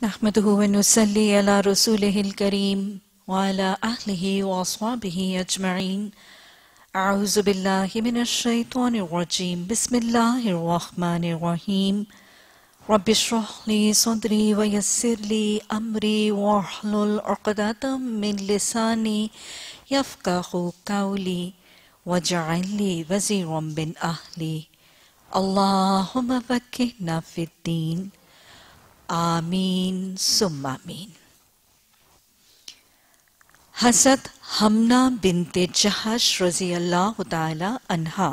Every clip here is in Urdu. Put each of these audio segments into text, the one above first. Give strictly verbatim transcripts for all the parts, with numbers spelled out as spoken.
नहमदुहु व नुसल्ली अला रसूलिहिल करीम व अला अहलिहि व अस्हाबिहि अजमईन। अऊज़ु बिल्लाहि मिनश शैतानिर रजीम। बिस्मिल्लाहिर रहमानिर रहीम। रब्बि इश्रह ली सदरी व यस्सिर ली अमरी वहलुल उक़दतम मिन लिसानी यफ़क़हू क़ौली वजअल ली वज़ीरम मिन अहली। अल्लाहुम्मा फ़क़्हिना फ़िद्दीन। आमीन सुम्मा आमीन। हज़रत हमना बिन्ते जहश रज़ी अल्लाह ताला अन्हा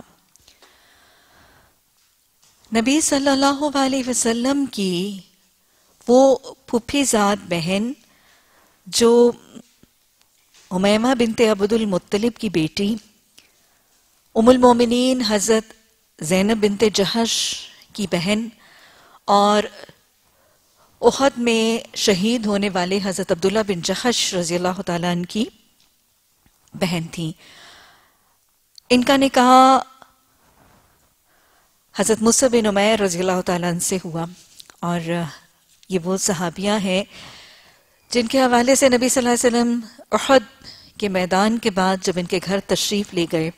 नबी सल्लल्लाहु अलैहि वसल्लम की वो फूफीज़ाद बहन जो उमैमा बिन्ते अब्दुल मुत्तलिब की बेटी उम्मुल मोमिनीन हज़रत ज़ैनब बिन्ते जहश की बहन और उहद में शहीद होने वाले हज़रत अब्दुल्ला बिन जहश रज़ी अल्लाह ताला अन्हु की बहन थी। इनका निकाह हज़रत मुसा बिन उमैर रज़ी अल्लाह ताला अन्हु से हुआ और ये वो सहाबियाँ हैं जिनके हवाले से नबी सल्लल्लाहु अलैहि वसल्लम उहद के मैदान के बाद जब इनके घर तशरीफ़ ले गए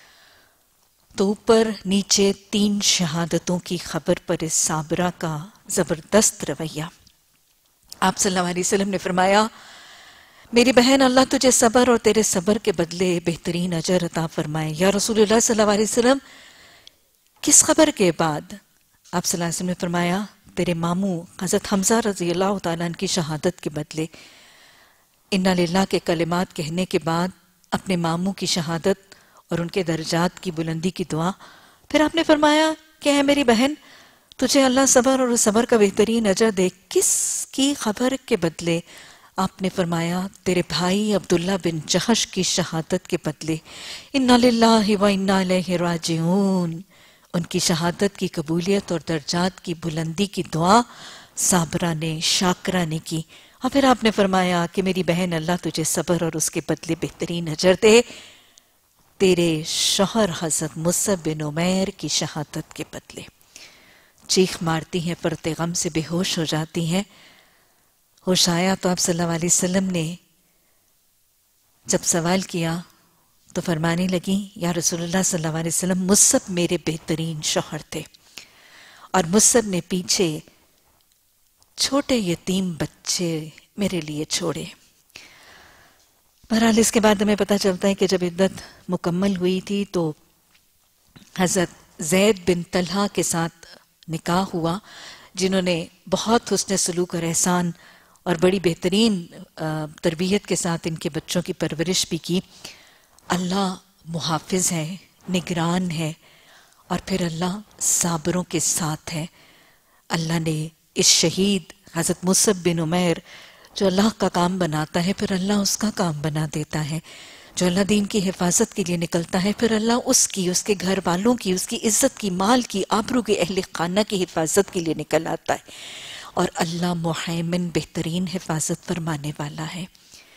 तो ऊपर नीचे तीन शहादतों की खबर पर इस साबरा का जबरदस्त रवैया। आप सल्लल्लाहु अलैहि वसल्लम ने फरमाया, मेरी बहन अल्लाह तुझे सबर और तेरे सबर के बदले बेहतरीन अजर अता फरमाए। या रसूलुल्लाह सल्लल्लाहु अलैहि वसल्लम किस खबर के बाद? आप सल्लल्लाहु अलैहि वसल्लम ने फरमाया, तेरे मामू हज़रत हमजा रज़ी अल्लाह ताला अन्हु की शहादत के बदले। इन्ना लिल्लाह के कलिमात कहने के बाद अपने मामू की शहादत और उनके दर्जात की बुलंदी की दुआ। फिर आपने फरमाया कि है मेरी बहन तुझे अल्लाह सबर और सबर का बेहतरीन अजर दे। किस की खबर के बदले? आपने फरमाया तेरे भाई अब्दुल्ला बिन जहश की शहादत के बदले। इन्ना लिल्लाहि व इन्ना इलैहि राजिऊन। उनकी शहादत की कबूलियत और दर्जात की बुलंदी की दुआ साबरा ने शाकरा ने की। और फिर आपने फरमाया कि मेरी बहन अल्लाह तुझे सबर और उसके बदले बेहतरीन अजर दे तेरे शौहर हज़रत मुसा बिन उमैर की शहादत के बदले। चीख मारती हैं, परते गम से बेहोश हो जाती हैं। होश आया तो आप सल्लल्लाहु अलैहि वसल्लम ने जब सवाल किया तो फरमाने लगी, या रसूलुल्लाह सल्लल्लाहु अलैहि वसल्लम मुसब मेरे बेहतरीन शौहर थे और मुसब ने पीछे छोटे यतीम बच्चे मेरे लिए छोड़े। बहरहाल इसके बाद हमें पता चलता है कि जब इद्दत मुकम्मल हुई थी तो हज़रत ज़ैद बिन तलहा के साथ निकाह हुआ, जिन्होंने बहुत हुस्न सलूक और एहसान और बड़ी बेहतरीन तरबियत के साथ इनके बच्चों की परवरिश भी की। अल्लाह मुहाफिज है, निगरान है और फिर अल्लाह साबरों के साथ है। अल्लाह ने इस शहीद हज़रत मुसब बिन उमैर जो अल्लाह का काम बनाता है फिर अल्लाह उसका काम बना देता है। जो अल्लाह दीन की हिफाजत के लिए निकलता है फिर अल्लाह उसकी, उसके घर वालों की, उसकी इज्जत की, माल की, आबरू की, अहले खाना की हिफाजत के लिए निकल आता है। और अल्लाह मुहैमिन बेहतरीन हिफाजत फरमाने वाला है।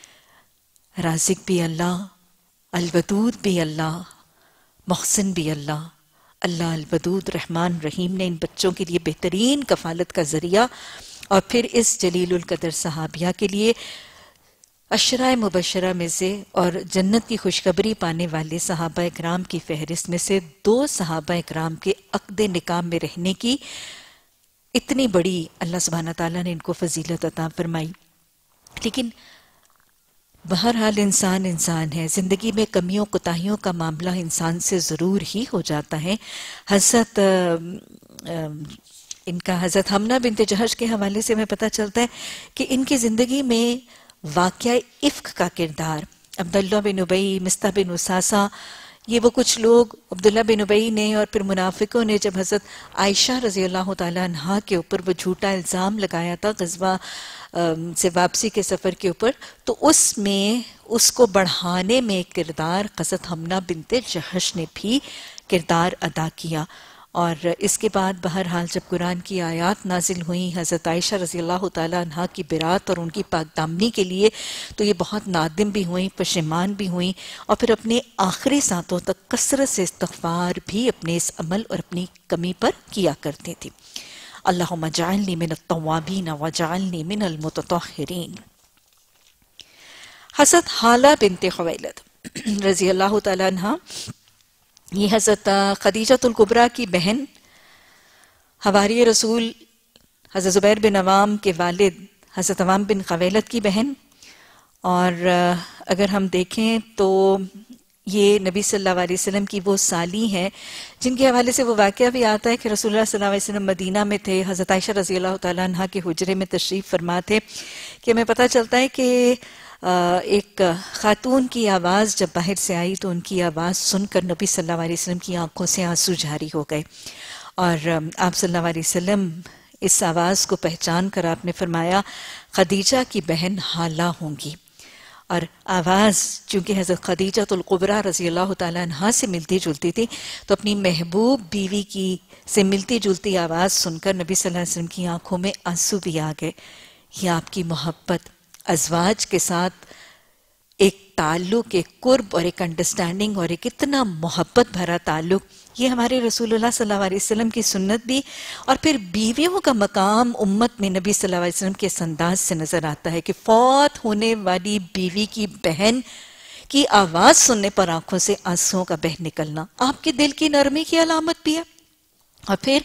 राज़िक भी अल्लाह, अलवदूद भी अल्लाह, मोहसिन भी अल्लाह। अल्लाह अलवदूद रहमान रहीम ने इन बच्चों के लिए बेहतरीन कफालत का जरिया और फिर इस जलीलुल कदर सहाबिया के लिए अशराए मुबशरा में से और जन्नत की खुशखबरी पाने वाले सहाबा इकराम की फहरिस्त में से दो सहाबा इकराम के अक़्द निकाह में रहने की इतनी बड़ी अल्लाह सुब्हाना ताला ने इनको फजीलत अता फरमाई। लेकिन बहरहाल इंसान इंसान है, जिंदगी में कमियों कोताहियों का मामला इंसान से ज़रूर ही हो जाता है। हज़रत इनका हज़रत हमना बिन्ते जहश के हवाले से हमें पता चलता है कि इनकी ज़िंदगी में वाक़या इफ़्क का किरदार, अब्दुल्ला बिन उबई, मिस्ता बिन उसासा, ये वो कुछ लोग अब्दुल्ला बिन उबई ने और फिर मुनाफिकों ने जब हज़रत आयशा रज़ी अल्लाह ताला अन्हा के ऊपर वो झूठा इल्ज़ाम लगाया था ग़ज़वा से वापसी के सफ़र के ऊपर, तो उसमें उसको बढ़ाने में किरदार हज़रत हमना बिन्ते जहश ने भी किरदार अदा किया। और इसके बाद बहरहाल जब कुरान की आयात नाजिल हुई हज़रत आयशा रज़ी अल्लाह ताला अन्हा की बिरात और उनकी पाकदामनी के लिए, तो ये बहुत नादिम भी हुई, पशेमान भी हुई और फिर अपने आखिरी सांसों तक कसरत से इस्तग़फ़ार भी अपने इस अमल और अपनी कमी पर किया करती थी। अल्लाहुम्मा जअलनी मिनत तव्वाबीन वजअलनी मिनल मुततहहिरीन। हज़रत हाला बिन्ते खुवैलिद रज़ी अल्लाह तआला अन्हा, ये हज़रत खदीजतुल कुबरा की बहन, हवारी रसूल हज़रत ज़ुबैर बिन अवाम के वालिद हज़रत अवाम बिन खुवैलिद की बहन, और अगर हम देखें तो ये नबी सल्लल्लाहु अलैहि वसल्लम की वो साली हैं जिनके हवाले से वो वाक़या भी आता है कि रसूलुल्लाह सल्लल्लाहु अलैहि वसल्लम मदीना में थे, हज़रत आयशा रज़ी अल्लाह तआला अन्हा के हुजरे में तशरीफ़ फरमा थे कि हमें पता चलता है कि एक खातून की आवाज़ जब बाहर से आई तो उनकी आवाज़ सुनकर नबी सल्लल्लाहु अलैहि वसल्लम की आंखों से आंसू जारी हो गए, और आप सल्लल्लाहु अलैहि वसल्लम इस आवाज़ को पहचान कर आपने फरमाया खदीजा की बहन हाला होंगी। और आवाज़ चूँकि हज़रत खदीजतुल कुबरा रज़ी अल्लाह तआला अन्हा से मिलती जुलती थी, तो अपनी महबूब बीवी की से मिलती जुलती आवाज़ सुनकर नबी सल्लल्लाहु अलैहि वसल्लम की आंखों में आंसू भी आ गए। ये आपकी मोहब्बत, अज़वाज के साथ एक ताल्लुक, एक कुर्ब और एक अंडरस्टैंडिंग और एक इतना मोहब्बत भरा ताल्लुक, ये हमारे रसूलुल्लाह सल्लल्लाहु अलैहि वसल्लम की सुन्नत भी, और फिर बीवियों का मकाम उम्मत में नबी सल्लल्लाहु अलैहि वसल्लम के अंदाज से नजर आता है कि फौत होने वाली बीवी की बहन की आवाज सुनने पर आंखों से आंसुओं का बह निकलना आपके दिल की नरमी की अलामत भी है। और फिर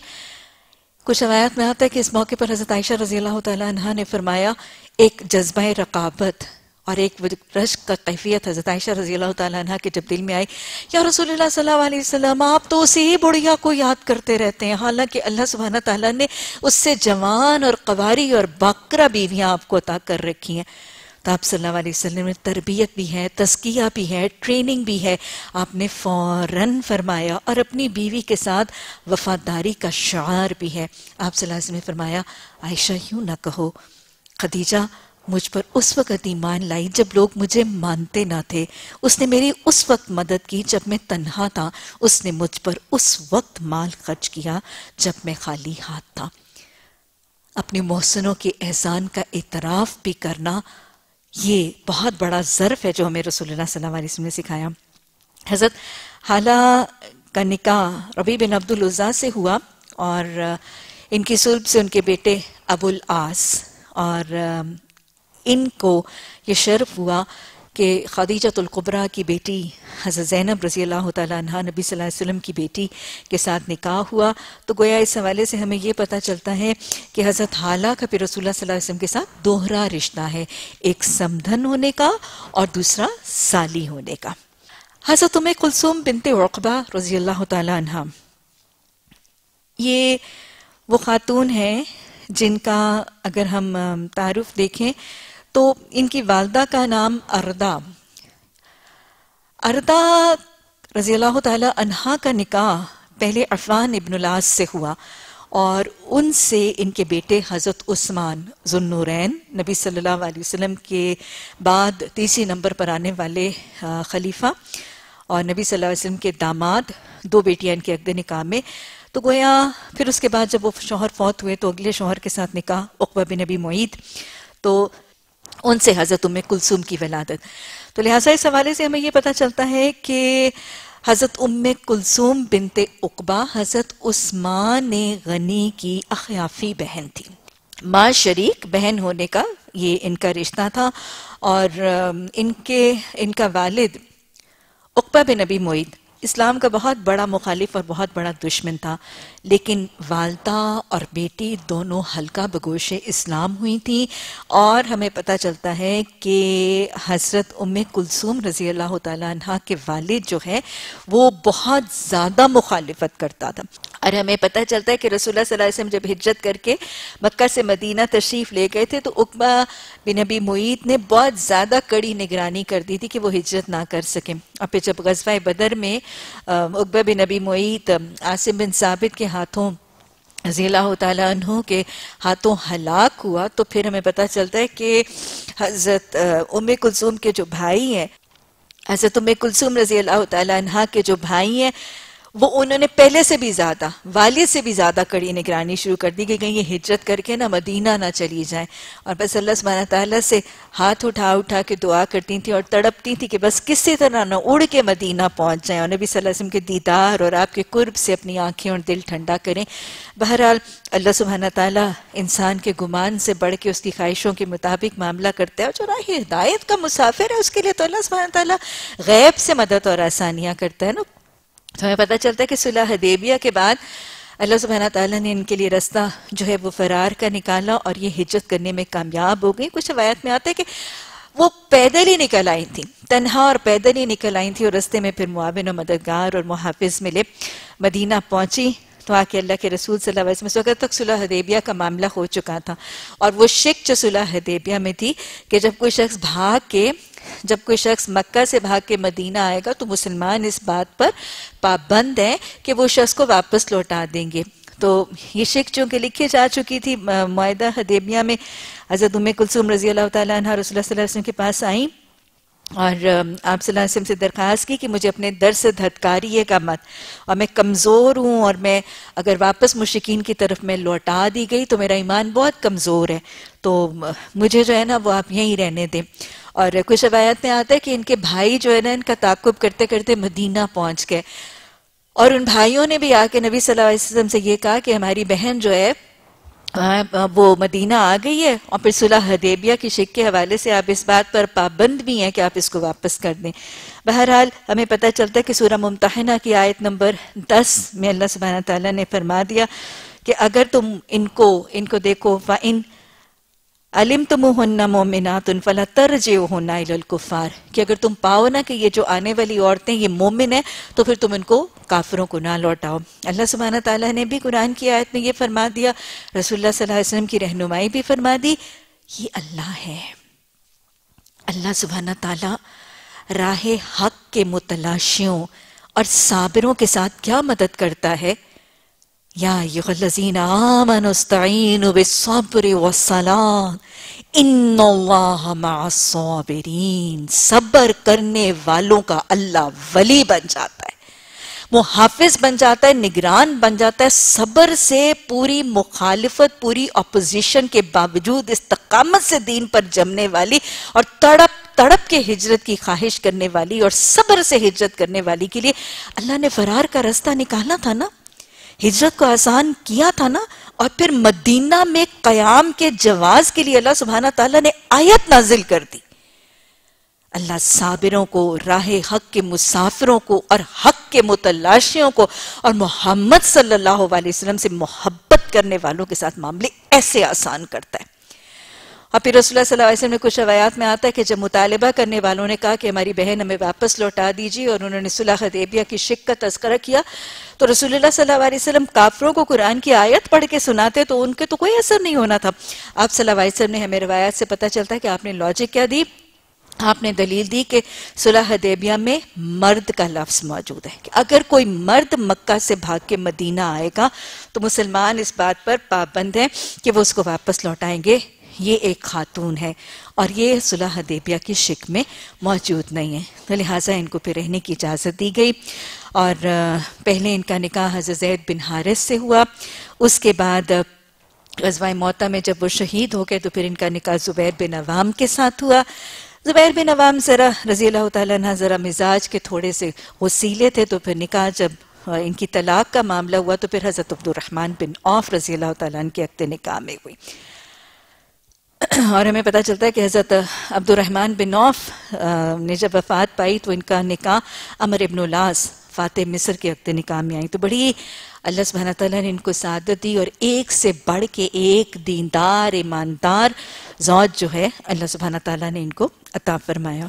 कुछ रवायत में आता है कि इस मौके पर हज़रत आयशा रज़ी अल्लाह तआला अन्हा ने फरमाया, एक जज्बा रकाबत और एक रश्क का कैफियत हज़रत आयशा रज़ी अल्लाह तआला अन्हा के जब दिल में आई, या रसूलुल्लाह सल्लल्लाहु अलैहि वसल्लम आप तो उसी ही बुढ़िया को याद करते रहते हैं, हालांकि अल्लाह सुब्हाना तआला ने उससे जवान और कवारी और बाकरा बीवियां आपको अता कर रखी हैं। तो आप सल्लल्लाहु अलैहि वसल्लम में तरबियत भी है, तज़किया भी है, ट्रेनिंग भी है। आपने फौरन फरमाया, और अपनी बीवी के साथ वफादारी का शार भी है। आप सल्लल्लाहु अलैहि वसल्लम ने फरमाया, आयशा यूं ना कहो, खदीजा मुझ पर उस वक़्त ईमान लाई जब लोग मुझे मानते ना थे, उसने मेरी उस वक्त मदद की जब मैं तन्हा था, उसने मुझ पर उस वक्त माल खर्च किया जब मैं खाली हाथ था। अपने मोहसिनों के एहसान का इतराफ भी करना, ये बहुत बड़ा ज़र्फ है जो हमें रसूलुल्लाह सल्लल्लाहु अलैहि वसल्लम ने सिखाया। हज़रत हाला का निकाह रबी बिन अब्दुल उज़्ज़ा से हुआ, और इनकी सुल्ब से उनके बेटे अबुल आस, और इनको ये शर्फ हुआ कि खदीजतुल कुबरा की बेटी हज़रत ज़ैनब रज़ी अल्लाह तआला अन्हा नबी सल्लल्लाहु अलैहि वसल्लम की बेटी के साथ निकाह हुआ। तो गोया इस हवाले से हमें ये पता चलता है कि हज़रत हाला का भी रसूलुल्लाह सल्लल्लाहु अलैहि वसल्लम के साथ दोहरा रिश्ता है, एक समधन होने का और दूसरा साली होने का। हज़रत उम्मे कुलसूम बिन्ते उक़बा रज़ी अल्लाह तआला अन्हा, ये वो खातून हैं जिनका अगर हम तारुफ देखें तो इनकी वालदा का नाम अर्दा अर्दा रज़ी अल्लाह तआला अन्हा का निकाह पहले अफ़वान इब्नुल आस से हुआ, और उनसे इनके बेटे हज़रत उस्मान ज़ुन्नूरैन नबी सल्लल्लाहु अलैहि वसल्लम के बाद तीसरी नंबर पर आने वाले खलीफा और नबी सल्लल्लाहु अलैहि वसल्लम के दामाद, दो बेटियां इनके अक़द निकाह में। तो गोया फिर उसके बाद जब वो शौहर फौत हुए तो अगले शौहर के साथ निकाह उक़बा बिन नबी मुईद, तो उनसे हज़रत उम्मे कुलसूम की विलादत। तो लिहाजा इस हवाले से हमें ये पता चलता है कि हज़रत उम्मे कुलसूम बिन्ते उक़बा हज़रत उस्मान गनी की अख़याफ़ी बहन थी। माँ शरीक बहन होने का ये इनका रिश्ता था, और इनके इनका वालिद उक़बा बिन नबी मुईद इस्लाम का बहुत बड़ा मुखालिफ और बहुत बड़ा दुश्मन था, लेकिन वालदा और बेटी दोनों हल्का बगोश इस्लाम हुई थी। और हमें पता चलता है कि हज़रत उम्मे कुलसूम रज़ी अल्लाह तआला अन्हा के वालिद जो है वो बहुत ज़्यादा मुखालिफत करता था, और हमें पता चलता है कि रसूलुल्लाह सल्लल्लाहु अलैहि वसल्लम जब हिज्रत करके मक्का से मदीना तशरीफ़ ले गए थे तो उक़बा बिन नबी मुईद ने बहुत ज़्यादा कड़ी निगरानी कर दी थी कि वो हिज्रत ना कर सकें। और फिर जब ग़ज़वा बदर में उक़बा बिन नबी मुईद आसिम बिन साबित के हाथों रज़ी अल्लाह तआला अन्हु के हाथों हलाक हुआ, तो फिर हमें पता चलता है कि हज़रत उम्मे कुलसूम के जो भाई हैं, हज़रत उम्मे कुलसूम रज़ी अल्लाह तआला अन्हा के जो भाई हैं, وہ انہوں نے پہلے سے بھی زیادہ، والد سے بھی زیادہ کڑی نگرانی شروع کر دی کہ کہیں یہ ہجرت کر کے نا مدینہ نہ چلی جائیں، اور بس اللہ سبحانہ تعالیٰ سے ہاتھ اٹھا اٹھا کے دعا کرتی تھیں اور تڑپتی تھیں کہ بس کسی طرح نہ اڑ کے مدینہ پہنچ جائیں اور نبی صلی اللہ علیہ وسلم کے دیدار اور آپ کے قرب سے اپنی آنکھیں اور دل ٹھنڈا کریں۔ بہرحال اللہ سبحانہ تعالیٰ انسان کے گمان سے بڑھ کے اس کی خواہشوں کے مطابق معاملہ کرتا ہے، اور جو راہ ہدایت کا مسافر ہے اس کے لیے تو اللہ سبحانہ تعالیٰ غیب سے مدد اور آسانیاں کرتا ہے نا۔ تو ہمیں پتہ چلتا ہے کہ صلح حدیبیہ کے بعد اللہ سبحانہ تعالیٰ نے ان کے لیے رستہ جو ہے وہ فرار کا نکالا اور یہ ہجرت کرنے میں کامیاب ہو گئی۔ کچھ روایت میں آتا ہے کہ وہ پیدل ہی نکل آئی تھیں، تنہا اور پیدل ہی نکل آئی تھیں، اور رستے میں پھر معاون و مددگار اور محافظ ملے، مدینہ پہنچی تو آ کے اللہ کے رسول صلی اللہ علیہ وسلم اس وقت تک صلح حدیبیہ کا معاملہ ہو چکا تھا، اور وہ شک جو صلح حدیبیہ میں تھی کہ جب کوئی شخص بھاگ کے جب کوئی شخص مکہ سے بھاگ کے مدینہ آئے گا تو مسلمان اس بات پر پابند ہیں کہ وہ شخص کو واپس لوٹا دیں گے۔ تو یہ شک چونکہ لکھی جا چکی تھی، معاہدہ حدیبیہ میں حضرت ام کلثوم رضی اللہ تعالیٰ عنہ رسول اللہ صلی اللہ علیہ وسلم کے پاس آئیں اور آپ صلی اللہ علیہ وسلم سے درخواست کی کہ مجھے اپنے در سے دھتکاریے گا مت، اور میں کمزور ہوں، اور میں اگر واپس مشرکین کی طرف میں لوٹا دی گئی تو میرا ایمان بہت کمزور ہے، تو مجھے جو ہے نا وہ آپ یہیں رہنے دیں۔ اور کچھ روایت میں آتا ہے کہ ان کے بھائی جو ہے نا ان کا تعاقب کرتے کرتے مدینہ پہنچ گئے، اور ان بھائیوں نے بھی آ کے نبی صلی اللہ علیہ وسلم سے یہ کہا کہ ہماری بہن جو ہے وہ مدینہ آ گئی ہے، اور پھر صلح حدیبیہ کی شک کے حوالے سے آپ اس بات پر پابند بھی ہیں کہ آپ اس کو واپس کر دیں۔ بہرحال ہمیں پتہ چلتا ہے کہ سورہ ممتحنہ کی آیت نمبر دس میں اللہ سبحانہ تعالیٰ نے فرما دیا کہ اگر تم ان کو ان کو دیکھو وَإِن عَلِمْتُمُوهُنَّ مُؤْمِنَاتٌ فَلَا تَرْجِعُوهُنَّ إِلَى الْكُفَّارِ، کہ اگر تم پاؤ نا کہ یہ جو آنے والی عورتیں یہ مومن ہیں تو پھر تم ان کو کافروں کو نہ لوٹاؤ۔ اللہ سبحانہ تعالیٰ نے بھی قرآن کی آیت میں یہ فرما دیا، رسول اللہ صلی اللہ علیہ وسلم کی رہنمائی بھی فرما دی، یہ اللہ ہے، اللہ سبحانہ تعالیٰ راہ حق کے متلاشیوں اور صابروں کے ساتھ کیا مدد کرتا ہے، یا ایھا الذین آمنوا استعینوا بالصبر والصلاۃ ان اللہ مع الصابرین، صبر کرنے والوں کا اللہ ولی بن جاتا ہے، محافظ بن جاتا ہے، نگران بن جاتا ہے، صبر سے پوری مخالفت پوری اپوزیشن کے باوجود استقامت سے دین پر جمنے والی اور تڑپ تڑپ کے ہجرت کی خواہش کرنے والی اور صبر سے ہجرت کرنے والی کے لیے اللہ نے فرار کا راستہ نکالا تھا نا، ہجرت کو آسان کیا تھا نا، اور پھر مدینہ میں قیام کے جواز کے لیے اللہ سبحانہ تعالیٰ نے آیت نازل کر دی۔ اللہ صابروں کو، راہ حق کے مسافروں کو اور حق کے متلاشیوں کو اور محمد صلی اللہ علیہ وسلم سے محبت کرنے والوں کے ساتھ معاملے ایسے آسان کرتا ہے۔ اور پھر رسول اللہ صلی اللہ علیہ وسلم نے کچھ روایات میں آتا ہے کہ جب مطالبہ کرنے والوں نے کہا کہ ہماری بہن ہمیں واپس لوٹا دیجیے اور انہوں نے صلح حدیبیہ کی شک کا تذکرہ کیا تو رسول اللہ صلی اللہ علیہ وسلم کافروں کو قرآن کی آیت پڑھ کے سناتے تو ان کے تو کوئی اثر نہیں ہونا تھا۔ آپ صلی اللہ علیہ وسلم نے ہمیں روایات سے پتہ چلتا ہے کہ آپ نے لاجک کیا دی، آپ نے دلیل دی کہ صلح حدیبیہ میں مرد کا لفظ موجود ہے کہ اگر کوئی مرد مکہ سے بھاگ کے مدینہ آئے گا تو مسلمان اس بات پر پابند ہیں کہ وہ اس کو واپس لوٹائیں گے، یہ ایک خاتون ہے اور یہ صلح حدیبیہ کی شک میں موجود نہیں ہے، تو لہٰذا ان کو پھر رہنے کی اجازت دی گئی۔ اور پہلے ان کا نکاح حضرت زید بن حارث سے ہوا، اس کے بعد غزوہ موطا میں جب وہ شہید ہو گئے تو پھر ان کا نکاح زبیر بن عوام کے ساتھ ہوا۔ زبیر بن عوام ذرا رضی اللہ تعالیٰ عنہ ذرا مزاج کے تھوڑے سے وسیلے تھے، تو پھر نکاح جب ان کی طلاق کا معاملہ ہوا تو پھر حضرت عبد الرحمن بن عوف رضی اللہ تعالیٰ عنہ کے عقد نکاح میں ہوئی۔ اور ہمیں پتہ چلتا ہے کہ حضرت عبد الرحمن بن عوف نے جب وفات پائی تو ان کا نکاح عمر ابن العاص فاتح مصر کے عقد نکاح میں آئی، تو بڑی اللہ سبحانہ تعالیٰ نے ان کو سعادت دی اور ایک سے بڑھ کے ایک دیندار ایماندار زوج جو ہے اللہ سبحانہ تعالیٰ نے ان کو عطا فرمایا۔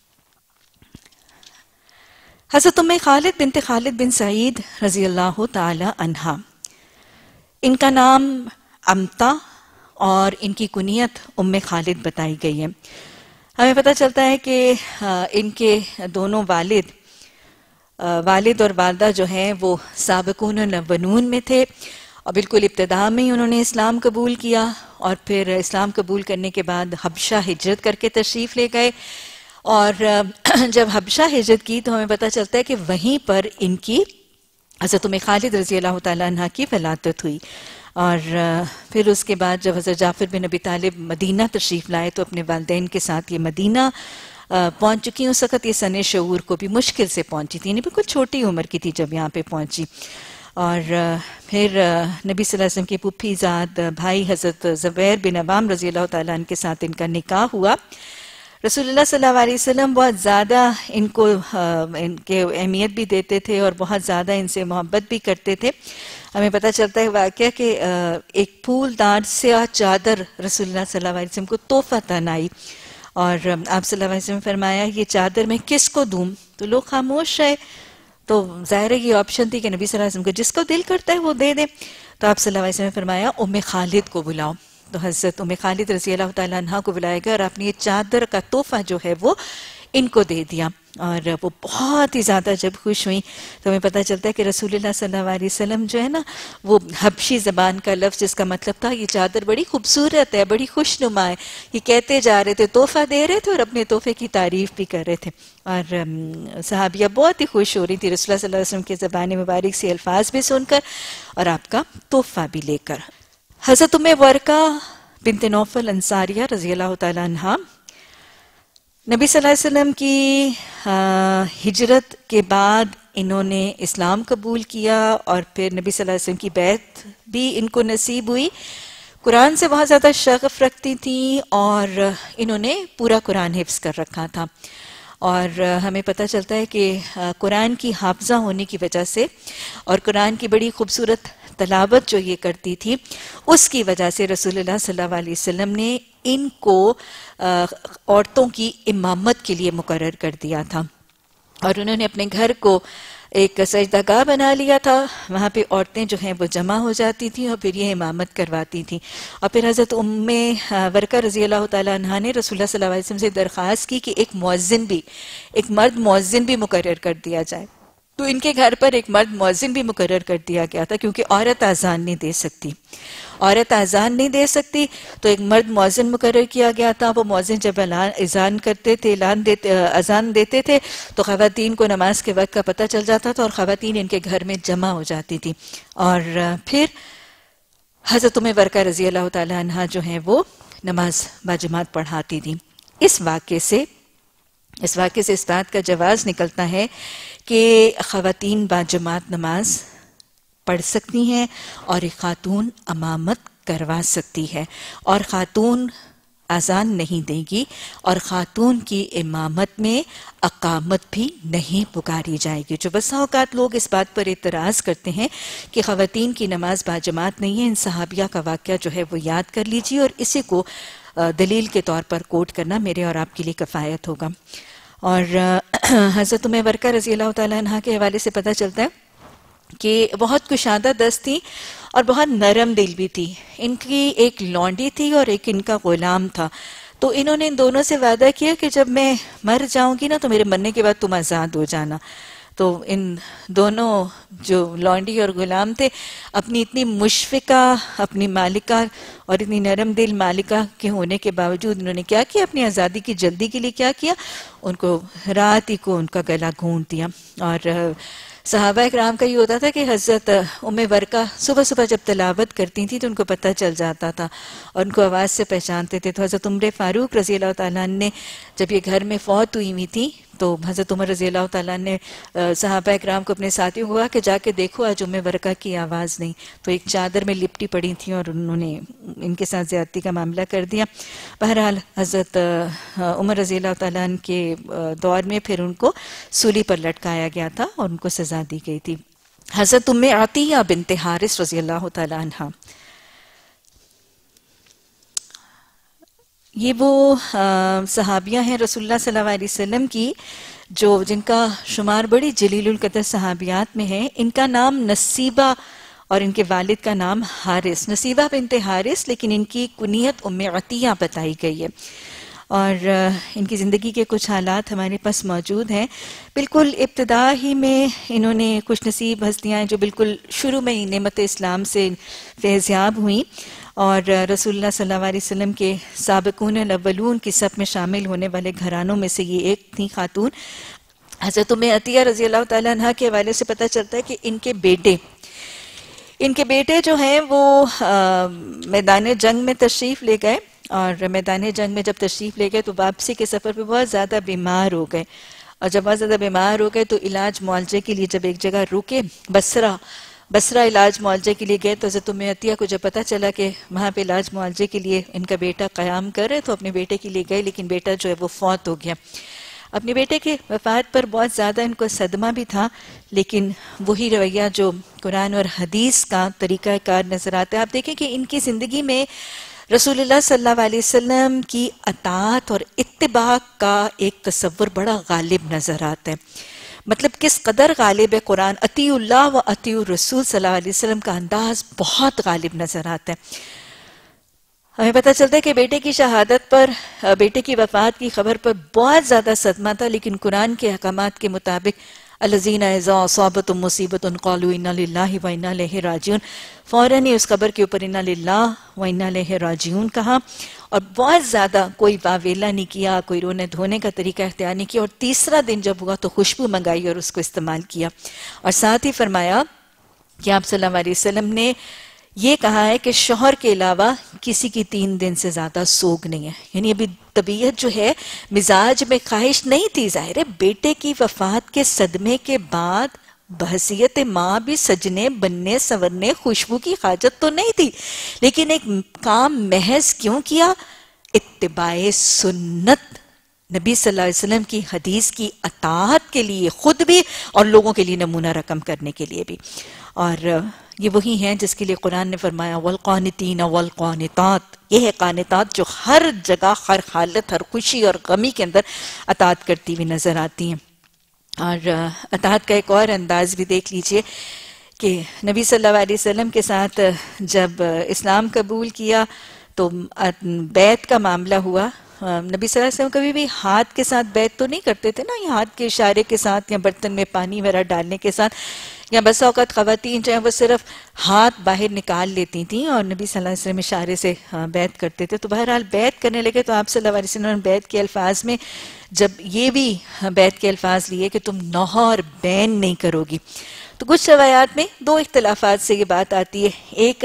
حضرت ام خالد بنت خالد بن سعید رضی اللہ تعالی عنہا، ان کا نام امتا اور ان کی کنیت ام خالد بتائی گئی ہے۔ ہمیں پتہ چلتا ہے کہ ان کے دونوں والد والد اور والدہ جو ہیں وہ سابقون الاولون میں تھے، اور بالکل ابتدا میں ہی انہوں نے اسلام قبول کیا، اور پھر اسلام قبول کرنے کے بعد حبشہ ہجرت کر کے تشریف لے گئے، اور جب حبشہ ہجرت کی تو ہمیں پتہ چلتا ہے کہ وہیں پر ان کی حضرت ام خالد رضی اللہ تعالیٰ عنہ کی ولادت ہوئی، اور پھر اس کے بعد جب حضرت جعفر بن ابی طالب مدینہ تشریف لائے تو اپنے والدین کے ساتھ یہ مدینہ پہنچ چکی. اس وقت یہ سن شعور کو بھی مشکل سے پہنچی تھی، یعنی بالکل چھوٹی عمر کی تھی جب یہاں پہ پہنچی. اور پھر نبی صلی اللہ علیہ وسلم کی پھوپھی زاد بھائی حضرت زبیر بن عوام رضی اللہ تعالیٰ عنہ کے ساتھ ان کا نکاح ہوا. رسول اللہ صلی اللہ علیہ وسلم بہت زیادہ ان کو ان کے اہمیت بھی دیتے تھے اور بہت زیادہ ان سے محبت بھی کرتے تھے. ہمیں پتہ چلتا ہے واقعہ کہ ایک پھول دار سیاہ چادر رسول اللہ صلی اللہ علیہ وسلم کو تحفہ تن آئی، اور آپ صلی اللہ علیہ وسلم نے فرمایا یہ چادر میں کس کو دوں؟ تو لوگ خاموش رہے. تو ظاہر ہے یہ آپشن تھی کہ نبی صلی اللہ علیہ وسلم کو جس کو دل کرتا ہے وہ دے دے. تو آپ صلی اللہ علیہ وسلم نے فرمایا ام خالد کو بلاؤ. تو حضرت ام خالد رضی اللہ تعالیٰ عنہ کو بلایا گیا اور آپ نے یہ چادر کا تحفہ جو ہے وہ ان کو دے دیا. اور وہ بہت ہی زیادہ جب خوش ہوئیں تو ہمیں پتہ چلتا ہے کہ رسول اللہ صلی اللہ علیہ وسلم جو ہے نا وہ حبشی زبان کا لفظ جس کا مطلب تھا یہ چادر بڑی خوبصورت ہے، بڑی خوش نما ہے، یہ کہتے جا رہے تھے، تحفہ دے رہے تھے اور اپنے تحفے کی تعریف بھی کر رہے تھے. اور صحابیہ بہت ہی خوش ہو رہی تھی رسول اللہ صلی اللہ علیہ وسلم کے زبان مبارک سے الفاظ بھی سن کر اور آپ کا تحفہ بھی لے کر. حضرت ام ورقہ بنت نوفل انصاریہ رضی اللہ تعالیٰ عنہ نبی صلی اللہ علیہ وسلم کی ہجرت کے بعد انہوں نے اسلام قبول کیا اور پھر نبی صلی اللہ علیہ وسلم کی بیعت بھی ان کو نصیب ہوئی. قرآن سے بہت زیادہ شغف رکھتی تھیں اور انہوں نے پورا قرآن حفظ کر رکھا تھا. اور ہمیں پتہ چلتا ہے کہ قرآن کی حافظہ ہونے کی وجہ سے اور قرآن کی بڑی خوبصورت تلاوت جو یہ کرتی تھی اس کی وجہ سے رسول اللہ صلی اللہ علیہ وسلم نے ان کو عورتوں کی امامت کے لیے مقرر کر دیا تھا. اور انہوں نے اپنے گھر کو ایک سجدہ گاہ بنا لیا تھا، وہاں پہ عورتیں جو ہیں وہ جمع ہو جاتی تھیں اور پھر یہ امامت کرواتی تھیں. اور پھر حضرت ام ورقہ رضی اللہ تعالیٰ عنہ نے رسول اللہ صلی اللہ علیہ وسلم سے درخواست کی کہ ایک مؤذن بھی ایک مرد مؤذن بھی مقرر کر دیا جائے. تو ان کے گھر پر ایک مرد مؤذن بھی مقرر کر دیا گیا تھا کیونکہ عورت اذان نہیں دے سکتی عورت اذان نہیں دے سکتی تو ایک مرد مؤذن مقرر کیا گیا تھا. وہ مؤذن جب اذان کرتے تھے اعلان دیتے اذان دیتے تھے تو خواتین کو نماز کے وقت کا پتہ چل جاتا تھا اور خواتین ان کے گھر میں جمع ہو جاتی تھی. اور پھر حضرت ام ورقہ رضی اللہ تعالی عنہ جو ہیں وہ نماز باجماعت پڑھاتی تھی. اس واقعے سے اس واقعے سے اس بات کا جواز نکلتا ہے کہ خواتین باجماعت نماز پڑھ سکتی ہیں اور ایک خاتون امامت کروا سکتی ہے اور خاتون اذان نہیں دے گی اور خاتون کی امامت میں اقامت بھی نہیں پکاری جائے گی. جو بسا اوقات لوگ اس بات پر اعتراض کرتے ہیں کہ خواتین کی نماز باجماعت نہیں ہے، ان صحابیہ کا واقعہ جو ہے وہ یاد کر لیجیے اور اسی کو دلیل کے طور پر کوٹ کرنا میرے اور آپ کے لیے کفایت ہوگا. اور حضرت ام ورقہ رضی اللہ تعالیٰ عنہ کے حوالے سے پتہ چلتا ہے کہ بہت کشادہ دست تھی اور بہت نرم دل بھی تھی. ان کی ایک لونڈی تھی اور ایک ان کا غلام تھا. تو انہوں نے ان دونوں سے وعدہ کیا کہ جب میں مر جاؤں گی نا تو میرے مرنے کے بعد تم آزاد ہو جانا. تو ان دونوں جو لونڈی اور غلام تھے اپنی اتنی مشفقہ اپنی مالکہ اور اتنی نرم دل مالکہ کے ہونے کے باوجود انہوں نے کیا کیا، اپنی آزادی کی جلدی کے لیے کیا کیا، ان کو رات ہی کو ان کا گلا گھونٹ دیا. اور صحابہ اکرام کا یہ ہوتا تھا کہ حضرت ام ورقہ صبح صبح جب تلاوت کرتی تھیں تو ان کو پتہ چل جاتا تھا اور ان کو آواز سے پہچانتے تھے. تو حضرت عمر فاروق رضی اللہ تعالیٰ عنہ نے جب یہ گھر میں فوت ہوئی ہوئی تھی تو حضرت عمر رضی اللہ تعالیٰ عنہ نے صحابہ اکرام کو اپنے ساتھیوں کو کہا کہ جا کے دیکھو آج ام ورقہ کی آواز نہیں. تو ایک چادر میں لپٹی پڑی تھیں اور انہوں نے ان کے ساتھ زیادتی کا معاملہ کر دیا. بہرحال حضرت عمر رضی اللہ تعالیٰ عنہ کے دور میں پھر ان کو سولی پر لٹکایا گیا تھا اور ان کو سزا دی گئی تھی. حضرت ام عطیہ بنت حارث رضی اللہ تعالیٰ عنہ، یہ وہ صحابیہ ہیں رسول اللہ صلی اللہ علیہ وسلم کی جو جن کا شمار بڑی جلیل القدر صحابیات میں ہے. ان کا نام نصیبہ اور ان کے والد کا نام حارث، نصیبہ بنت حارث، لیکن ان کی کنیت ام عطیہ بتائی گئی ہے. اور ان کی زندگی کے کچھ حالات ہمارے پاس موجود ہیں. بالکل ابتدا ہی میں انہوں نے خوش نصیب ہستیاں جو بالکل شروع میں ہی نعمت اسلام سے فیضیاب ہوئیں اور رسول اللہ صلی اللہ علیہ وسلم کے سابقون الاولون کی صف میں شامل ہونے والے گھرانوں میں سے یہ ایک تھی خاتون. حضرت ام عطیہ رضی اللہ تعالیٰ عنہ کے حوالے سے پتہ چلتا ہے کہ ان کے بیٹے ان کے بیٹے جو ہیں وہ میدان جنگ میں تشریف لے گئے، اور میدان جنگ میں جب تشریف لے گئے تو واپسی کے سفر پہ بہت زیادہ بیمار ہو گئے، اور جب بہت زیادہ بیمار ہو گئے تو علاج معالجے کے لیے جب ایک جگہ رکے، بصرہ بصرہ علاج معالجے کے لیے گئے، تو حضرت ام عطیہ کو جب پتہ چلا کہ وہاں پہ علاج معالجے کے لیے ان کا بیٹا قیام کر رہے تو اپنے بیٹے کے لیے گئے، لیکن بیٹا جو ہے وہ فوت ہو گیا۔ اپنے بیٹے کے وفات پر بہت زیادہ ان کو صدمہ بھی تھا، لیکن وہی رویہ جو قرآن اور حدیث کا طریقہ کار نظر آتا ہے۔ آپ دیکھیں کہ ان کی زندگی میں رسول اللہ صلی اللہ علیہ وسلم کی اطاعت اور اتباع کا ایک تصور بڑا غالب نظر آتا ہے، مطلب کس قدر غالب ہے قرآن، اطیعوا اللہ و اطیعوا الرسول صلی اللہ علیہ وسلم کا انداز بہت غالب نظر آتا ہے۔ ہمیں پتہ چلتا ہے کہ بیٹے کی شہادت پر، بیٹے کی وفات کی خبر پر بہت زیادہ صدمہ تھا، لیکن قرآن کے احکامات کے مطابق الذین اذا اصابتهم مصیبۃ قالوا انا للہ و انا الیہ راجعون، فوراً ہی اس خبر کے اوپر انا للہ و انا الیہ راجعون کہا، اور بہت زیادہ کوئی واویلا نہیں کیا، کوئی رونے دھونے کا طریقہ اختیار نہیں کیا، اور تیسرا دن جب ہوا تو خوشبو منگائی اور اس کو استعمال کیا، اور ساتھ ہی فرمایا کہ آپ صلی اللہ علیہ وسلم نے یہ کہا ہے کہ شوہر کے علاوہ کسی کی تین دن سے زیادہ سوگ نہیں ہے، یعنی ابھی طبیعت جو ہے مزاج میں خواہش نہیں تھی، ظاہر ہے بیٹے کی وفات کے صدمے کے بعد بحیثیت ماں بھی سجنے بننے سورنے خوشبو کی حاجت تو نہیں تھی، لیکن ایک کام محض کیوں کیا؟ اتباع سنت، نبی صلی اللہ علیہ وسلم کی حدیث کی اطاعت کے لیے خود بھی اور لوگوں کے لیے نمونہ رقم کرنے کے لیے بھی، اور یہ وہی ہیں جس کے لیے قرآن نے فرمایا والقانتین والقانتات، یہ ہے قانتات جو ہر جگہ ہر حالت ہر خوشی اور غمی کے اندر اطاعت کرتی ہوئی نظر آتی ہیں۔ اور اطاعت کا ایک اور انداز بھی دیکھ لیجئے کہ نبی صلی اللہ علیہ وسلم کے ساتھ جب اسلام قبول کیا تو بیعت کا معاملہ ہوا، نبی صلی اللہ علیہ وسلم کبھی بھی ہاتھ کے ساتھ بیعت تو نہیں کرتے تھے نا، یہ ہاتھ کے اشارے کے ساتھ یا برتن میں پانی وغیرہ ڈالنے کے ساتھ، یا بسا اوقات خواتین جو ہیں وہ صرف ہاتھ باہر نکال لیتی تھیں اور نبی صلی اللہ علیہ وسلم اشارے سے بیعت کرتے تھے۔ تو بہرحال بیعت کرنے لگے تو آپ صلی اللہ علیہ وسلم نے بیعت کے الفاظ میں جب یہ بھی بیعت کے الفاظ لیے کہ تم نوحہ اور بین نہیں کرو گی، تو کچھ روایات میں دو اختلافات سے یہ بات آتی ہے۔ ایک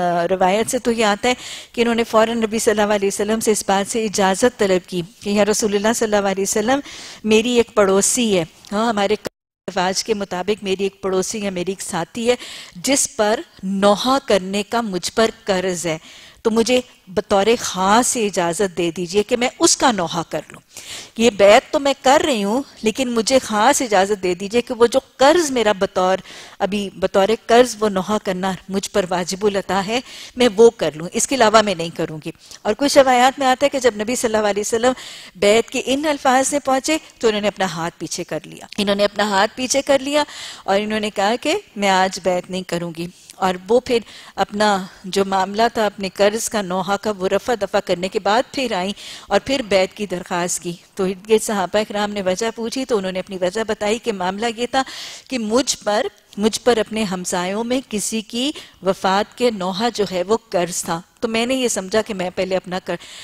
روایت سے تو یہ آتا ہے کہ انہوں نے فوراً نبی صلی اللہ علیہ وسلم سے اس بات سے اجازت طلب کی کہ یا رسول اللہ صلی اللہ علیہ وسلم میری ایک پڑوسی ہے، ہاں ہمارے رواج کے مطابق میری ایک پڑوسی ہے، میری ایک ساتھی ہے جس پر نوحہ کرنے کا مجھ پر قرض ہے، تو مجھے بطور خاص اجازت دے دیجئے کہ میں اس کا نوحہ کر لوں۔ یہ بیعت تو میں کر رہی ہوں لیکن مجھے خاص اجازت دے دیجئے کہ وہ جو قرض میرا بطور ابھی بطور قرض وہ نوحہ کرنا مجھ پر واجب العطا ہے میں وہ کر لوں، اس کے علاوہ میں نہیں کروں گی۔ اور کچھ روایات میں آتا ہے کہ جب نبی صلی اللہ علیہ وسلم بیعت کے ان الفاظ سے پہنچے تو انہوں نے اپنا ہاتھ پیچھے کر لیا انہوں نے اپنا ہاتھ پیچھے کر لیا اور انہوں نے کہا کہ میں آج بیعت نہیں کروں گی، اور وہ پھر اپنا جو معاملہ تھا اپنے قرض کا نوحہ کا وہ رفع دفع کرنے کے بعد پھر آئیں اور پھر بیعت کی درخواست کی۔ تو ارد صحابہ کرام نے وجہ پوچھی تو انہوں نے اپنی وجہ بتائی کہ معاملہ یہ تھا کہ مجھ پر مجھ پر اپنے ہمسایوں میں کسی کی وفات کے نوحہ جو ہے وہ قرض تھا، تو میں نے یہ سمجھا کہ میں پہلے اپنا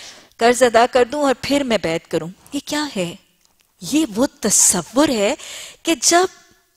قرض ادا کر دوں اور پھر میں بیعت کروں۔ یہ کیا ہے؟ یہ وہ تصور ہے کہ جب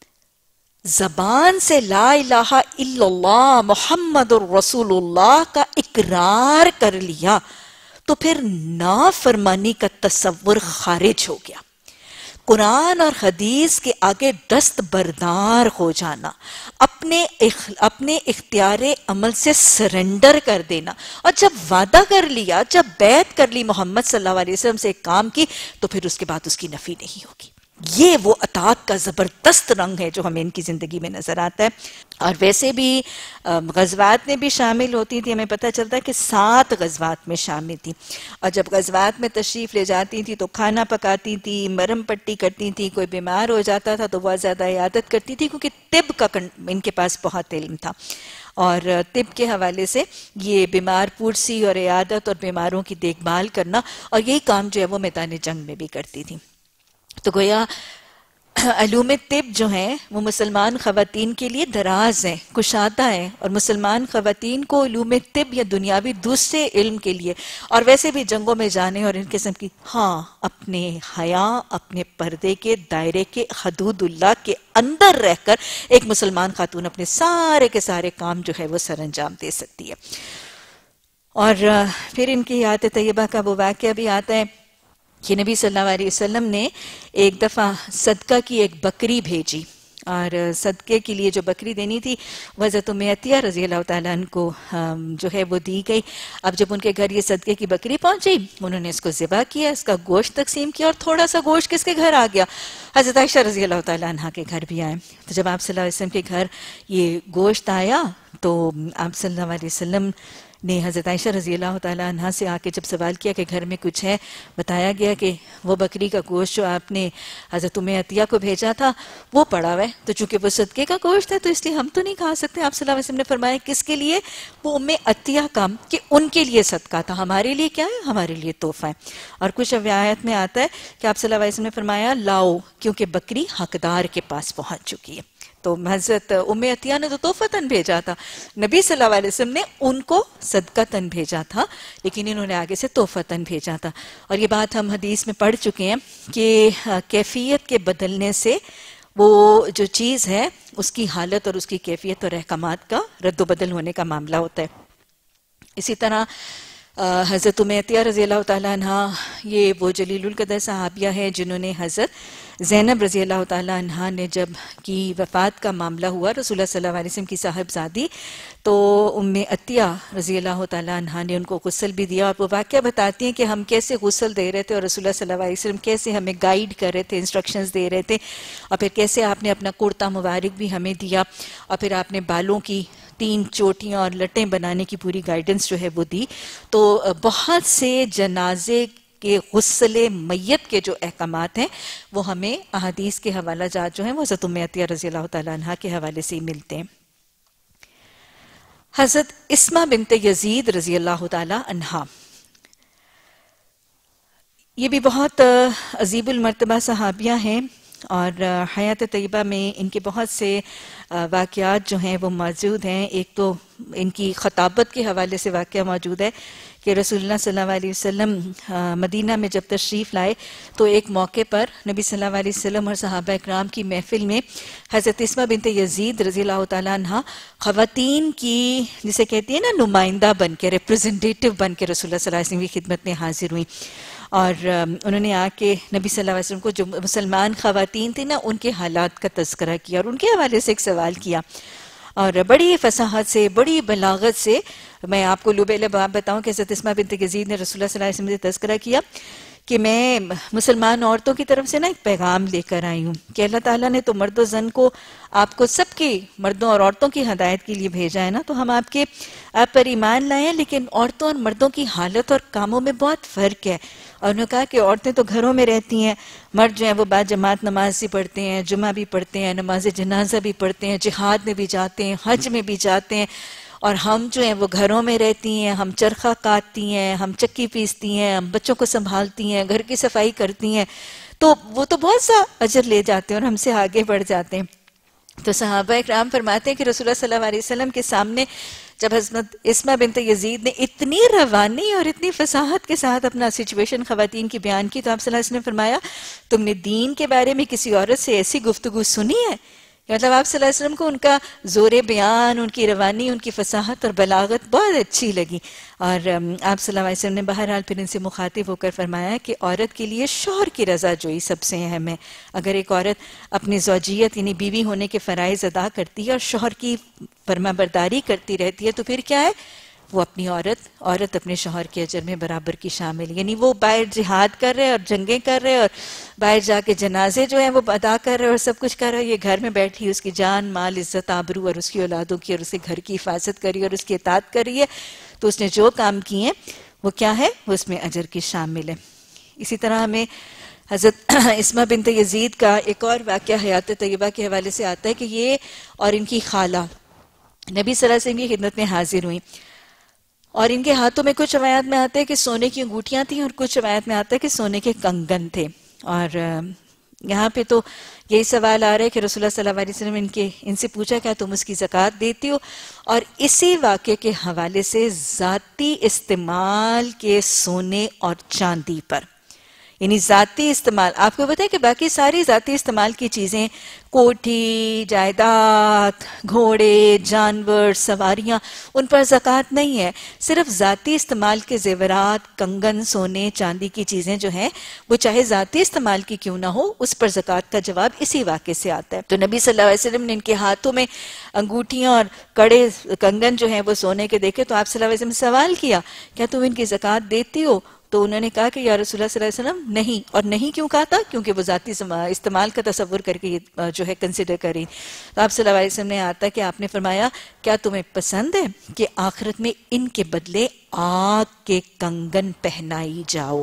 زبان سے لا الہ الا اللہ محمد الرسول اللہ کا اقرار کر لیا تو پھر نافرمانی کا تصور خارج ہو گیا، قرآن اور حدیث کے آگے دست بردار ہو جانا، اپنے اپنے اختیار عمل سے سرنڈر کر دینا، اور جب وعدہ کر لیا، جب بیعت کر لی محمد صلی اللہ علیہ وسلم سے ایک کام کی تو پھر اس کے بعد اس کی نفی نہیں ہوگی۔ یہ وہ اطاعت کا زبردست رنگ ہے جو ہمیں ان کی زندگی میں نظر آتا ہے۔ اور ویسے بھی غزوات میں بھی شامل ہوتی تھی، ہمیں پتہ چلتا ہے کہ سات غزوات میں شامل تھی، اور جب غزوات میں تشریف لے جاتی تھی تو کھانا پکاتی تھی، مرم پٹی کرتی تھی، کوئی بیمار ہو جاتا تھا تو بہت زیادہ عیادت کرتی تھی کیونکہ طب کا ان کے پاس بہت علم تھا، اور طب کے حوالے سے یہ بیمار پرسی اور عیادت اور بیماروں کی دیکھ بھال کرنا، اور یہی کام جو ہے وہ میدان جنگ میں بھی کرتی تھی۔ تو گویا علوم طب جو ہیں وہ مسلمان خواتین کے لیے دراز ہیں، کشادہ ہیں، اور مسلمان خواتین کو علوم طب یا دنیاوی دوسرے علم کے لیے اور ویسے بھی جنگوں میں جانے اور ان قسم کی، ہاں اپنے حیا، اپنے پردے کے دائرے کے حدود اللہ کے اندر رہ کر ایک مسلمان خاتون اپنے سارے کے سارے کام جو ہے وہ سر انجام دے سکتی ہے۔ اور پھر ان کی حیات طیبہ کا وہ واقعہ بھی آتا ہے کہ نبی صلی اللہ علیہ وسلم نے ایک دفعہ صدقہ کی ایک بکری بھیجی، اور صدقے کے لیے جو بکری دینی تھی وہ حضرت ام عطیہ رضی اللہ تعالیٰ عنہ کو جو ہے وہ دی گئی۔ اب جب ان کے گھر یہ صدقے کی بکری پہنچی، انہوں نے اس کو ذبح کیا، اس کا گوشت تقسیم کیا، اور تھوڑا سا گوشت کس کے گھر آ گیا؟ حضرت عائشہ رضی اللہ تعالیٰ عنہ کے گھر بھی آئے۔ تو جب آپ صلی اللہ علیہ وسلم کے گھر یہ گوشت آیا تو آپ صلی اللہ علیہ وسلم نے حضرت عائشہ رضی اللہ تعالیٰ عنہ سے آ کے جب سوال کیا کہ گھر میں کچھ ہے، بتایا گیا کہ وہ بکری کا گوشت جو آپ نے حضرت ام عطیہ کو بھیجا تھا وہ پڑا ہوا ہے، تو چونکہ وہ صدقے کا گوشت ہے تو اس لیے ہم تو نہیں کھا سکتے۔ آپ صلی اللہ علیہ وسلم نے فرمایا کس کے لیے؟ وہ ام عطیہ کا، کہ ان کے لیے صدقہ تھا، ہمارے لیے کیا ہے؟ ہمارے لیے تحفہ ہے۔ اور کچھ روایات میں آتا ہے کہ آپ صلی اللہ علیہ وسلم نے فرمایا لاؤ، کیونکہ بکری حقدار کے پاس پہنچ چکی ہے۔ تو حضرت ام عطیہ نے تو تحفتاً بھیجا تھا، نبی صلی اللہ علیہ وسلم نے ان کو صدقتاً بھیجا تھا، لیکن انہوں نے آگے سے تحفتاً بھیجا تھا۔ اور یہ بات ہم حدیث میں پڑھ چکے ہیں کہ کیفیت کے بدلنے سے وہ جو چیز ہے اس کی حالت اور اس کی کیفیت اور احکامات کا رد و بدل ہونے کا معاملہ ہوتا ہے۔ اسی طرح حضرت ام عطیہ رضی اللہ تعالیٰ عنہ یہ وہ جلیل القدر صحابیہ ہے جنہوں نے حضرت زینب رضی اللہ تعالیٰ عنہ نے جب کی وفات کا معاملہ ہوا، رسول اللہ صلی اللہ علیہ وسلم کی صاحبزادی، تو ام عطیہ رضی اللہ تعالیٰ عنہ نے ان کو غسل بھی دیا، اور وہ واقعہ بتاتی ہیں کہ ہم کیسے غسل دے رہے تھے اور رسول اللہ صلی اللہ علیہ وسلم کیسے ہمیں گائیڈ کر رہے تھے، انسٹرکشنز دے رہے تھے، اور پھر کیسے آپ نے اپنا کرتا مبارک بھی ہمیں دیا، اور پھر آپ نے بالوں کی تین چوٹیاں اور لٹیں بنانے کی پوری گائیڈنس جو ہے وہ دی۔ تو بہت سے جنازے کے غسل میت کے جو احکامات ہیں وہ ہمیں احادیث کے حوالہ جات جو ہیں وہ حضرت ام عطیہ رضی اللہ تعالیٰ عنہ کے حوالے سے ہی ملتے ہیں۔ حضرت اسمہ بنت یزید رضی اللہ تعالیٰ عنہ، یہ بھی بہت عظیم المرتبہ صحابیہ ہیں، اور حیات طیبہ میں ان کے بہت سے واقعات جو ہیں وہ موجود ہیں۔ ایک تو ان کی خطابت کے حوالے سے واقعہ موجود ہے کہ رسول اللہ صلی اللہ علیہ وسلم مدینہ میں جب تشریف لائے تو ایک موقع پر نبی صلی اللہ علیہ وسلم اور صحابہ اکرام کی محفل میں حضرت اسمہ بنت یزید رضی اللہ تعالیٰ عنہ خواتین کی جسے کہتی ہیں نا نمائندہ بن کے، ریپرزنٹیٹیو بن کے رسول اللہ صلی اللہ علیہ وسلم کی خدمت میں حاضر ہوئیں، اور انہوں نے آ کے نبی صلی اللہ علیہ وسلم کو جو مسلمان خواتین تھیں نا ان کے حالات کا تذکرہ کیا اور ان کے حوالے سے ایک سوال کیا، اور بڑی فصاحت سے بڑی بلاغت سے میں آپ کو لب لباب بتاؤں کہ حضرت اسمہ بنت یزید نے رسول اللہ صلی اللہ علیہ وسلم سے تذکرہ کیا کہ میں مسلمان عورتوں کی طرف سے نا ایک پیغام لے کر آئی ہوں کہ اللہ تعالیٰ نے تو مرد و زن کو آپ کو سب کی مردوں اور عورتوں کی ہدایت کے لیے بھیجا ہے نا، تو ہم آپ کے آپ پر ایمان لائے ہیں، لیکن عورتوں اور مردوں کی حالت اور کاموں میں بہت فرق ہے۔ اور انہوں نے کہا کہ عورتیں تو گھروں میں رہتی ہیں، مرد جو ہیں وہ بعد جماعت نماز بھی پڑھتے ہیں، جمعہ بھی پڑھتے ہیں، نماز جنازہ بھی پڑھتے ہیں، جہاد میں بھی جاتے ہیں، حج میں بھی جاتے ہیں، اور ہم جو ہیں وہ گھروں میں رہتی ہیں، ہم چرخہ کاٹتی ہیں، ہم چکی پیستی ہیں، ہم بچوں کو سنبھالتی ہیں، گھر کی صفائی کرتی ہیں، تو وہ تو بہت سا اجر لے جاتے ہیں اور ہم سے آگے بڑھ جاتے ہیں۔ تو صحابہ اکرام فرماتے ہیں کہ رسول اللہ صلی اللہ علیہ وسلم کے سامنے جب حضرت اسمہ بنت یزید نے اتنی روانی اور اتنی فصاحت کے ساتھ اپنا سچویشن خواتین کی بیان کی تو آپ صلی اللہ علیہ وسلم نے فرمایا تم نے دین کے بارے میں کسی عورت سے ایسی گفتگو سنی ہے؟ مطلب آپ صلی اللہ علیہ وسلم کو ان کا زور بیان، ان کی روانی، ان کی فصاحت اور بلاغت بہت اچھی لگی، اور آپ صلی اللہ علیہ وسلم نے بہرحال پھر ان سے مخاطب ہو کر فرمایا کہ عورت کے لیے شوہر کی رضا جوئی سب سے اہم ہے۔ اگر ایک عورت اپنی زوجیت یعنی بیوی ہونے کے فرائض ادا کرتی ہے اور شوہر کی فرما برداری کرتی رہتی ہے تو پھر کیا ہے؟ وہ اپنی عورت عورت اپنے شوہر کے اجر میں برابر کی شامل، یعنی وہ باہر جہاد کر رہے اور جنگیں کر رہے اور باہر جا کے جنازے جو ہیں وہ ادا کر رہے اور سب کچھ کر رہے، یہ گھر میں بیٹھی اس کی جان مال عزت آبرو اور اس کی اولادوں کی اور اس کے گھر کی حفاظت کری اور اس کی اطاعت کری ہے، تو اس نے جو کام کیے ہیں وہ کیا ہے؟ وہ اس میں اجر کی شامل ہے۔ اسی طرح ہمیں حضرت اسمہ بنت یزید کا ایک اور واقعہ حیات طیبہ کے حوالے سے آتا ہے کہ یہ اور ان کی خالہ نبی صلی اللہ علیہ وسلم کی خدمت میں حاضر ہوئیں، اور ان کے ہاتھوں میں کچھ روایات میں آتا ہے کہ سونے کی انگوٹھیاں تھیں اور کچھ روایات میں آتا ہے کہ سونے کے کنگن تھے، اور یہاں پہ تو یہی سوال آ رہا ہے کہ رسول اللہ صلی اللہ علیہ وسلم ان کے ان سے پوچھا کیا تم اس کی زکوٰۃ دیتی ہو، اور اسی واقعے کے حوالے سے ذاتی استعمال کے سونے اور چاندی پر، یعنی ذاتی استعمال، آپ کو پتہ ہے کہ باقی ساری ذاتی استعمال کی چیزیں، کوٹھی، جائیداد، گھوڑے، جانور، سواریاں، ان پر زکوٰۃ نہیں ہے، صرف ذاتی استعمال کے زیورات، کنگن، سونے، چاندی کی چیزیں جو ہیں وہ چاہے ذاتی استعمال کی کیوں نہ ہو، اس پر زکوٰۃ کا جواب اسی واقعے سے آتا ہے۔ تو نبی صلی اللہ علیہ وسلم نے ان کے ہاتھوں میں انگوٹھیاں اور کڑے کنگن جو ہیں وہ سونے کے دیکھے، تو آپ صلی اللہ علیہ وسلم نے سوال کیا کیا تم ان کی زکوٰۃ دیتی ہو؟ تو انہوں نے کہا کہ یا رسول اللہ صلی اللہ علیہ وسلم نہیں، اور نہیں کیوں کہا تھا؟ کیونکہ وہ ذاتی استعمال کا تصور کر کے یہ جو ہے کنسیڈر کریں۔ تو آپ صلی اللہ علیہ وسلم نے آتا کہ آپ نے فرمایا کیا تمہیں پسند ہے کہ آخرت میں ان کے بدلے آگ کے کنگن پہنائی جاؤ؟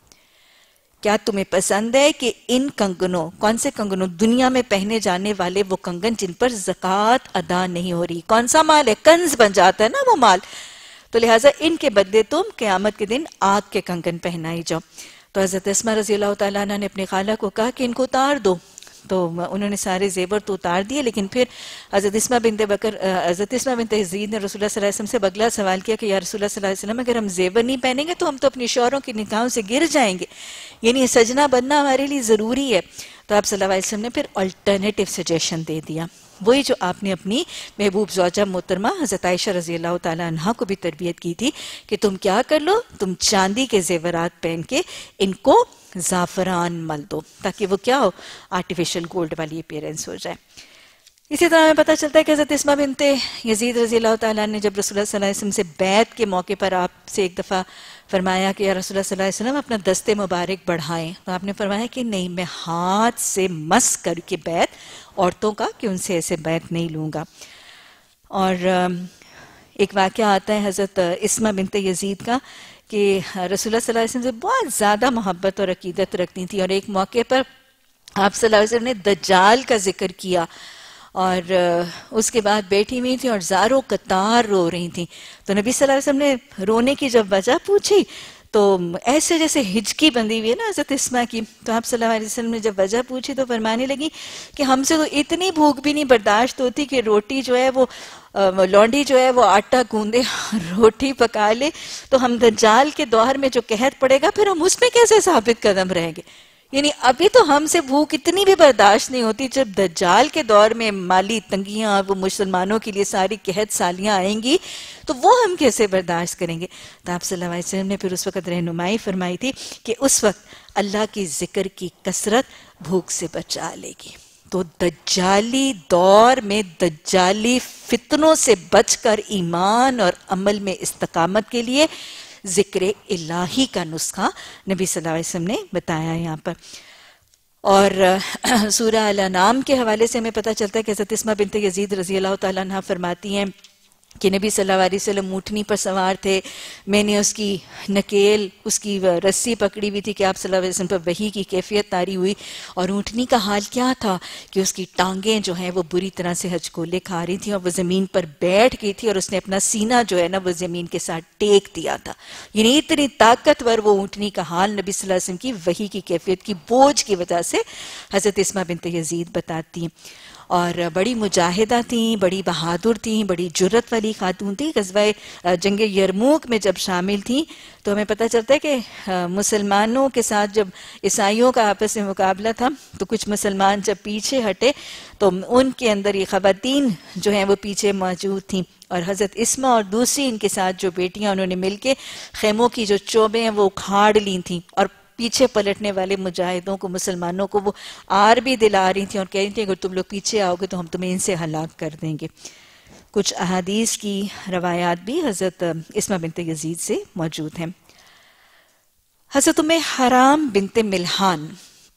کیا تمہیں پسند ہے کہ ان کنگنوں، کون سے کنگنوں؟ دنیا میں پہنے جانے والے وہ کنگن جن پر زکوٰۃ ادا نہیں ہو رہی، کون سا مال ہے؟ کنز بن جاتا ہے نا وہ مال، تو لہٰذا ان کے بدلے تم قیامت کے دن آگ کے کنگن پہنائی جاؤ۔ تو حضرت اسماء رضی اللہ تعالیٰ عنہ نے اپنی خالہ کو کہا کہ ان کو اتار دو، تو انہوں نے سارے زیور تو اتار دیے، لیکن پھر حضرت اسماء بنت بکر حضرت اسماء بنت یزید نے رسول اللہ صلی اللہ علیہ وسلم سے بغلا سوال کیا کہ یا رسول اللہ صلی اللہ علیہ وسلم اگر ہم زیور نہیں پہنیں گے تو ہم تو اپنی شوہروں کی نکاحوں سے گر جائیں گے، یعنی سجنا بننا ہمارے لیے ضروری ہے۔ تو آپ صلی اللہ علیہ وسلم نے پھر الٹرنیٹو سجیشن دے دیا، وہی جو آپ نے اپنی محبوب زوجہ محترمہ حضرت عائشہ رضی اللہ تعالیٰ عنہ کو بھی تربیت کی تھی کہ تم کیا کر لو، تم چاندی کے زیورات پہن کے ان کو زعفران مل دو تاکہ وہ کیا ہو، آرٹیفیشل گولڈ والی اپیرنس ہو جائے۔ اسی طرح ہمیں پتہ چلتا ہے کہ حضرت اسماء بنت یزید رضی اللہ تعالیٰ نے جب رسول اللہ صلی اللہ علیہ وسلم سے بیعت کے موقع پر آپ سے ایک دفعہ فرمایا کہ یا رسول اللہ صلی اللہ علیہ وسلم اپنا دست مبارک بڑھائیں، تو آپ نے فرمایا کہ نہیں، میں ہاتھ سے مس کر کے بیعت عورتوں کا کہ ان سے ایسے بیعت نہیں لوں گا۔ اور ایک واقعہ آتا ہے حضرت اسماء بنت یزید کا کہ رسول اللہ صلی اللہ علیہ وسلم سے بہت زیادہ محبت اور عقیدت رکھتی تھی، اور ایک موقع پر آپ صلی اللہ علیہ وسلم نے دجال کا ذکر کیا اور اس کے بعد بیٹھی ہوئی تھی اور زاروں قطار رو رہی تھیں، تو نبی صلی اللہ علیہ وسلم نے رونے کی جب وجہ پوچھی تو ایسے جیسے ہچکی بندی ہوئی ہے نا حضرت اسماء کی، تو آپ صلی اللہ علیہ وسلم نے جب وجہ پوچھی تو فرمانے لگی کہ ہم سے تو اتنی بھوک بھی نہیں برداشت ہوتی کہ روٹی جو ہے وہ لونڈی جو ہے وہ آٹا گوندے روٹی پکا لے، تو ہم دجال کے دور میں جو قحط پڑے گا پھر ہم اس میں کیسے ثابت قدم رہیں گے؟ یعنی ابھی تو ہم سے بھوک اتنی بھی برداشت نہیں ہوتی، جب دجال کے دور میں مالی تنگیاں وہ مسلمانوں کے لیے ساری قحط سالیاں آئیں گی تو وہ ہم کیسے برداشت کریں گے؟ تو آپ صلی اللہ علیہ وسلم نے پھر اس وقت رہنمائی فرمائی تھی کہ اس وقت اللہ کی ذکر کی کثرت بھوک سے بچا لے گی۔ تو دجالی دور میں دجالی فتنوں سے بچ کر ایمان اور عمل میں استقامت کے لیے ذکر الہی کا نسخہ نبی صلی اللہ علیہ وسلم نے بتایا یہاں پر۔ اور سورہ الانعام کے حوالے سے ہمیں پتہ چلتا ہے کہ حضرت اسماء بنت یزید رضی اللہ تعالیٰ عنہ فرماتی ہیں کہ نبی صلی اللہ علیہ وسلم اونٹنی پر سوار تھے، میں نے اس کی نکیل، اس کی رسی پکڑی ہوئی تھی کہ آپ صلی اللہ علیہ وسلم پر وحی کی کیفیت طاری ہوئی، اور اونٹنی کا حال کیا تھا کہ اس کی ٹانگیں جو ہیں وہ بری طرح سے ہچکولے کھا رہی تھیں اور وہ زمین پر بیٹھ گئی تھی، اور اس نے اپنا سینہ جو ہے نا وہ زمین کے ساتھ ٹیک دیا تھا، یعنی اتنی طاقتور وہ اونٹنی کا حال نبی صلی اللہ علیہ وسلم کی وحی کی کیفیت کی بوجھ کی وجہ سے حضرت اسماء بنت یزید بتاتی ہیں۔ اور بڑی مجاہدہ تھیں، بڑی بہادر تھیں، بڑی جرت والی خاتون تھیں۔ غزوہ جنگ یرموک میں جب شامل تھیں تو ہمیں پتہ چلتا ہے کہ مسلمانوں کے ساتھ جب عیسائیوں کا آپس میں مقابلہ تھا تو کچھ مسلمان جب پیچھے ہٹے تو ان کے اندر یہ خواتین جو ہیں وہ پیچھے موجود تھیں، اور حضرت اسماء اور دوسری ان کے ساتھ جو بیٹیاں انہوں نے مل کے خیموں کی جو چوبیں ہیں وہ اکھاڑ لی تھیں، اور پیچھے پلٹنے والے مجاہدوں کو، مسلمانوں کو وہ آر بھی دلا رہی تھیں اور کہہ رہی تھیں اگر تم لوگ پیچھے آؤ گے تو ہم تمہیں ان سے ہلاک کر دیں گے۔ کچھ احادیث کی روایات بھی حضرت اسماء بنت یزید سے موجود ہیں۔ حضرت ام حرام بنت ملحان،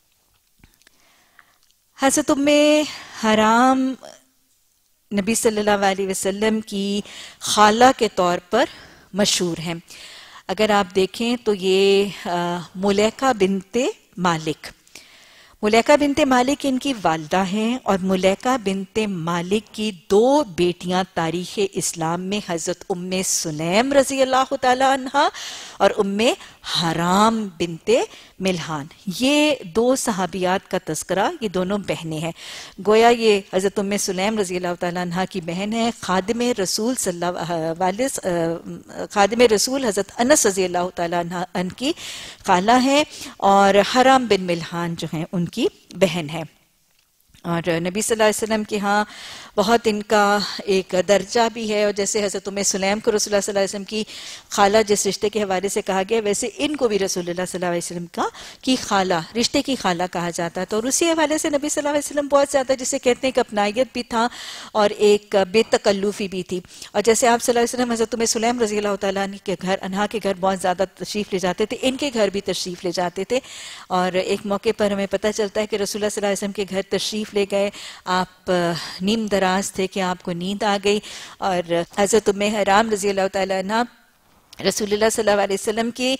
حضرت ام حرام نبی صلی اللہ علیہ وسلم کی خالہ کے طور پر مشہور ہیں۔ اگر آپ دیکھیں تو یہ ملیکہ بنت مالک، ملیکہ بنت مالک ان کی والدہ ہیں، اور ملیکہ بنت مالک کی دو بیٹیاں تاریخ اسلام میں حضرت ام سلیم رضی اللہ تعالی عنہ اور ام حرام بنتے ملحان. یہ دو صحابیات کا تذکرہ، یہ دونوں بہنیں ہیں. گویا یہ حضرت ام سلیم رضی اللہ تعالیٰ عنہ کی بہن ہے. خادم رسول صلی اللہ علیہ خادم رسول حضرت انس رضی اللہ تعالیٰ عنہ ان کی خالہ ہیں، اور حرام بن ملحان جو ہیں ان کی بہن ہے. اور نبی صلی اللہ علیہ وسلم کے ہاں بہت ان کا ایک درجہ بھی ہے، اور جیسے حضرت ام سلیم کو رسول اللہ صلی اللہ علیہ وسلم کی خالہ جس رشتے کے حوالے سے کہا گیا، ویسے ان کو بھی رسول اللہ صلی اللہ علیہ وسلم کا کی خالہ، رشتے کی خالہ کہا جاتا ہے. اور اسی حوالے سے نبی صلی اللہ علیہ وسلم بہت زیادہ جسے کہتے ہیں ایک اپنائیت بھی تھا اور ایک بے تکلفی بھی تھی. اور جیسے آپ صلی اللہ علیہ وسلم حضرت ام سلیم رضی اللہ تعالیٰ عنہ کے گھر انہا کے گھر بہت زیادہ تشریف لے جاتے تھے، ان کے گھر بھی تشریف لے جاتے تھے. اور ایک موقع پر ہمیں پتہ چلتا ہے کہ رسول اللہ صلی اللہ علیہ وسلم کے گھر تشریف لے گئے، آپ نیم دراز تھے کہ آپ کو نیند آ گئی، اور حضرت ام حرام رضی اللہ تعالیٰ عنہ رسول اللہ صلی اللہ علیہ وسلم کی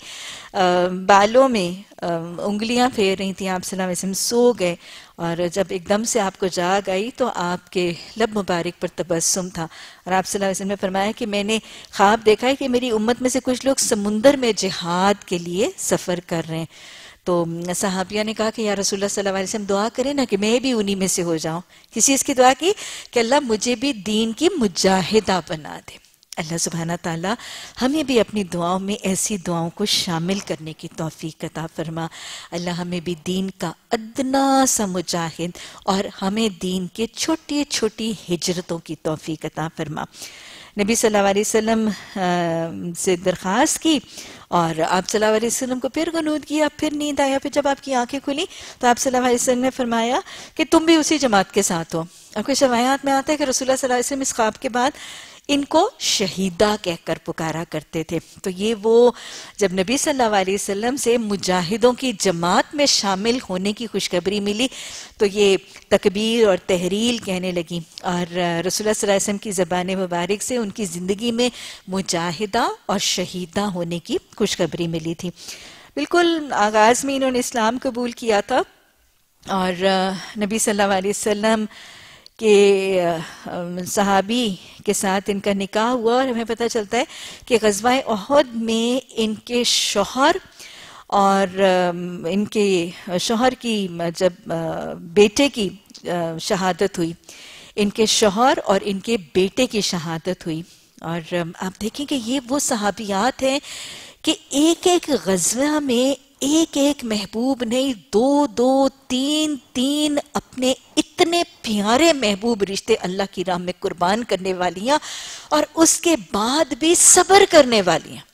بالوں میں انگلیاں پھیر رہی تھیں. آپ صلی اللہ علیہ وسلم سو گئے، اور جب ایک دم سے آپ کو جاگ آئی تو آپ کے لب مبارک پر تبسم تھا، اور آپ صلی اللہ علیہ وسلم نے فرمایا کہ میں نے خواب دیکھا ہے کہ میری امت میں سے کچھ لوگ سمندر میں جہاد کے لیے سفر کر رہے ہیں. تو صحابیہ نے کہا کہ یا رسول اللہ صلی اللہ علیہ وسلم دعا کریں نا کہ میں بھی انہی میں سے ہو جاؤں. کس چیز کی دعا کی؟ کہ اللہ مجھے بھی دین کی مجاہدہ بنا دے. اللہ سبحانہ تعالیٰ ہمیں بھی اپنی دعاؤں میں ایسی دعاؤں کو شامل کرنے کی توفیق عطا فرما. اللہ ہمیں بھی دین کا ادنا سا مجاہد اور ہمیں دین کے چھوٹی چھوٹی ہجرتوں کی توفیق عطا فرما. نبی صلی اللہ علیہ وسلم سے درخواست کی، اور آپ صلی اللہ علیہ وسلم کو پھر غنود کیا، پھر نیند آیا. پھر جب آپ کی آنکھیں کھلی تو آپ صلی اللہ علیہ وسلم نے فرمایا کہ تم بھی اسی جماعت کے ساتھ ہو. اب کچھ روایات میں آتا ہے کہ رسول اللہ صلی اللہ علیہ وسلم اس خواب کے بعد ان کو شہیدہ کہہ کر پکارا کرتے تھے. تو یہ وہ جب نبی صلی اللہ علیہ وسلم سے مجاہدوں کی جماعت میں شامل ہونے کی خوشخبری ملی تو یہ تکبیر اور تحریل کہنے لگی، اور رسول اللہ صلی اللہ علیہ وسلم کی زبان مبارک سے ان کی زندگی میں مجاہدہ اور شہیدہ ہونے کی خوشخبری ملی تھی. بالکل آغاز میں انہوں نے اسلام قبول کیا تھا، اور نبی صلی اللہ علیہ وسلم کہ صحابی کے ساتھ ان کا نکاح ہوا، اور ہمیں پتہ چلتا ہے کہ غزوہ احد میں ان کے شوہر اور ان کے شوہر کی جب بیٹے کی شہادت ہوئی، ان کے شوہر اور ان کے بیٹے کی شہادت ہوئی. اور آپ دیکھیں کہ یہ وہ صحابیات ہیں کہ ایک ایک غزوہ میں ایک ایک محبوب نہیں، دو دو تین تین اپنے اتنے پیارے محبوب رشتے اللہ کی راہ میں قربان کرنے والی ہیں، اور اس کے بعد بھی صبر کرنے والی ہیں.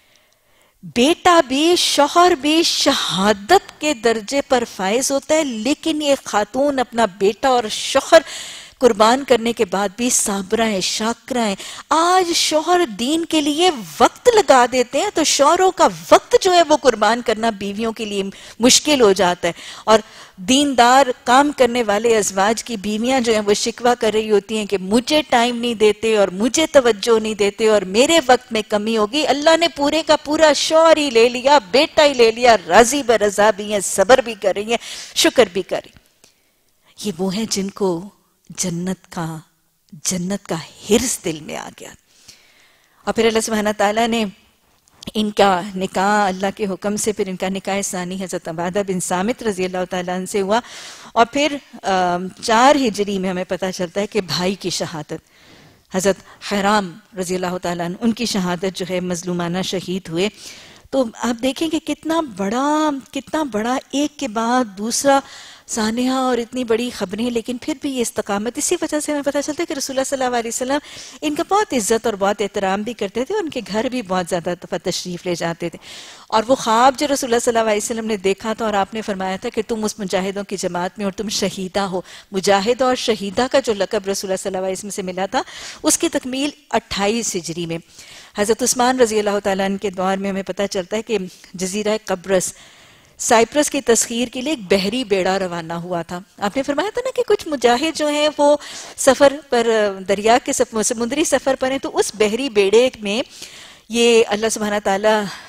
بیٹا بھی شوہر بھی شہادت کے درجے پر فائز ہوتا ہے، لیکن یہ خاتون اپنا بیٹا اور شوہر قربان کرنے کے بعد بھی صابرہ ہیں، شاکرہ ہیں. آج شوہر دین کے لیے وقت لگا دیتے ہیں تو شوہروں کا وقت جو ہے وہ قربان کرنا بیویوں کے لیے مشکل ہو جاتا ہے، اور دیندار کام کرنے والے ازواج کی بیویاں جو ہیں وہ شکوہ کر رہی ہوتی ہیں کہ مجھے ٹائم نہیں دیتے اور مجھے توجہ نہیں دیتے اور میرے وقت میں کمی ہوگی. اللہ نے پورے کا پورا شوہر ہی لے لیا، بیٹا ہی لے لیا، راضی برضا بھی ہیں، صبر بھی کر رہی ہیں، شکر بھی کر رہی. یہ وہ ہیں جن کو جنت کا جنت کا حرص دل میں آ گیا. اور پھر اللہ سبحانہ تعالیٰ نے ان کا نکاح اللہ کے حکم سے، پھر ان کا نکاح ثانی حضرت عبادہ بن صامت رضی اللہ تعالیٰ عنہ سے ہوا، اور پھر چار ہجری میں ہمیں پتہ چلتا ہے کہ بھائی کی شہادت حضرت حرام رضی اللہ تعالیٰ عنہ ان کی شہادت جو ہے مظلومانہ شہید ہوئے. تو آپ دیکھیں کہ کتنا بڑا کتنا بڑا ایک کے بعد دوسرا سانحہ اور اتنی بڑی خبریں، لیکن پھر بھی یہ استقامت. اسی وجہ سے ہمیں پتہ چلتا ہے کہ رسول اللہ صلی اللہ علیہ وسلم ان کا بہت عزت اور بہت احترام بھی کرتے تھے، ان کے گھر بھی بہت زیادہ دفعہ تشریف لے جاتے تھے. اور وہ خواب جو رسول اللہ صلی اللہ علیہ وسلم نے دیکھا تھا اور آپ نے فرمایا تھا کہ تم اس مجاہدوں کی جماعت میں اور تم شہیدہ ہو، مجاہد اور شہیدہ کا جو لقب رسول اللہ صلی اللہ علیہ وسلم سے ملا تھا اس کی تکمیل اٹھائیس ہجری میں. حضرت عثمان رضی اللہ تعالیٰ عنہ کے دور میں ہمیں پتہ چلتا ہے کہ جزیرہ قبرص سائپرس کی تسخیر کے لیے ایک بحری بیڑا روانہ ہوا تھا. آپ نے فرمایا تھا نا کہ کچھ مجاہد جو ہیں وہ سفر پر، دریا کے سمندری سفر پر ہیں، تو اس بحری بیڑے میں یہ اللہ سبحانہ تعالیٰ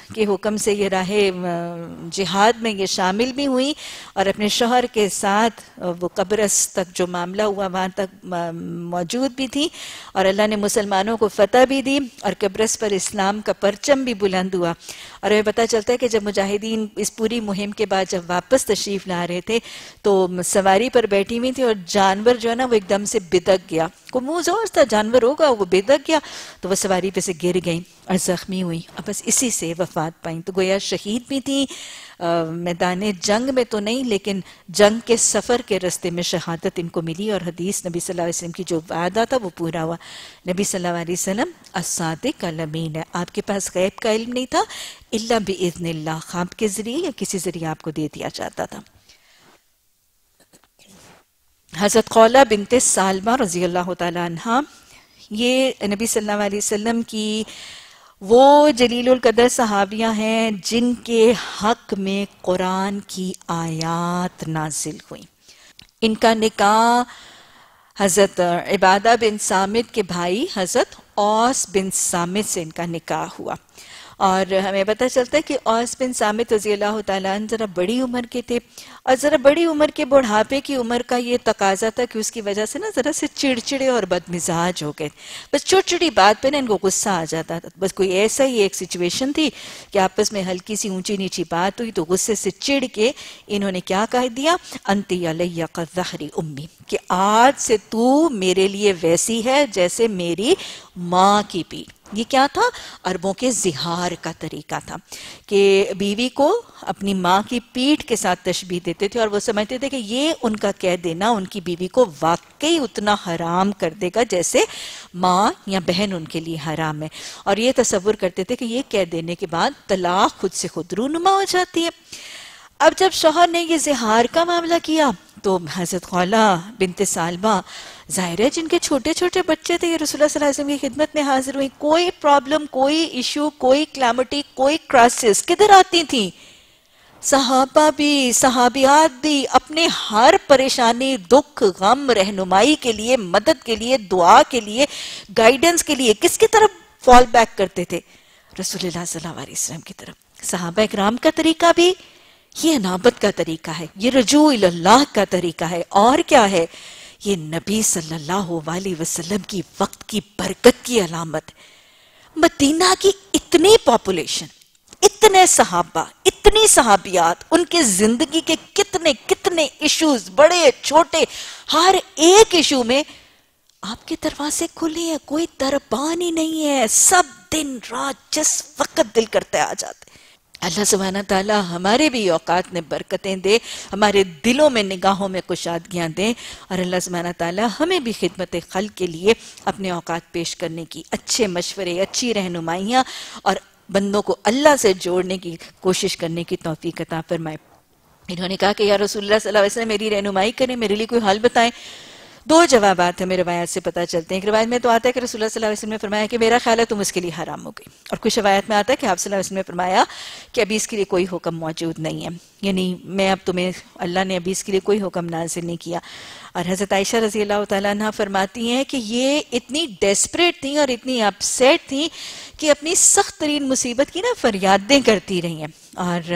کے حکم سے یہ راہ جہاد میں یہ شامل بھی ہوئی اور اپنے شوہر کے ساتھ وہ قبرص تک جو معاملہ ہوا وہاں تک موجود بھی تھی، اور اللہ نے مسلمانوں کو فتح بھی دی اور قبرص پر اسلام کا پرچم بھی بلند ہوا۔ اور ہمیں پتہ چلتا ہے کہ جب مجاہدین اس پوری مہم کے بعد جب واپس تشریف لا رہے تھے تو سواری پر بیٹھی ہوئی تھی اور جانور جو ہے نا وہ ایک دم سے بدک گیا، کو منہ زور تھا جانور ہوگا وہ بدک گیا تو وہ سواری پہ سے گر گئیں اور زخمی ہوئی اور بس اسی سے وفات پائیں۔ تو گویا شہید بھی تھیں، میدان جنگ میں تو نہیں لیکن جنگ کے سفر کے رستے میں شہادت ان کو ملی، اور حدیث نبی صلی اللہ علیہ وسلم کی جو وعدہ تھا وہ پورا ہوا۔ نبی صلی اللہ علیہ وسلم الصادق الامین ہے، آپ کے پاس غیب کا علم نہیں تھا الا باذن اللہ، خواب کے ذریعے یا کسی ذریعے آپ کو دے دیا جاتا تھا۔ حضرت خولہ بنت سالمہ رضی اللہ تعالی عنہ، یہ نبی صلی اللہ علیہ وسلم کی وہ جلیل القدر صحابیاں ہیں جن کے حق میں قرآن کی آیات نازل ہوئیں۔ ان کا نکاح حضرت عبادہ بن صامت کے بھائی حضرت اوس بن صامت سے ان کا نکاح ہوا، اور ہمیں پتہ چلتا ہے کہ اوس بن صامت رضی اللہ تعالیٰ عنہ ذرا بڑی عمر کے تھے، اور ذرا بڑی عمر کے بڑھاپے کی عمر کا یہ تقاضا تھا کہ اس کی وجہ سے نا ذرا سے چڑچڑے اور بدمزاج ہو گئے، بس چھوٹی چھوٹی بات پہ نا ان کو غصہ آ جاتا تھا، بس کوئی ایسا ہی ایک سچویشن تھی کہ آپس میں ہلکی سی اونچی نیچی بات ہوئی تو غصے سے چڑ کے انہوں نے کیا کہہ دیا، انتی علی کظہر امی، کہ آج سے تو میرے لیے ویسی ہے جیسے میری ماں کی پیٹھ۔ یہ کیا تھا؟ عربوں کے زہار کا طریقہ تھا کہ بیوی کو اپنی ماں کی پیٹھ کے ساتھ تشبیہ دیتے تھے، اور وہ سمجھتے تھے کہ یہ ان کا کہہ دینا ان کی بیوی کو واقعی اتنا حرام کر دے گا جیسے ماں یا بہن ان کے لیے حرام ہے، اور یہ تصور کرتے تھے کہ یہ کہہ دینے کے بعد طلاق خود سے خود رونما ہو جاتی ہے۔ اب جب شوہر نے یہ زہار کا معاملہ کیا تو حضرت خولہ بنت سالمہ، ظاہر ہے جن کے چھوٹے چھوٹے بچے تھے، یہ رسول اللہ صلی اللہ علیہ وسلم کی خدمت میں حاضر ہوئی، کوئی پرابلم، کوئی ایشو، کوئی کلیمٹی، کوئی کرائسس کدھر آتی تھیں؟ صحابہ بھی، صحابیات بھی اپنے ہر پریشانی، دکھ، غم، رہنمائی کے لیے، مدد کے لیے، دعا کے لیے، گائیڈنس کے لیے کس کی طرف فال بیک کرتے تھے؟ رسول اللہ صلی اللہ علیہ وسلم کی طرف۔ صحابہ اکرام کا طریقہ بھی یہ انابت کا طریقہ ہے، یہ رجوع اللہ کا طریقہ ہے، اور کیا ہے؟ یہ نبی صلی اللہ علیہ وسلم کی وقت کی برکت کی علامت۔ مدینہ کی اتنی پاپولیشن، اتنے صحابہ، اتنی صحابیات، ان کے زندگی کے کتنے کتنے ایشوز، بڑے چھوٹے، ہر ایک ایشو میں آپ کے دروازے کھلے ہیں، کوئی دربان ہی نہیں ہے، سب دن رات جس وقت دل کرتا ہے آ جاتے۔ اللہ سبحانہ تعالیٰ ہمارے بھی اوقات میں برکتیں دے، ہمارے دلوں میں نگاہوں میں کشادگیاں دیں، اور اللہ سبحانہ تعالیٰ ہمیں بھی خدمت خلق کے لیے اپنے اوقات پیش کرنے کی، اچھے مشورے، اچھی رہنمائیاں اور بندوں کو اللہ سے جوڑنے کی کوشش کرنے کی توفیق عطا فرمائے۔ انہوں نے کہا کہ یا رسول اللہ صلی اللہ علیہ وسلم میری رہنمائی کریں، میرے لیے کوئی حل بتائیں۔ دو جوابات ہمیں روایات سے پتہ چلتے ہیں۔ ایک روایت میں تو آتا ہے کہ رسول اللہ صلی اللہ علیہ وسلم نے فرمایا کہ میرا خیال ہے تم اس کے لیے حرام ہو گئی، اور کچھ روایت میں آتا ہے کہ آپ صلی اللہ علیہ وسلم نے فرمایا کہ ابھی اس کے لیے کوئی حکم موجود نہیں ہے، یعنی میں اب تمہیں، اللہ نے ابھی اس کے لیے کوئی حکم نازل نہیں کیا۔ اور حضرت عائشہ رضی اللہ تعالیٰ عنہ فرماتی ہیں کہ یہ اتنی ڈیسپریٹ تھیں اور اتنی اپسیٹ تھیں کہ اپنی سخت ترین مصیبت کی نا فریادیں کرتی رہی ہیں، اور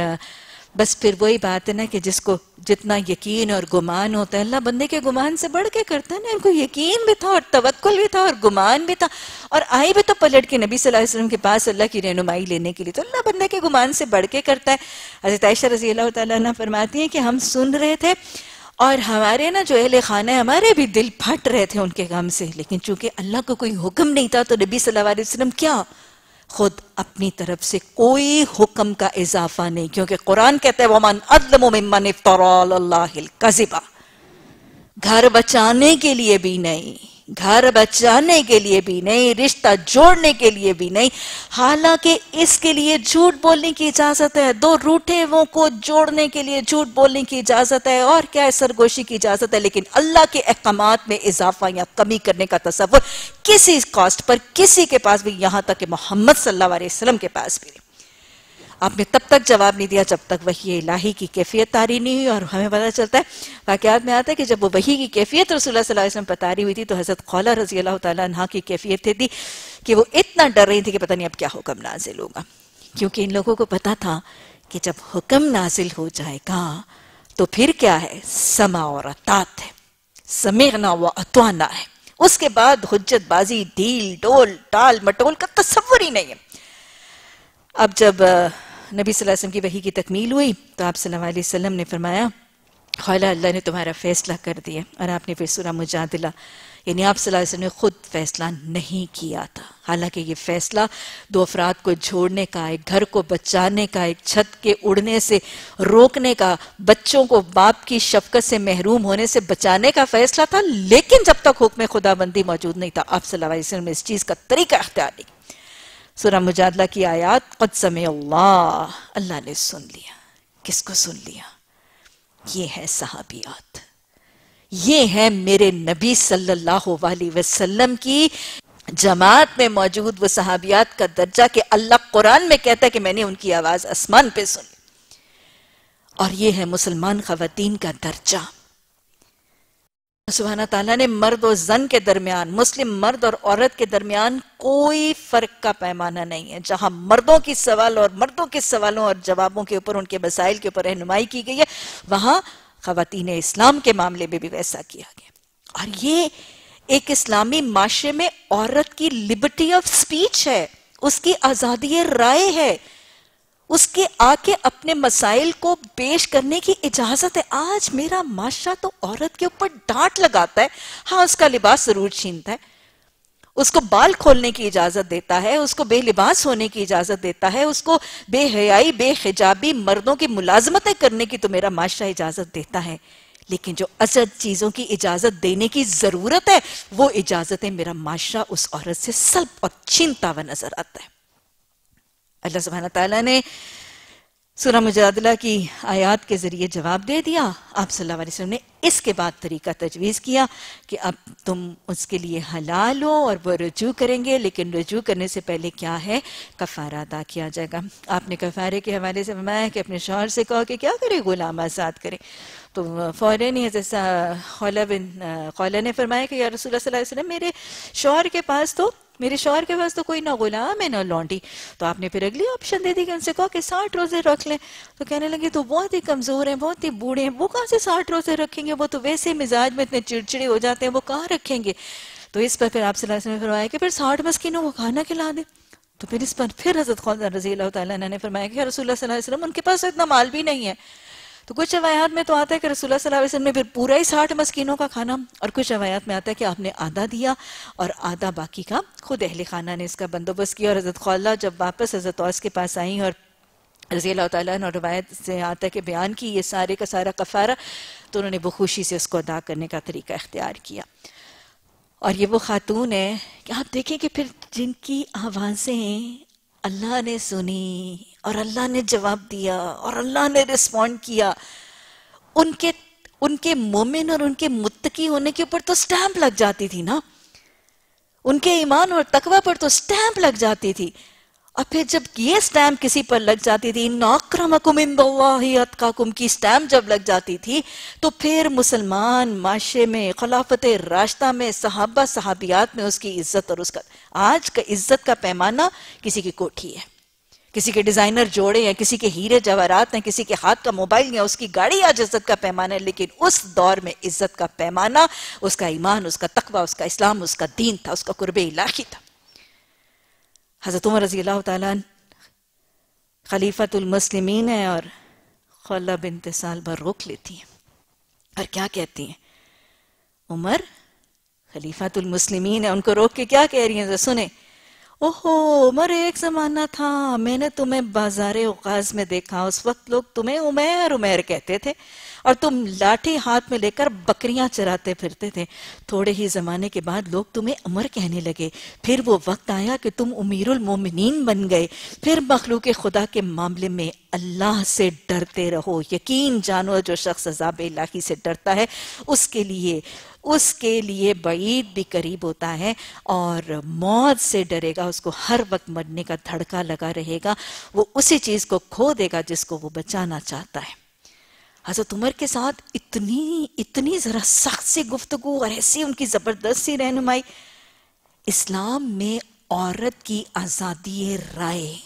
بس پھر وہی بات ہے نا کہ جس کو جتنا یقین اور گمان ہوتا ہے، اللہ بندے کے گمان سے بڑھ کے کرتا ہے نا، ان کو یقین بھی تھا اور توکل بھی تھا اور گمان بھی تھا، اور آئے بھی تو پلٹ کے نبی صلی اللہ علیہ وسلم کے پاس اللہ کی رہنمائی لینے کے لیے، تو اللہ بندے کے گمان سے بڑھ کے کرتا ہے۔ حضرت عائشہ رضی اللہ تعالیٰ عنہ فرماتی ہیں کہ ہم سن رہے تھے اور ہمارے نا جو اہل خانہ ہمارے بھی دل پھٹ رہے تھے ان کے غم سے، لیکن چونکہ اللہ کو کوئی حکم نہیں تھا تو نبی صلی اللہ علیہ وسلم کیا خود اپنی طرف سے کوئی حکم کا اضافہ نہیں، کیونکہ قرآن کہتا ہے وَمَنْ أَظْلَمُ مِمَّنِ افْتَرَىٰ عَلَى اللَّهِ الْكَذِبَ، گھر بچانے کے لیے بھی نہیں، گھر بچانے کے لیے بھی نہیں، رشتہ جوڑنے کے لیے بھی نہیں، حالانکہ اس کے لیے جھوٹ بولنے کی اجازت ہے، دو روٹھے وہ کو جوڑنے کے لیے جھوٹ بولنے کی اجازت ہے، اور کیا ہے سرگوشی کی اجازت ہے، لیکن اللہ کے احکامات میں اضافہ یا کمی کرنے کا تصور کسی کاسٹ پر کسی کے پاس بھی، یہاں تک کہ محمد صلی اللہ علیہ وسلم کے پاس بھی نہیں۔ آپ نے تب تک جواب نہیں دیا جب تک وحی الہی کی کیفیت طاری نہیں ہوئی، اور ہمیں پتہ چلتا ہے واقعات میں آتا ہے کہ جب وہ وحی کی کیفیت رسول اللہ صلی اللہ علیہ وسلم پر طاری ہوئی تھی تو حضرت خولہ رضی اللہ تعالیٰ عنہ کی کیفیت تھی کہ وہ اتنا ڈر رہی تھی کہ پتہ نہیں اب کیا حکم نازل ہوگا، کیونکہ ان لوگوں کو پتا تھا کہ جب حکم نازل ہو جائے گا تو پھر کیا ہے، سمع اور اطاعت ہے، سمعنا و اطعنا ہے، اس کے بعد حجت بازی، ڈھیل ڈول ٹال مٹول کا تصور ہی نہیں ہے۔ اب جب نبی صلی اللہ علیہ وسلم کی وحی کی تکمیل ہوئی تو آپ صلی اللہ علیہ وسلم نے فرمایا خوالا اللہ نے تمہارا فیصلہ کر دیا، اور آپ نے پھر سورہ مجادلہ، یعنی آپ صلی اللہ علیہ وسلم نے خود فیصلہ نہیں کیا تھا، حالانکہ یہ فیصلہ دو افراد کو جوڑنے کا، ایک گھر کو بچانے کا، ایک چھت کے اڑنے سے روکنے کا، بچوں کو باپ کی شفقت سے محروم ہونے سے بچانے کا فیصلہ تھا، لیکن جب تک حکم خدا بندی موجود نہیں تھا آپ صلی اللہ علیہ وسلم نے اس چیز کا طریقہ اختیار نہیں۔ سورہ مجادلہ کی آیات، قد سمع اللہ، اللہ نے سن لیا۔ کس کو سن لیا؟ یہ ہے صحابیات، یہ ہے میرے نبی صلی اللہ علیہ وسلم کی جماعت میں موجود وہ صحابیات کا درجہ کہ اللہ قرآن میں کہتا ہے کہ میں نے ان کی آواز آسمان پہ سنی، اور یہ ہے مسلمان خواتین کا درجہ۔ سبحانہ تعالیٰ نے مرد و زن کے درمیان، مسلم مرد اور عورت کے درمیان کوئی فرق کا پیمانہ نہیں ہے۔ جہاں مردوں کی سوال اور مردوں کے سوالوں اور جوابوں کے اوپر، ان کے مسائل کے اوپر رہنمائی کی گئی ہے، وہاں خواتین اسلام کے معاملے میں بھی ویسا کیا گیا۔ اور یہ ایک اسلامی معاشرے میں عورت کی لبرٹی آف سپیچ ہے، اس کی آزادی رائے ہے، اس کے آ کے اپنے مسائل کو پیش کرنے کی اجازت ہے۔ آج میرا معاشرہ تو عورت کے اوپر ڈانٹ لگاتا ہے، ہاں اس کا لباس ضرور چھینتا ہے، اس کو بال کھولنے کی اجازت دیتا ہے، اس کو بے لباس ہونے کی اجازت دیتا ہے، اس کو بے حیائی بے حجابی مردوں کی ملازمتیں کرنے کی تو میرا معاشرہ اجازت دیتا ہے، لیکن جو اصل چیزوں کی اجازت دینے کی ضرورت ہے وہ اجازتیں میرا معاشرہ اس عورت سے سلب اور چھینتا ہوا نظر آتا ہے۔ اللہ سبحانہ تعالیٰ نے سورہ مجادلہ کی آیات کے ذریعے جواب دے دیا۔ آپ صلی اللہ علیہ وسلم نے اس کے بعد طریقہ تجویز کیا کہ اب تم اس کے لیے حلال ہو اور وہ رجوع کریں گے، لیکن رجوع کرنے سے پہلے کیا ہے، کفارہ ادا کیا جائے گا۔ آپ نے کفارے کے حوالے سے فرمایا کہ اپنے شوہر سے کہو کہ کیا کرے، غلام آزاد کرے۔ تو فوراً ہی حضرت خولہ بن خولہ نے فرمایا کہ یا رسول اللہ صلی اللہ علیہ وسلم، میرے شوہر کے پاس تو میرے شوہر کے پاس تو کوئی نہ غلام ہے نہ لونڈی۔ تو آپ نے پھر اگلی آپشن دے دی کہ ان سے کہو کہ ساٹھ روزے رکھ لیں۔ تو کہنے لگے تو بہت ہی کمزور ہیں، بہت ہی بوڑھے ہیں، وہ کہاں سے ساٹھ روزے رکھیں گے، وہ تو ویسے مزاج میں اتنے چڑچڑے ہو جاتے ہیں، وہ کہاں رکھیں گے۔ تو اس پر پھر آپ صلی اللہ علیہ وسلم نے فرمایا کہ پھر ساٹھ مسکینوں کو کھانا کھلا دیں۔ تو پھر اس پر پھر حضرت خولہ رضی اللہ تعالیٰ عنہ نے فرمایا کہ رسول اللہ صلی اللہ علیہ وسلم ان کے پاس اتنا مال بھی نہیں ہے۔ تو کچھ روایات میں تو آتا ہے کہ رسول اللہ صلی اللہ علیہ وسلم نے پھر پورا ہی ساٹھ مسکینوں کا کھانا، اور کچھ روایات میں آتا ہے کہ آپ نے آدھا دیا اور آدھا باقی کا خود اہل خانہ نے اس کا بندوبست کیا۔ اور حضرت خولہ جب واپس حضرت اوس کے پاس آئیں اور رضی اللہ تعالیٰ عنہ روایت سے آتا ہے کہ بیان کی یہ سارے کا سارا کفارہ، تو انہوں نے بخوشی سے اس کو ادا کرنے کا طریقہ اختیار کیا۔ اور یہ وہ خاتون ہے کہ آپ دیکھیں کہ پھر جن کی آوازیں اللہ نے سنی اور اللہ نے جواب دیا اور اللہ نے رسپونڈ کیا، ان کے ان کے مومن اور ان کے متقی ہونے کے اوپر تو سٹیمپ لگ جاتی تھی نا، ان کے ایمان اور تقوی پر تو سٹیمپ لگ جاتی تھی۔ اور پھر جب یہ سٹیمپ کسی پر لگ جاتی تھی، ان اکرمکم عند اللہ اتقاکم کی سٹیمپ جب لگ جاتی تھی، تو پھر مسلمان معاشرے میں، خلافت راشدہ میں، صحابہ صحابیات میں اس کی عزت اور اس کا آج کا عزت کا پیمانہ کسی کی کوٹھی ہے، کسی کے ڈیزائنر جوڑے ہیں، کسی کے ہیرے جواہرات ہیں، کسی کے ہاتھ کا موبائل یا اس کی گاڑی آج عزت کا پیمانہ ہے۔ لیکن اس دور میں عزت کا پیمانہ اس کا ایمان، اس کا تقوی، اس کا اسلام، اس کا دین تھا، اس کا قرب الہی تھا۔ حضرت عمر رضی اللہ تعالیٰ خلیفۃ المسلمین ہیں اور خولہ بنت ثعلبہ روک لیتی ہیں اور کیا کہتی ہیں، عمر خلیفۃ المسلمین ہیں، ان کو روک کے کیا کہہ رہی ہیں، ذرا سنیں۔ اوہو عمر، ایک زمانہ تھا میں نے تمہیں بازار اوقاز میں دیکھا، اس وقت لوگ تمہیں عمیر عمیر کہتے تھے اور تم لاٹھی ہاتھ میں لے کر بکریاں چراتے پھرتے تھے۔ تھوڑے ہی زمانے کے بعد لوگ تمہیں عمر کہنے لگے، پھر وہ وقت آیا کہ تم امیر المومنین بن گئے۔ پھر مخلوق خدا کے معاملے میں اللہ سے ڈرتے رہو، یقین جانو جو شخص عذاب الہی سے ڈرتا ہے اس کے لیے اس کے لیے بعید بھی قریب ہوتا ہے، اور موت سے ڈرے گا، اس کو ہر وقت مرنے کا دھڑکا لگا رہے گا، وہ اسی چیز کو کھو دے گا جس کو وہ بچانا چاہتا ہے۔ حضرت عمر کے ساتھ اتنی اتنی ذرا سخت سی گفتگو اور ایسی ان کی زبردست سی رہنمائی۔ اسلام میں عورت کی آزادی رائے،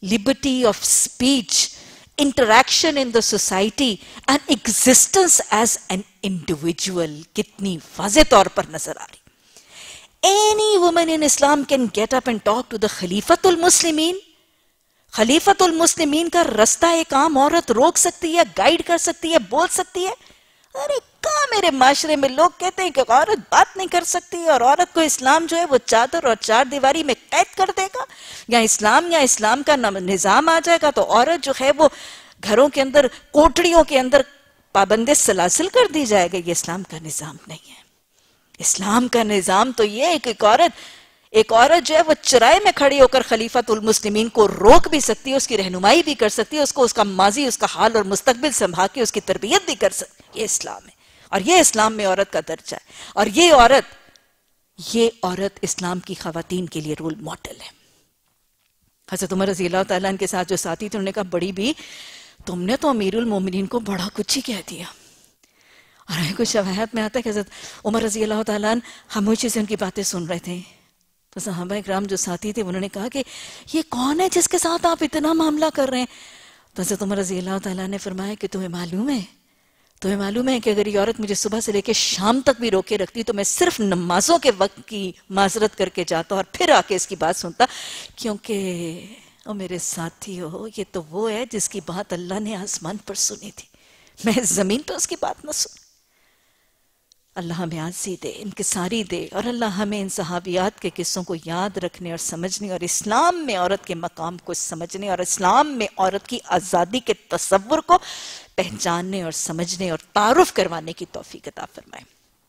liberty of speech, interaction in the society and existence as an individual कितनी वाज़े तौर पर नजर आ रही. Any woman in Islam can get up and talk to the Khalifatul Muslimin. खलीफतुल मुस्लिमीन का रास्ता एक आम औरत रोक सकती है, गाइड कर सकती है, बोल सकती है. अरे कहाँ मेरे माशरे में लोग कहते हैं कि औरत बात नहीं कर सकती और औरत को इस्लाम जो है वो चादर और चार दीवारी में कैद कर देगा, या इस्लाम या इस्लाम का निजाम आ जाएगा तो औरत जो है वो घरों के अंदर, कोठड़ियों के अंदर पाबंदे सलासिल कर दी जाएगी. ये इस्लाम का निजाम नहीं है. इस्लाम का निजाम तो ये है कि एक औरत एक औरत जो है वो चराए में खड़ी होकर खलीफातुल मुस्लिमीन को रोक भी सकती है, उसकी रहनुमाई भी कर सकती है, उसको उसका माजी, उसका हाल और मुस्तकबिल संभाल के उसकी तरबियत भी कर सकती है. ये इस्लाम है और ये इस्लाम में औरत का दर्जा है. और ये औरत ये औरत इस्लाम की खवातीन के लिए रोल मॉडल है. हज़रत उमर रज़ी अल्लाह तआला अन्हु के साथ जो साथी थे उन्होंने कहा, बड़ी भी तुमने तो अमीरुल मोमिनीन को बड़ा कुछ ही कह दिया. और कुछ रवायत में आता है कि हज़रत उमर रज़ी अल्लाह तआला अन्हु खामोशी से उनकी बातें सुन रहे थे. तो सहाबा इकराम जो साथी थे उन्होंने कहा कि ये कौन है जिसके साथ आप इतना मामला कर रहे हैं. तो हज़रत उमर रज़ी अल्लाह तआला ने फरमाया कि तुम्हें मालूम है तुम्हें मालूम है कि अगर ये औरत मुझे सुबह से लेकर शाम तक भी रोके रखती तो मैं सिर्फ नमाजों के वक्त की माजरत करके जाता और फिर आके इसकी बात सुनता, क्योंकि ओ मेरे साथी हो, ये तो वो है जिसकी बात अल्लाह ने आसमान पर सुनी थी, मैं जमीन पर उसकी बात ना सुन. अल्लाह हमें आज़ी दे, इंकिसारी दे, और अल्लाह हमें इन सहाबियात के किस्सों को याद रखने और समझने और इस्लाम में औरत के मकाम को समझने और इस्लाम में औरत की आज़ादी के तसव्वुर को पहचानने और समझने और तारुफ करवाने की तौफीक अता फरमाए.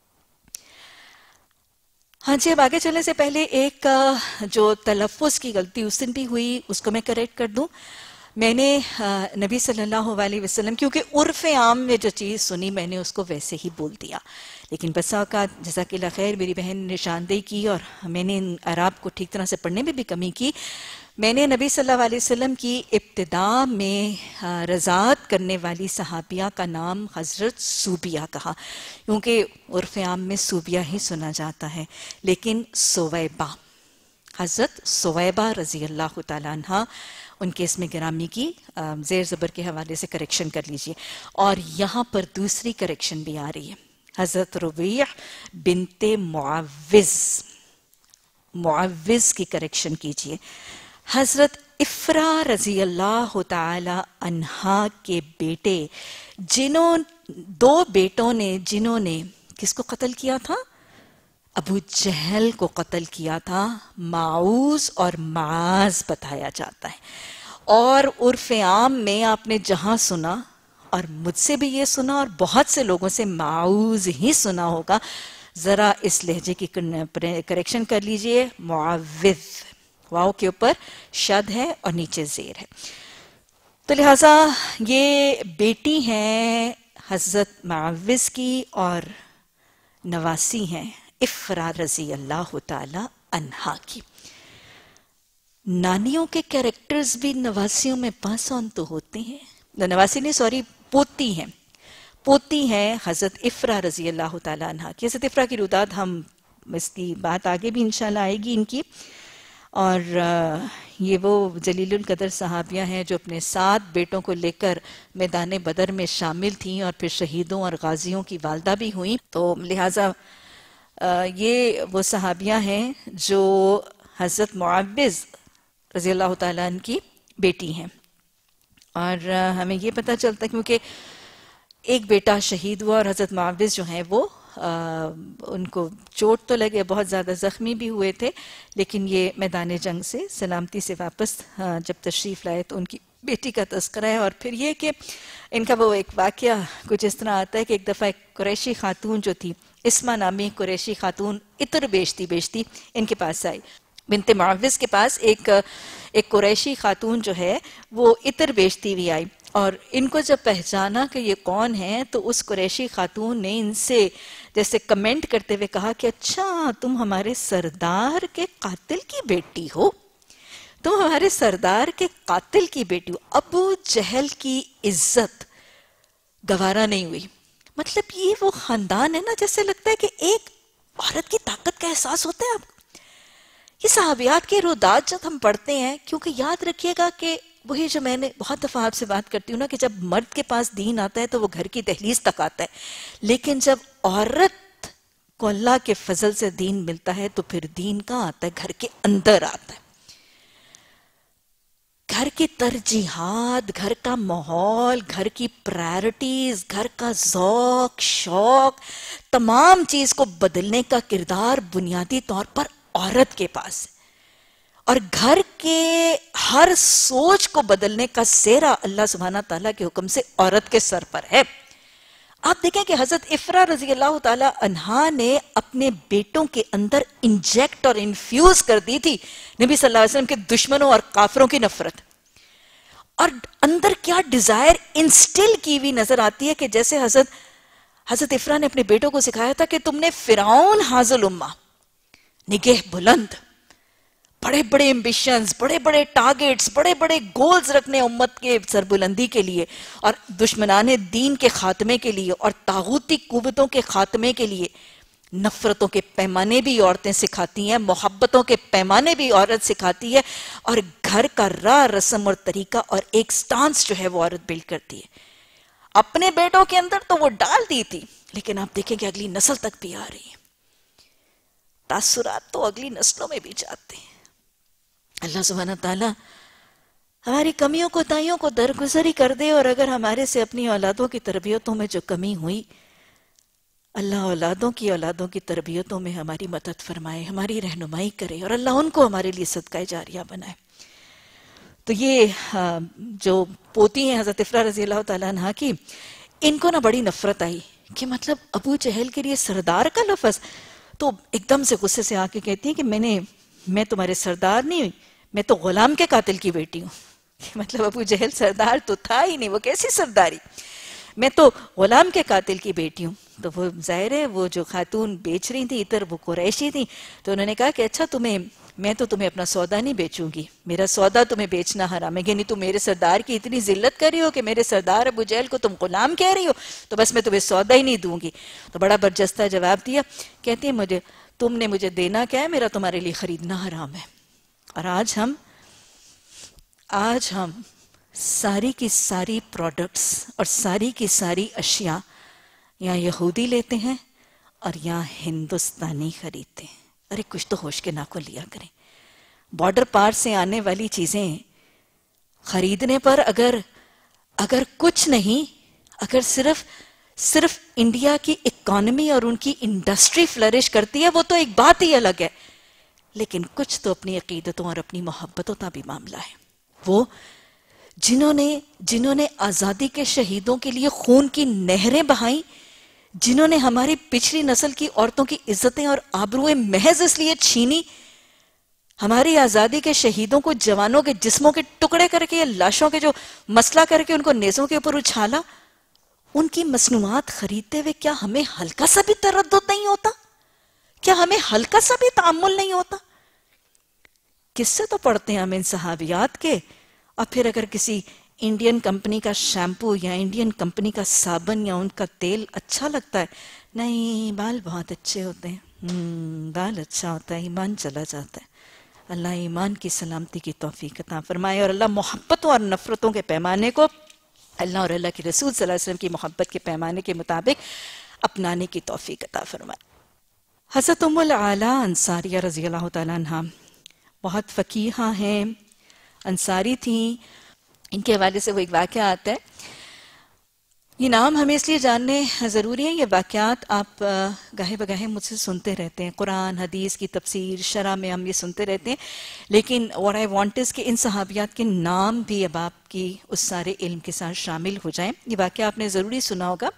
हाँ जी, अब आगे चलने से पहले एक जो तलफ़्फ़ुज़ की गलती उस दिन भी हुई उसको मैं करेक्ट कर दूं. मैंने नबी सल्लल्लाहु अलैहि वसल्लम, क्योंकि उर्फ़ आम में जो चीज़ सुनी मैंने उसको वैसे ही बोल दिया, लेकिन बसा औक़ात जज़ाकिल्लाह खैर मेरी बहन ने निशानदेही की और मैंने इन अराब को ठीक तरह से पढ़ने में भी कमी की. मैंने नबी सल्लल्लाहु अलैहि वसल्लम की इब्तिदा में रज़ात करने वाली सहाबिया का नाम हज़रत सूबिया कहा, क्योंकि उर्फ़ आम में सूबिया ही सुना जाता है, लेकिन सुवैबा, हज़रत सुवैबा रज़ी अल्लाह तआला अन्हा, उनके इसमें गिरामी की ज़ेर ज़बर के हवाले से करेक्शन कर लीजिए. और यहाँ पर दूसरी करेक्शन भी आ रही है, हज़रत रुबैह बिन्ते मुअव्विज़, मुअव्विज़ की करेक्शन कीजिए. हज़रत इफ़रा रज़ी अल्लाह तआला अन्हा के बेटे, जिन्हों दो बेटों ने जिन्होंने किसको कत्ल किया था, अबू जहल को कत्ल किया था, माऊज और माज बताया जाता है. और उर्फ़ आम में आपने जहां सुना, और मुझसे भी ये सुना और बहुत से लोगों से माऊज ही सुना होगा, जरा इस लहजे की करेक्शन कर लीजिए. मुअव्विज़, वाव के ऊपर शद है और नीचे ज़ेर है, तो लिहाजा ये बेटी हैं हज़रत मुअव्विज़ की और नवासी हैं इफ़रा रज़ी अल्लाह तआला अन्हा की. नानियों के कैरेक्टर्स भी नवासियों में पास ऑन तो होते हैं, नवासी नहीं सॉरी पोती हैं, पोती हैं हज़रत इफ़रा रज़ी अल्लाह तआला अन्हा की. हज़रत इफ़रा की रुदात, हम इसकी बात आगे भी इंशाल्लाह आएगी इनकी. और ये वो जलीलुल कदर सहाबियाँ हैं जो अपने सात बेटों को लेकर मैदान बदर में शामिल थीं और फिर शहीदों और गाजियों की वालदा भी हुई. तो लिहाजा ये वो सहाबियाँ हैं जो हज़रत मुअव्विज़ रज़ी अल्लाह तआला अन्हा की बेटी हैं. और हमें ये पता चलता क्योंकि एक बेटा शहीद हुआ और हज़रत मुअव्विज़ जो हैं वो आ, उनको चोट तो लगे, बहुत ज़्यादा ज़ख्मी भी हुए थे, लेकिन ये मैदान जंग से सलामती से वापस जब तशरीफ़ लाए तो उनकी बेटी का तस्करा है. और फिर ये कि इनका वो एक वाक़या कुछ इस तरह आता है कि एक दफ़ा एक कुरैशी खातून जो थी, इस्मा नामी कुरैशी खातून, इत्र बेचती बेचती इनके पास आई. बिन्ते मुअव्विज़ के पास एक एक कुरैशी खातून जो है वो इत्र बेचती हुई आई, और इनको जब पहचाना कि ये कौन है तो उस कुरैशी खातून ने इनसे जैसे कमेंट करते हुए कहा कि अच्छा तुम हमारे सरदार के कातिल की बेटी हो, तुम हमारे सरदार के कातिल की बेटी हो. अबू जहल की इज्जत गवारा नहीं हुई. मतलब ये वो खानदान है ना, जैसे लगता है कि एक औरत की ताकत का एहसास होता है आपको. یہ صحابیات کے رودات جب ہم پڑھتے ہیں، کیونکہ یاد رکھیے گا کہ وہی جو میں نے بہت دفعہ آپ سے بات کرتی ہوں نا کہ جب مرد کے پاس دین آتا ہے تو وہ گھر کی دہلیز تک آتا ہے، لیکن جب عورت کو اللہ کے فضل سے دین ملتا ہے تو پھر دین کہاں آتا ہے؟ گھر کے اندر آتا ہے. گھر کی ترجیحات، گھر کا ماحول، گھر کی پرائرٹیز، گھر کا ذوق شوق، تمام چیز کو بدلنے کا کردار بنیادی طور پر عورت کے پاس ہے. اور گھر کے ہر سوچ کو بدلنے کا سہرا اللہ سبحانہ تعالیٰ کے حکم سے عورت کے سر پر ہے. آپ دیکھیں کہ حضرت افرا رضی اللہ تعالی عنہا نے اپنے بیٹوں کے اندر انجیکٹ اور انفیوز کر دی تھی نبی صلی اللہ علیہ وسلم کے دشمنوں اور کافروں کی نفرت. اور اندر کیا ڈیزائر انسٹل کی ہوئی نظر آتی ہے کہ جیسے حضرت حضرت افرا نے اپنے بیٹوں کو سکھایا تھا کہ تم نے فرعون حاضل امہ، نگہ بلند، بڑے بڑے ایمبیشنز، بڑے بڑے ٹارگیٹس، بڑے بڑے گولز رکھنے امت کے سربلندی کے لیے اور دشمنان دین کے خاتمے کے لیے اور طاغوتی قوتوں کے خاتمے کے لیے. نفرتوں کے پیمانے بھی عورتیں سکھاتی ہیں، محبتوں کے پیمانے بھی عورت سکھاتی ہے، اور گھر کا راہ رسم اور طریقہ اور ایک سٹانس جو ہے وہ عورت بلڈ کرتی ہے. اپنے بیٹوں کے اندر تو وہ ڈال دی تھی، لیکن آپ دیکھیں کہ اگلی نسل تک بھی آ رہی ہے. تاثرات تو اگلی نسلوں میں بھی جاتے ہیں. اللہ سبحانہ تعالیٰ ہماری کمیوں کو تائیوں کو درگزر کر دے، اور اگر ہمارے سے اپنی اولادوں کی تربیتوں میں جو کمی ہوئی، اللہ اولادوں کی اولادوں کی تربیتوں میں ہماری مدد فرمائے، ہماری رہنمائی کرے، اور اللہ ان کو ہمارے لیے صدقہ جاریہ بنائے. تو یہ جو پوتی ہیں حضرت افرا رضی اللہ تعالیٰ عنہ کی، ان کو نہ بڑی نفرت آئی کہ مطلب ابو جہل کے لیے سردار کا لفظ. تو ایک دم سے غصے سے آ کے کہتی ہیں کہ میں نے میں تمہارے سردار نہیں ہوئی، میں تو غلام کے قاتل کی بیٹی ہوں. مطلب ابو جہل سردار تو تھا ہی نہیں، وہ کیسی سرداری، میں تو غلام کے قاتل کی بیٹی ہوں. تو وہ ظاہر ہے وہ جو خاتون بیچ رہی تھی ادھر وہ قریشی تھی، تو انہوں نے کہا کہ اچھا تمہیں میں تو تمہیں اپنا سودا نہیں بیچوں گی، میرا سودا تمہیں بیچنا حرام ہے. یعنی تم میرے سردار کی اتنی ذلت کر رہی ہو کہ میرے سردار ابو جہل کو تم غلام کہہ رہی ہو، تو بس میں تمہیں سودا ہی نہیں دوں گی. تو بڑا برجستہ جواب دیا، کہتی ہے مجھے تم نے مجھے دینا کیا ہے، میرا تمہارے لیے خریدنا حرام ہے. اور آج ہم آج ہم ساری کی ساری پروڈکٹس اور ساری کی ساری اشیاء یا یہودی لیتے ہیں اور یا ہندوستانی خریدتے ہیں. ارے کچھ تو ہوش کے ناخن لیا کریں. بارڈر پار سے آنے والی چیزیں خریدنے پر اگر اگر کچھ نہیں، اگر صرف صرف انڈیا کی اکانومی اور ان کی انڈسٹری فلرش کرتی ہے وہ تو ایک بات ہی الگ ہے، لیکن کچھ تو اپنی عقیدتوں اور اپنی محبتوں کا بھی معاملہ ہے. وہ جنہوں نے جنہوں نے آزادی کے شہیدوں کے لیے خون کی نہریں بہائیں، جنہوں نے ہماری پچھلی نسل کی عورتوں کی عزتیں اور آبروئیں محض اس لیے چھینی، ہماری آزادی کے شہیدوں کو جوانوں کے جسموں کے ٹکڑے کر کے، لاشوں کے جو مسئلہ کر کے ان کو نیزوں کے اوپر اچھالا، ان کی مصنوعات خریدتے ہوئے کیا ہمیں ہلکا سا بھی تردد نہیں ہوتا؟ کیا ہمیں ہلکا سا بھی تعامل نہیں ہوتا؟ قصے تو پڑھتے ہیں ہم ان صحابیات کے، اور پھر اگر کسی انڈین کمپنی کا شیمپو یا انڈین کمپنی کا صابن یا ان کا تیل اچھا لگتا ہے، نہیں بال بہت اچھے ہوتے ہیں، بال اچھا ہوتا ہے، ایمان چلا جاتا ہے. اللہ ایمان کی سلامتی کی توفیق عطا فرمائے، اور اللہ محبتوں اور نفرتوں کے پیمانے کو اللہ اور اللہ کے رسول صلی اللہ علیہ وسلم کی محبت کے پیمانے کے مطابق اپنانے کی توفیق عطا فرمائے. حضرت ام العالیٰ انصاریہ رضی اللہ تعالیٰ عنہ بہت فقیہہ ہیں، انصاری تھیں. ان کے حوالے سے وہ ایک واقعہ آتا ہے. یہ نام ہمیں اس لیے جاننے ضروری ہیں، یہ واقعات آپ گاہے بگاہے مجھ سے سنتے رہتے ہیں، قرآن حدیث کی تفسیر شرح میں ہم یہ سنتے رہتے ہیں، لیکن what I want is کہ ان صحابیات کے نام بھی اب آپ کی اس سارے علم کے ساتھ شامل ہو جائیں. یہ واقعہ آپ نے ضروری سنا ہوگا.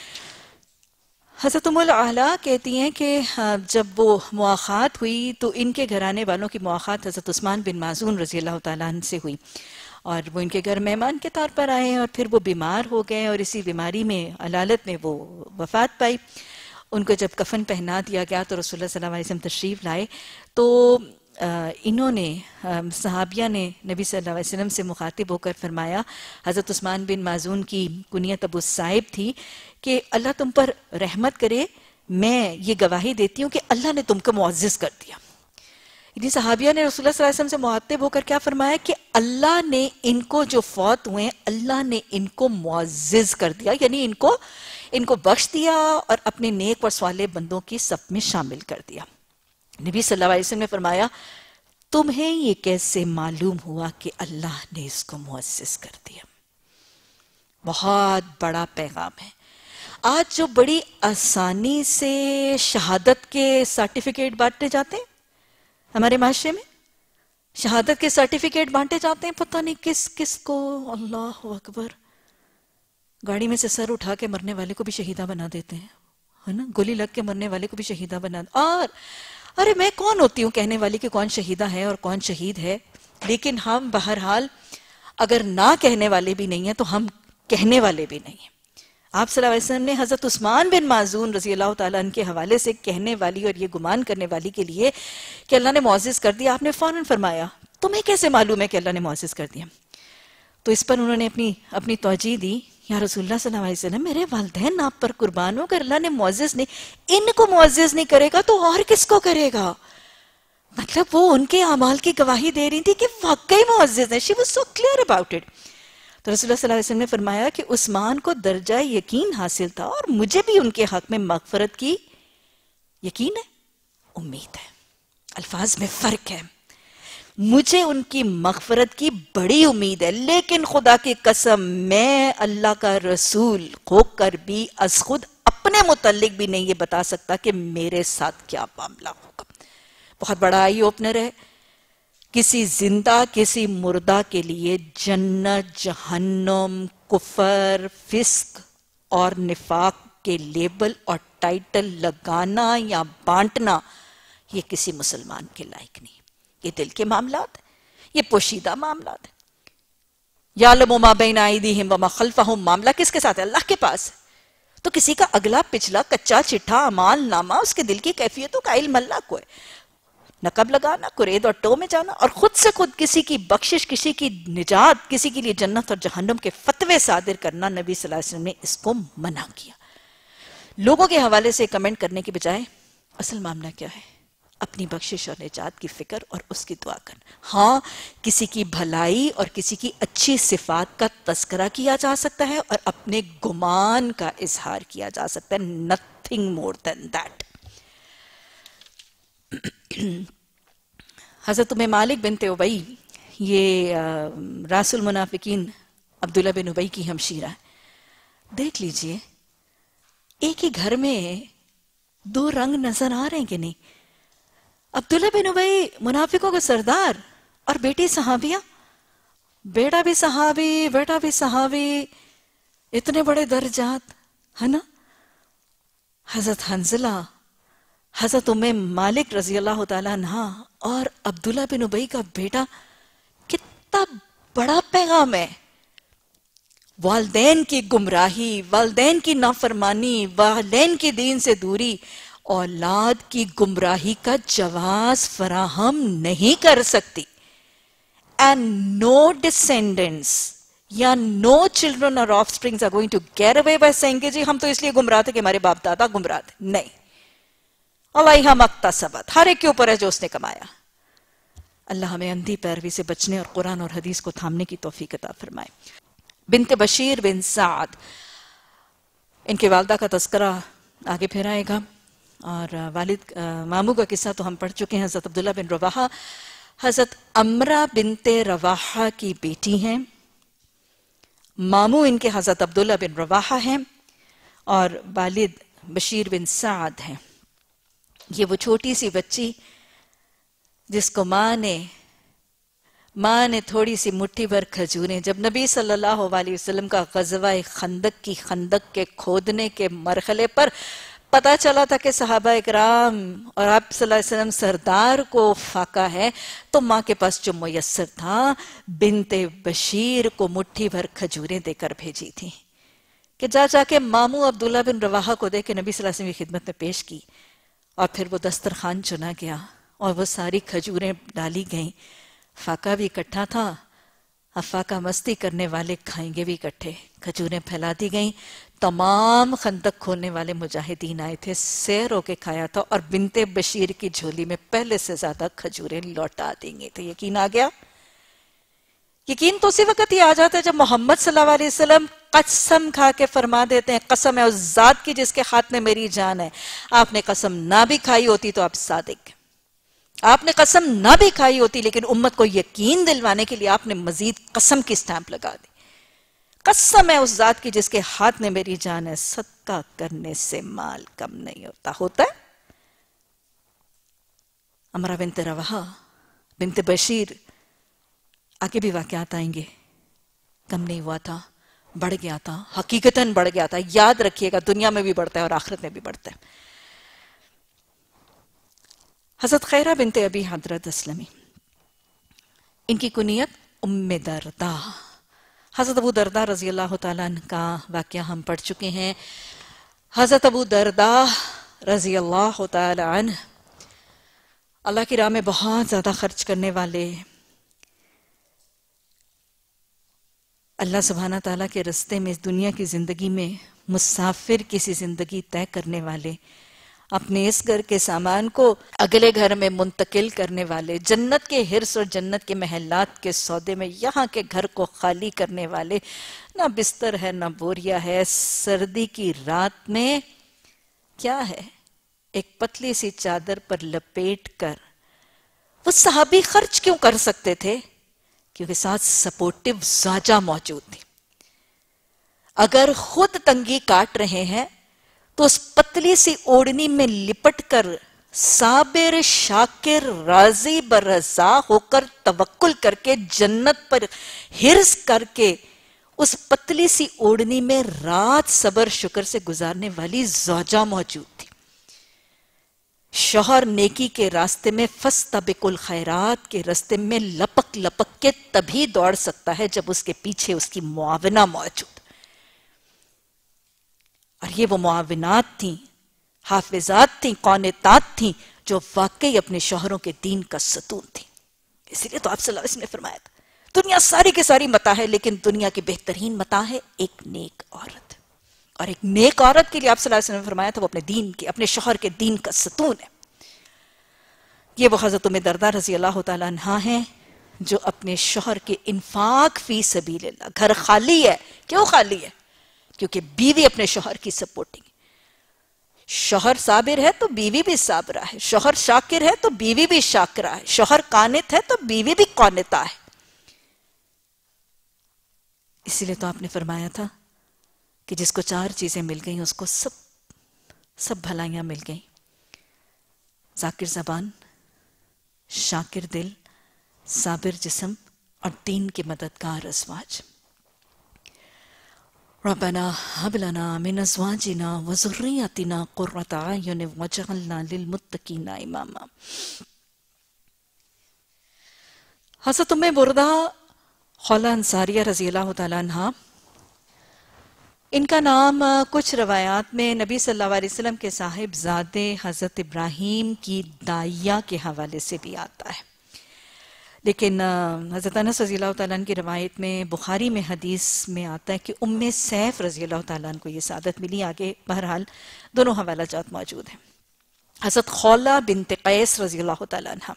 حضرت ام العالیٰ کہتی ہیں کہ جب وہ مواخات ہوئی تو ان کے گھرانے والوں کی مواخات حضرت عثمان بن معزون رضی اللہ تعالیٰ عنہ سے ہوئی، اور وہ ان کے گھر مہمان کے طور پر آئے، اور پھر وہ بیمار ہو گئے اور اسی بیماری میں علالت میں وہ وفات پائی. ان کو جب کفن پہنا دیا گیا تو رسول اللہ صلی اللہ علیہ وسلم تشریف لائے، تو انہوں نے صحابیہ نے نبی صلی اللہ علیہ وسلم سے مخاطب ہو کر فرمایا، حضرت عثمان بن معزون کی کنیت ابو الصائب تھی، کہ اللہ تم پر رحمت کرے، میں یہ گواہی دیتی ہوں کہ اللہ نے تم کو معزز کر دیا. इन्हीं सहाबिया ने रसूलुल्लाह सल्लल्लाहु अलैहि वसल्लम से मुआत्तिब होकर क्या फरमाया कि अल्लाह ने इनको जो फौत हुए अल्लाह ने इनको मुअज़्ज़िज़ कर दिया, यानी इनको इनको बख्श दिया और अपने नेक और स्वाले बंदों की सब में शामिल कर दिया। नबी सल्लल्लाहु अलैहि वसल्लम ने फरमाया तुम्हें ये कैसे मालूम हुआ कि अल्लाह ने इसको मुअज़्ज़िज़ कर दिया? बहुत बड़ा पैगाम है। आज जो बड़ी आसानी से शहादत के सर्टिफिकेट बांटे जाते हैं हमारे माशरे में, शहादत के सर्टिफिकेट बांटे जाते हैं पता नहीं किस किस को। अल्लाह अकबर, गाड़ी में से सर उठा के मरने वाले को भी शहीदा बना देते हैं, है ना, गोली लग के मरने वाले को भी शहीदा बना। और अरे मैं कौन होती हूँ कहने वाली कि कौन शहीदा है और कौन शहीद है, लेकिन हम बहरहाल अगर ना कहने वाले भी नहीं है तो हम कहने वाले भी नहीं है। आप सल्लल्लाहु अलैहि वसल्लम ने हजरत उस्मान बिन माज़ून रजी अल्लाह तआला अन्हु के हवाले से कहने वाली और ये गुमान करने वाली के लिए कि अल्लाह ने मुअज़्ज़िज़ कर दिया, आपने फौरन फरमाया तुम्हें कैसे मालूम है कि अल्लाह ने मुअज़्ज़िज़ कर दिया? तो इस पर उन्होंने अपनी अपनी तवज्जो दी, या रसूलुल्लाह सल्लल्लाहु अलैहि वसल्लम मेरे वालिदैन आप पर कुर्बान हो, अगर अल्लाह ने मुअज़्ज़िज़ नहीं इनको मुअज़्ज़िज़ नहीं करेगा तो और किसको करेगा? मतलब वो उनके अमाल की गवाही दे रही थी कि वाकई मुअज़्ज़िज़ है। She was so clear about it. तो रसूलुल्लाह सल्लल्लाहु अलैहि वसल्लम ने फरमाया कि उस्मान को दर्जा यकीन हासिल था और मुझे भी उनके हक में मगफरत की यकीन है, उम्मीद है। अल्फाज में फर्क है। मुझे उनकी मगफरत की बड़ी उम्मीद है, लेकिन खुदा की कसम मैं अल्लाह का रसूल होकर भी अज खुद अपने मुतल्लिक भी नहीं ये बता सकता कि मेरे साथ क्या मामला होगा। बहुत बड़ा आई ओपनर है। किसी जिंदा किसी मुर्दा के लिए जन्नत, जहन्नम, कुफर, फिस्क और निफाक के लेबल और टाइटल लगाना या बांटना ये किसी मुसलमान के लायक नहीं। ये दिल के मामलात, ये पोशीदा मामलात है। यालमु मा बैन अयदीहिम व मा खल्फहुम, मामला किसके साथ है? अल्लाह के पास। तो किसी का अगला पिछला कच्चा चिट्ठा अमाल नामा उसके दिल की कैफियतों का इल्म अल्लाह को है। नकब लगाना, कुरेद और टो में जाना और खुद से खुद किसी की बख्शिश, किसी की निजात, किसी के लिए जन्नत और जहन्नम के फतवे सादिर करना, नबी सल्लल्लाहु अलैहि वसल्लम ने इसको मना किया। लोगों के हवाले से कमेंट करने के बजाय असल मामला क्या है? अपनी बख्शिश और निजात की फिक्र और उसकी दुआ करना। हाँ, किसी की भलाई और किसी की अच्छी सिफात का तस्करा किया जा सकता है और अपने गुमान का इजहार किया जा सकता है, नथिंग मोर देन दैट। हजरत उम्मे मालिक बिनते उबई, ये रासुल मुनाफिकीन अब्दुल्ला बिन उबई की हमशीरा है। देख लीजिए, एक ही घर में दो रंग नजर आ रहे हैं कि नहीं? अब्दुल्ला बिन उबई मुनाफिकों का सरदार और बेटी सहाबिया, बेटा भी सहाबी, बेटा भी सहाबी, इतने बड़े दर्जात, है ना। हजरत हंजला, हजरत उम्मे मालिक रजी अल्लाह तआला अन्हा और अब्दुल्ला बिन उबई का बेटा, कितना बड़ा पैगाम है। वालदैन की गुमराही, वालदैन की नाफरमानी, वालदैन की दीन से दूरी औलाद की गुमराही का जवाज फराहम नहीं कर सकती। एंड नो डिसेंडेंट्स या नो चिल्ड्रन और offsprings are going to get away by saying कि जी हम तो इसलिए गुमराह थे कि हमारे बाप दादा गुमराह थे। नहीं, अलैहा मक्तसबत, हर एक के ऊपर है जो उसने कमाया। अल्लाह हमें अंधी पैरवी से बचने और कुरान और हदीस को थामने की तौफीक अता फरमाए। बिन्ते बशीर बिन साद, इनके वालदा का तस्करा आगे फिर आएगा और वालिद मामू का किस्सा तो हम पढ़ चुके हैं। हजरत अब्दुल्ला बिन रवाहा हजरत अमरा बिनते रवाहा की बेटी हैं। मामू इनके हजरत अब्दुल्ला बिन रवाहा हैं और वालिद बशीर बिन साद हैं। ये वो छोटी सी बच्ची जिसको माँ ने माँ ने थोड़ी सी मुट्ठी भर खजूरें, जब नबी सल्लल्लाहु अलैहि वसल्लम का ग़ज़वा खंदक की खंदक के खोदने के मरहले पर पता चला था कि सहाबा इकराम और आप सल्लल्लाहु अलैहि वसल्लम सरदार को फाका है, तो माँ के पास जो मुयस्सर था बिनते बशीर को मुट्ठी भर खजूरें देकर भेजी थी कि जा जाके मामू अब्दुल्ला बिन रवाहा को दे के नबी सल्लल्लाहु अलैहि वसल्लम की खिदमत में पेश की। और फिर वो दस्तरखान चुना गया और वो सारी खजूरें डाली गईं। फाका भी इकट्ठा था, افاقہ مستی کرنے والے کھائیں گے بھی اکٹھے. کھجوریں پھیلا دی گئیں. تمام خندق کھولنے والے مجاہدین آئے تھے, سیر ہو کے کھایا تھا, اور بنت بشیر کی جھولی میں پہلے سے زیادہ کھجوریں لوٹا دیں گے. تو یقین آ گیا. یقین تو اسی وقت ہی آ جاتا ہے جب محمد صلی اللہ علیہ وسلم قسم کھا کے فرما دیتے ہیں, قسم ہے اس ذات کی جس کے ہاتھ میں میری جان ہے. آپ نے قسم نہ بھی کھائی ہوتی تو آپ صادق. آپ نے قسم نہ بھی کھائی ہوتی لیکن امت کو یقین دلوانے کے لیے آپ نے مزید قسم کی سٹیمپ لگا دی. قسم ہے اس ذات کی جس کے ہاتھ میں میری جان ہے, صدقہ کرنے سے مال کم نہیں ہوتا. ہوتا ہے. امرہ بنت رواحہ بنت بشیر, آگے بھی واقعات آئیں گے, کم نہیں ہوا تھا, بڑھ گیا تھا, حقیقتاً بڑھ گیا تھا. یاد رکھیے گا دنیا میں بھی بڑھتا ہے اور آخرت میں بھی بڑھتا ہے. حضرت خیرہ بنت ابی حضرت اسلمی, ان کی کنیت ام دردہ. حضرت ابو دردہ رضی اللہ تعالیٰ عنہ کا واقعہ ہم پڑھ چکے ہیں. حضرت ابو دردہ رضی اللہ تعالیٰ عنہ اللہ کی راہ میں بہت زیادہ خرچ کرنے والے, اللہ سبحانہ تعالیٰ کے رستے میں اس دنیا کی زندگی میں مسافر کسی زندگی طے کرنے والے, اپنے اس گھر کے سامان کو اگلے گھر میں منتقل کرنے والے, جنت کے حرص اور جنت کے محلات کے سودے میں یہاں کے گھر کو خالی کرنے والے. نہ بستر ہے نہ بوریا ہے, سردی کی رات میں کیا ہے ایک پتلی سی چادر پر لپیٹ کر. وہ صحابی خرچ کیوں کر سکتے تھے؟ کیونکہ ساتھ سپورٹیو زوجہ موجود تھی. اگر خود تنگی کاٹ رہے ہیں تو اس پتلی سی اوڑنی میں لپٹ کر صابر شاکر راضی برضا ہو کر توکل کر کے جنت پر حرص کر کے اس پتلی سی اوڑنی میں رات صبر شکر سے گزارنے والی زوجہ موجود تھی. شوہر نیکی کے راستے میں فاستبقوا الخیرات کے راستے میں لپک لپک کے تبھی دوڑ سکتا ہے جب اس کے پیچھے اس کی معاونہ موجود. اور یہ وہ معاونات تھیں, حافظات تھیں, قانتات تھیں جو واقعی اپنے شوہروں کے دین کا ستون تھیں. اسی لیے تو آپ صلی اللہ علیہ وسلم نے فرمایا تھا دنیا ساری کی ساری متاع ہے لیکن دنیا کی بہترین متاع ہے ایک نیک عورت. اور ایک نیک عورت کے لیے آپ صلی اللہ علیہ وسلم نے فرمایا تھا وہ اپنے دین کے, اپنے شوہر کے دین کا ستون ہے. یہ وہ حضرت ام دردہ رضی اللہ تعالیٰ عنہا ہیں جو اپنے شوہر کے انفاق فی سبیل اللہ, گھر خالی ہے. کیوں خالی ہے؟ کیونکہ بیوی اپنے شوہر کی سپورٹنگ. شوہر صابر ہے تو بیوی بھی صابرہ ہے, شوہر شاکر ہے تو بیوی بھی شاکرہ ہے, شوہر قانت ہے تو بیوی بھی قانتہ ہے. اسی لیے تو آپ نے فرمایا تھا کہ جس کو چار چیزیں مل گئیں اس کو سب سب بھلائیاں مل گئیں. ذاکر زبان, شاکر دل, صابر جسم اور دین کے مددگار ازواج. ربنا هب لنا من ازواجنا وذرياتنا قرة اعين واجعلنا للمتقين اماما. حضرت ام بردہ خولہ انصاریہ رضی اللہ تعالیٰ عنہ, ان کا نام کچھ روایات میں نبی صلی اللہ علیہ وسلم کے صاحب زادے حضرت ابراہیم کی دائیہ کے حوالے سے بھی آتا ہے. لیکن حضرت انس رضی اللہ تعالیٰ عنہ کی روایت میں, بخاری میں حدیث میں آتا ہے کہ ام سیف رضی اللہ تعالیٰ عنہ کو یہ سعادت ملی. آگے بہرحال دونوں حوالہ جات موجود ہیں. حضرت خولہ بنت قیس رضی اللہ تعالیٰ عنہ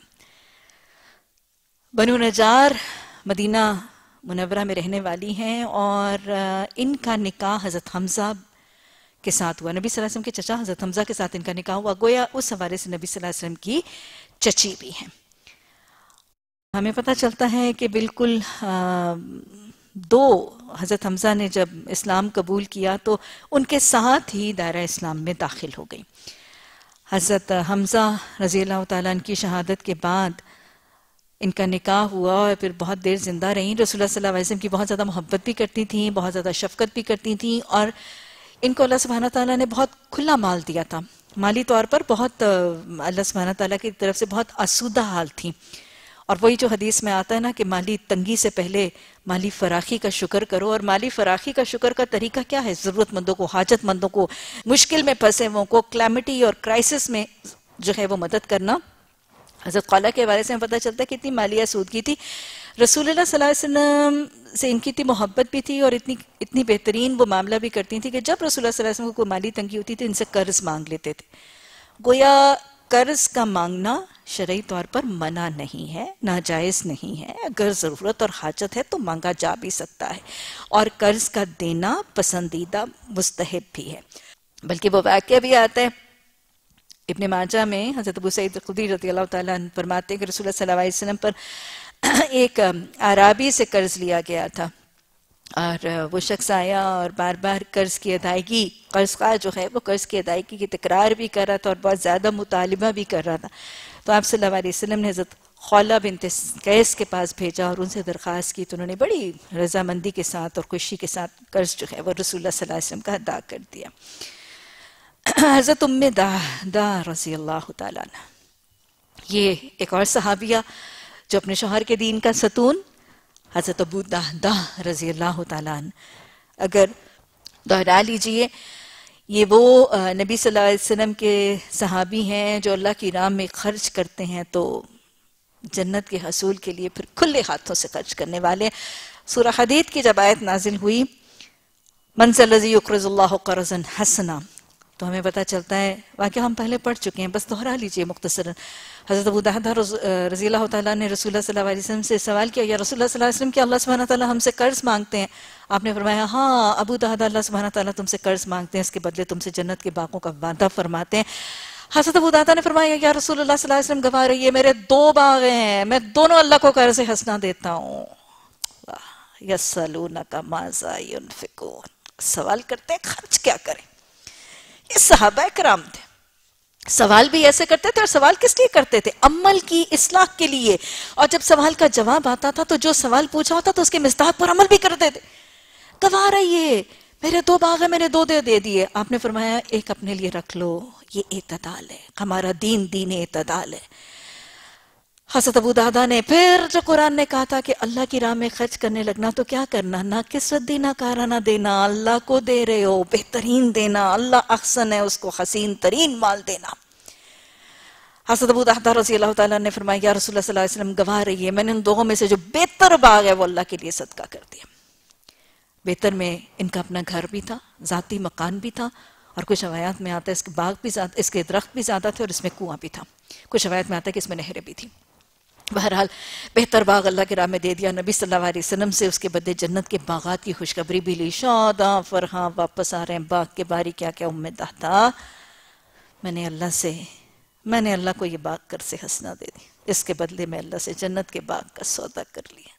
بنو نجار مدینہ منورہ میں رہنے والی ہیں, اور ان کا نکاح حضرت حمزہ کے ساتھ ہوا. نبی صلی اللہ علیہ وسلم کے چچا حضرت حمزہ کے ساتھ ان کا نکاح ہوا, گویا اس حوالے سے نبی صلی اللہ علیہ وسلم کی چچی بھی ہیں. ہمیں پتہ چلتا ہے کہ بالکل دو حضرت حمزہ نے جب اسلام قبول کیا تو ان کے ساتھ ہی دائرہ اسلام میں داخل ہو گئی. حضرت حمزہ رضی اللہ تعالیٰ عنہ کی شہادت کے بعد ان کا نکاح ہوا اور پھر بہت دیر زندہ رہیں. رسول اللہ صلی اللہ علیہ وسلم کی بہت زیادہ محبت بھی کرتی تھیں, بہت زیادہ شفقت بھی کرتی تھیں, اور ان کو اللہ سبحانہ تعالیٰ نے بہت کھلا مال دیا تھا. مالی طور پر بہت اللہ سبحانہ تعالیٰ کی طرف سے بہت آسودہ حال تھیں. اور وہی جو حدیث میں آتا ہے نا کہ مالی تنگی سے پہلے مالی فراخی کا شکر کرو. اور مالی فراخی کا شکر کا طریقہ کیا ہے؟ ضرورت مندوں کو, حاجت مندوں کو, مشکل میں پھنسے ہووں کو, کلیمٹی اور کرائسس میں جو ہے وہ مدد کرنا. حضرت خولہ کے حوالے سے ہمیں پتہ چلتا ہے کہ اتنی مالی آسودگی تھی. رسول اللہ صلی اللہ علیہ وسلم سے ان کی اتنی محبت بھی تھی اور اتنی اتنی بہترین وہ معاملہ بھی کرتی تھی کہ جب رسول اللہ صلی اللہ علیہ وسلم کو کوئی مالی تنگی ہوتی تھی ان سے قرض مانگ لیتے تھے. گویا قرض کا مانگنا شرعی طور پر منع نہیں ہے، ناجائز نہیں ہے. اگر ضرورت اور حاجت ہے تو مانگا جا بھی سکتا ہے، اور قرض کا دینا پسندیدہ مستحب بھی ہے. بلکہ وہ واقعہ بھی آتا ہے ابن ماجہ میں، حضرت ابو سعید خدری رضی اللہ تعالیٰ عنہ فرماتے ہیں کہ رسول اللہ صلی اللہ علیہ وسلم پر ایک اعرابی سے قرض لیا گیا تھا، اور وہ شخص آیا اور بار بار قرض کی ادائیگی، قرض خواہ جو ہے وہ قرض کی ادائیگی کی تکرار بھی کر رہا تھا اور بہت زیادہ مطالبہ بھی کر رہا تھا. تو آپ صلی اللہ علیہ وسلم نے حضرت خولہ بنت قیس کے پاس بھیجا اور ان سے درخواست کی، تو انہوں نے بڑی رضامندی کے ساتھ اور خوشی کے ساتھ قرض جو ہے وہ رسول اللہ صلی اللہ علیہ وسلم کا ادا کر دیا. حضرت ام دہدہ رضی اللہ تعالیٰ عنہ، یہ ایک اور صحابیہ جو اپنے شوہر کے دین کا ستون، حضرت ابو دہدہ رضی اللہ تعالیٰ عنہ. اگر دہرا لیجئے، یہ وہ نبی صلی اللہ علیہ وسلم کے صحابی ہیں جو اللہ کی راہ میں خرچ کرتے ہیں تو جنت کے حصول کے لیے پھر کھلے ہاتھوں سے خرچ کرنے والے. سورہ حدید کی جب آیت نازل ہوئی من ذا الذی یقرض اللہ قرضا حسنا، تو ہمیں پتہ چلتا ہے، واقعہ ہم پہلے پڑھ چکے ہیں، بس دہرا لیجئے مختصراً. حضرت ابو دہدہ رضی اللہ تعالیٰ نے رسول اللہ صلی اللہ علیہ وسلم سے سوال کیا، یا رسول اللہ صلی اللہ علیہ وسلم کیا اللہ سبحانہ تعالیٰ ہم سے قرض مانگتے ہیں؟ آپ نے فرمایا ہاں ابو دہدہ، اللہ سبحانہ تعالیٰ تم سے قرض مانگتے ہیں، اس کے بدلے تم سے جنت کے باغوں کا وعدہ فرماتے ہیں. حضرت ابو دہدہ نے فرمایا یا رسول اللہ صلی اللہ علیہ وسلم گواہ رہیے، میرے دو باغ ہیں، میں دونوں اللہ کو قرض حسنہ دیتا ہوں. یسألونک ماذا ینفقون، سوال کرتے ہیں خرچ کیا کریں. یہ صحابہ کرام تھے، سوال بھی ایسے کرتے تھے، اور سوال کس لیے کرتے تھے؟ عمل کی اصلاح کے لیے. اور جب سوال کا جواب آتا تھا تو جو سوال پوچھا ہوتا تو اس کے مصداق پر عمل بھی کرتے تھے. گواہ رہیے میرے دو باغ ہیں، میں نے دو دے دے دیے. آپ نے فرمایا ایک اپنے لیے رکھ لو، یہ اعتدال ہے، ہمارا دین دین اعتدال ہے. حضرت ابو دہدہ نے پھر جو قرآن نے کہا تھا کہ اللہ کی راہ میں خرچ کرنے لگنا تو کیا کرنا، نہ کسوت دینا، کارانہ دینا، اللہ کو دے رہے ہو بہترین دینا، اللہ احسن ہے اس کو حسین ترین مال دینا. حضرت ابو دہدہ رضی اللہ تعالیٰ نے فرمایا یا رسول اللہ صلی اللہ علیہ وسلم گواہ رہیے، میں نے ان دو میں سے جو بہتر باغ ہے وہ اللہ کے لیے صدقہ کر دیا. بہتر میں ان کا اپنا گھر بھی تھا، ذاتی مکان بھی تھا، اور کچھ روایات میں آتا ہے اس کے باغ بھی زیادہ، اس کے درخت بھی زیادہ تھے اور اس میں کنواں بھی تھا. کچھ روایت میں آتا ہے کہ اس میں نہریں بھی تھی. بہرحال بہتر باغ اللہ کے راہ میں دے دیا. نبی صلی اللہ علیہ وسلم سے اس کے بدلے جنت کے باغات کی خوشخبری بھی لی. شاداں فرحاں واپس آ رہے ہیں باغ کے باری، کیا کیا ام دہدہ، میں نے اللہ سے میں نے اللہ کو یہ باغ کر سے حسنہ دے دی، اس کے بدلے میں اللہ سے جنت کے باغ کا سودا کر لیا.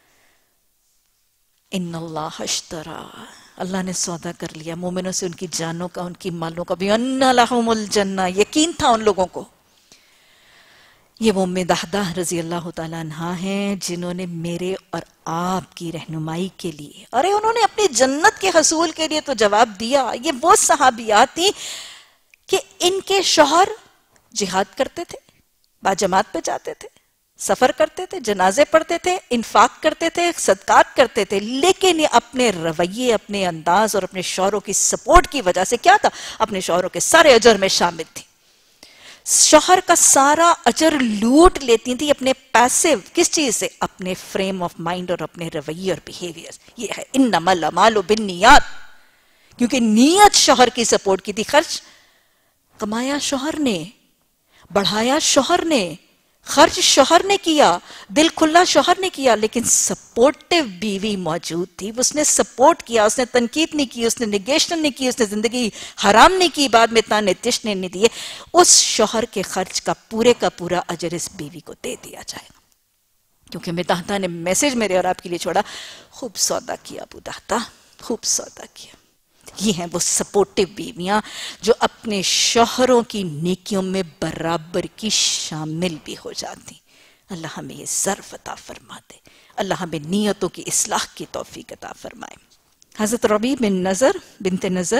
ان اللہ اشترا، اللہ نے سودا کر لیا مومنوں سے ان کی جانوں کا، ان کی مالوں کا بھی. ان لہم الجنہ، یقین تھا ان لوگوں کو. یہ وہ ام دہدہ رضی اللہ تعالیٰ عنہ ہیں جنہوں نے میرے اور آپ کی رہنمائی کے لیے، ارے انہوں نے اپنی جنت کے حصول کے لیے تو جواب دیا. یہ وہ صحابیات تھیں کہ ان کے شوہر جہاد کرتے تھے، باجماعت پہ جاتے تھے، سفر کرتے تھے، جنازے پڑھتے تھے، انفاق کرتے تھے، صدقات کرتے تھے، لیکن یہ اپنے رویے، اپنے انداز اور اپنے شوہروں کی سپورٹ کی وجہ سے کیا تھا، اپنے شوہروں کے سارے اجر میں شامل تھی. شوہر کا سارا اجر لوٹ لیتی تھی اپنے پیسے، کس چیز سے؟ اپنے فریم آف مائنڈ اور اپنے رویے اور بیہیویئر. یہ ہے انما الاعمال بالنیات، کیونکہ نیت شوہر کی سپورٹ کی تھی. خرچ کمایا شوہر نے، بڑھایا شوہر نے، خرچ شوہر نے کیا، دل کھلا شوہر نے کیا، لیکن سپورٹیو بیوی موجود تھی. اس نے سپورٹ کیا، اس نے تنقید نہیں کی، اس نے نیگیشن نہیں کی، اس نے زندگی حرام نہیں کی، بعد میں تانے تشنے نہیں دیے. اس شوہر کے خرچ کا پورے کا پورا اجر اس بیوی کو دے دیا جائے گا. کیونکہ ام دہدہ نے میسج میرے اور آپ کے لیے چھوڑا، خوب سودا کیا ابو دہدہ، خوب سودا کیا. یہ ہیں وہ سپورٹیو بیویاں جو اپنے شوہروں کی نیکیوں میں برابر کی شامل بھی ہو جاتی. اللہ ہمیں یہ ظرف عطا فرما دے، اللہ ہمیں نیتوں کی اصلاح کی توفیق عطا فرمائے. حضرت ربیع بن نظر بنت نظر،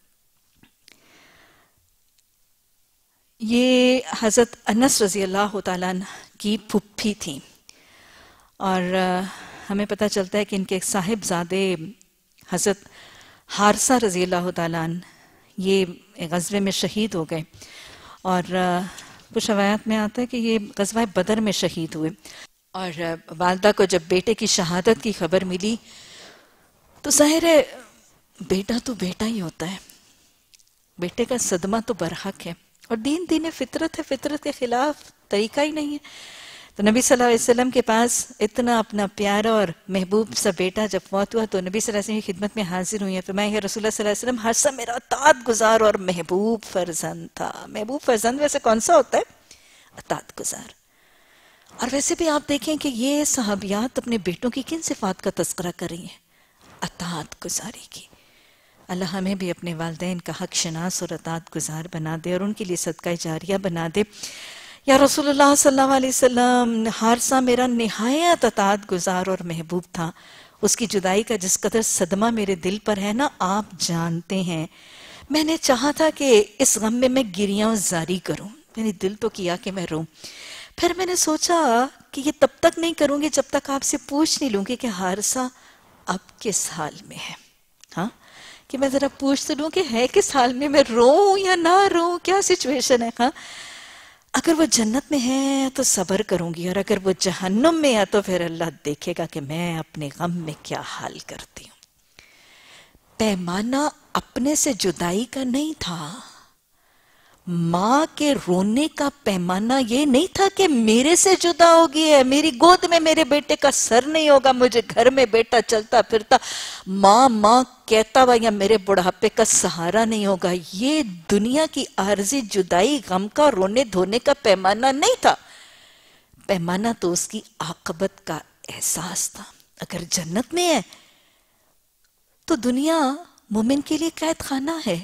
یہ حضرت انس رضی اللہ تعالیٰ عنہ کی پھپھی تھیں، اور ہمیں پتہ چلتا ہے کہ ان کے صاحب زادے حضرت حارثہ رضی اللہ تعالیٰ عنہ یہ غزوے میں شہید ہو گئے، اور کچھ روایات میں آتا ہے کہ یہ غزوہ بدر میں شہید ہوئے. اور والدہ کو جب بیٹے کی شہادت کی خبر ملی تو ظاہر ہے بیٹا تو بیٹا ہی ہوتا ہے، بیٹے کا صدمہ تو برحق ہے، اور دین دین فطرت ہے، فطرت کے خلاف طریقہ ہی نہیں ہے۔ تو نبی صلی اللہ علیہ وسلم کے پاس اتنا اپنا پیارا اور محبوب سا بیٹا جب فوت ہوا تو نبی صلی اللہ علیہ وسلم کی خدمت میں حاضر ہوئی ہیں، فرمایا کہ رسول اللہ صلی اللہ علیہ وسلم ہر سا میرا اطاعت گزار اور محبوب فرزند تھا۔ محبوب فرزند ویسے کون سا ہوتا ہے؟ اطاعت گزار۔ اور ویسے بھی آپ دیکھیں کہ یہ صحابیات اپنے بیٹوں کی کن صفات کا تذکرہ کر رہی ہیں؟ اطاعت گزاری کی۔ اللہ ہمیں بھی اپنے والدین کا حق شناس اور اطاعت گزار بنا دے اور ان کے لیے صدقہ جاریہ بنا دے۔ یا رسول اللہ صلی اللہ علیہ وسلم حارثہ میرا نہایت اطاعت گزار اور محبوب تھا، اس کی جدائی کا جس قدر صدمہ میرے دل پر ہے نا آپ جانتے ہیں۔ میں نے چاہا تھا کہ اس غم میں میں گریاں زاری کروں، میں نے دل تو کیا کہ میں روں، پھر میں نے سوچا کہ یہ تب تک نہیں کروں گی جب تک آپ سے پوچھ نہیں لوں گی کہ حارثہ اب کس حال میں ہے، ہاں کہ میں ذرا پوچھ تو لوں کہ ہے کس حال میں، میں روں یا نہ روں، کیا سچویشن ہے۔ ہاں اگر وہ جنت میں ہے تو صبر کروں گی، اور اگر وہ جہنم میں ہے تو پھر اللہ دیکھے گا کہ میں اپنے غم میں کیا حال کرتی ہوں۔ پیمانہ اپنے سے جدائی کا نہیں تھا، ماں کے رونے کا پیمانہ یہ نہیں تھا کہ میرے سے جدا ہو گئی ہے، میری گود میں میرے بیٹے کا سر نہیں ہوگا، مجھے گھر میں بیٹا چلتا پھرتا ماں ماں کہتا ہوا یا میرے بڑھاپے کا سہارا نہیں ہوگا، یہ دنیا کی عارضی جدائی غم کا رونے دھونے کا پیمانہ نہیں تھا۔ پیمانہ تو اس کی عاقبت کا احساس تھا۔ اگر جنت میں ہے تو دنیا مومن کے لیے قید خانہ ہے۔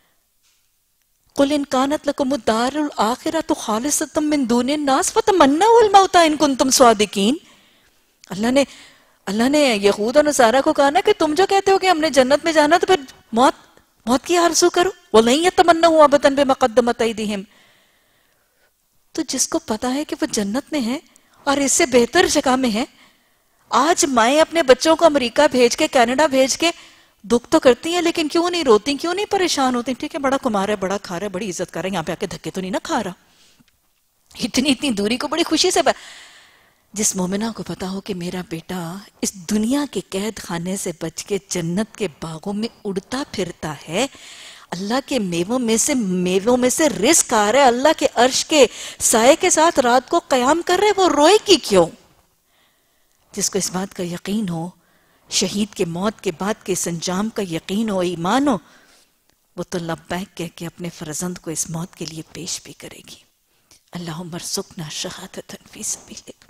قُلْ إِنْ كَانَتْ لَكُمُ الدَّارُ الْآخِرَةُ خَالِصَةً مِّن دُونِ النَّاسِ فَتَمَنَّوْا الْمَوْتَ إِن كُنتُمْ صَادِقِينَ۔ اللہ نے اللہ نے یہود اور نصارہ کو کہا نا کہ تم جو کہتے ہو کہ ہم نے جنت میں جانا تو پھر موت موت کی آرزو کرو، وَلَن يَتَمَنَّوْا أَبَدًا بِمَا قَدَّمَتْ أَيْدِيهِمْ۔ تو جس کو پتا ہے کہ وہ جنت میں ہے اور اس سے بہتر جگہ میں ہے، آج مائیں اپنے بچوں کو امریکہ بھیج کے کینیڈا بھیج کے دکھ تو کرتی ہیں، لیکن کیوں نہیں روتی، کیوں نہیں پریشان ہوتی؟ ٹھیک ہے بڑا کمار ہے، بڑا کھا رہا ہے، بڑی عزت کر رہا ہے، یہاں پہ آ کے دھکے تو نہیں نہ کھا رہا، اتنی اتنی دوری کو بڑی خوشی سے ب... جس مومنہ کو پتا ہو کہ میرا بیٹا اس دنیا کے قید خانے سے بچ کے جنت کے باغوں میں اڑتا پھرتا ہے، اللہ کے میووں میں سے میووں میں سے رزق آ رہا ہے، اللہ کے عرش کے سائے کے ساتھ رات کو قیام کر رہے، وہ روئے کی کیوں؟ جس کو اس بات کا یقین ہو، شہید کے موت کے بعد کے اس انجام کا یقین ہو، ایمان ہو، وہ تو لبیک کہہ کے اپنے فرزند کو اس موت کے لیے پیش بھی کرے گی۔ اللہم ارزقنا شہادۃ فی سبیلک۔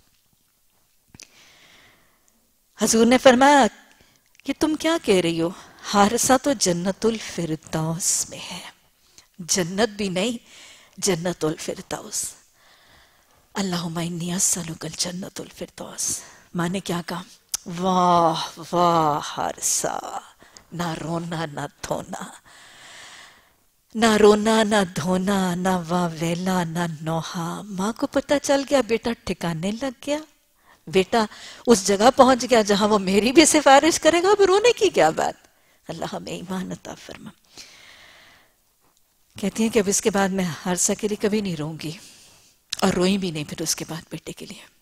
حضور نے فرمایا کہ تم کیا کہہ رہی ہو؟ حارثہ تو جنت الفردوس میں ہے، جنت بھی نہیں جنت الفردوس۔ اللہم انی اسألک الجنت الفردوس۔ ماں نے کیا کہا؟ واہ واہ حارثہ، نہ رونا نہ دھونا، نہ رونا نہ دھونا، نہ واہ ویلا نہ نوحہ۔ ماں کو پتہ چل گیا، بیٹا ٹھکانے لگ گیا، بیٹا اس جگہ پہنچ گیا جہاں وہ میری بھی سفارش کرے گا، اب رونے کی کیا بات؟ اللہ ہمیں ایمان عطا فرما۔ کہتی ہیں کہ اب اس کے بعد میں حارثہ کے لیے کبھی نہیں روں گی، اور روئی بھی نہیں پھر اس کے بعد بیٹے کے لیے۔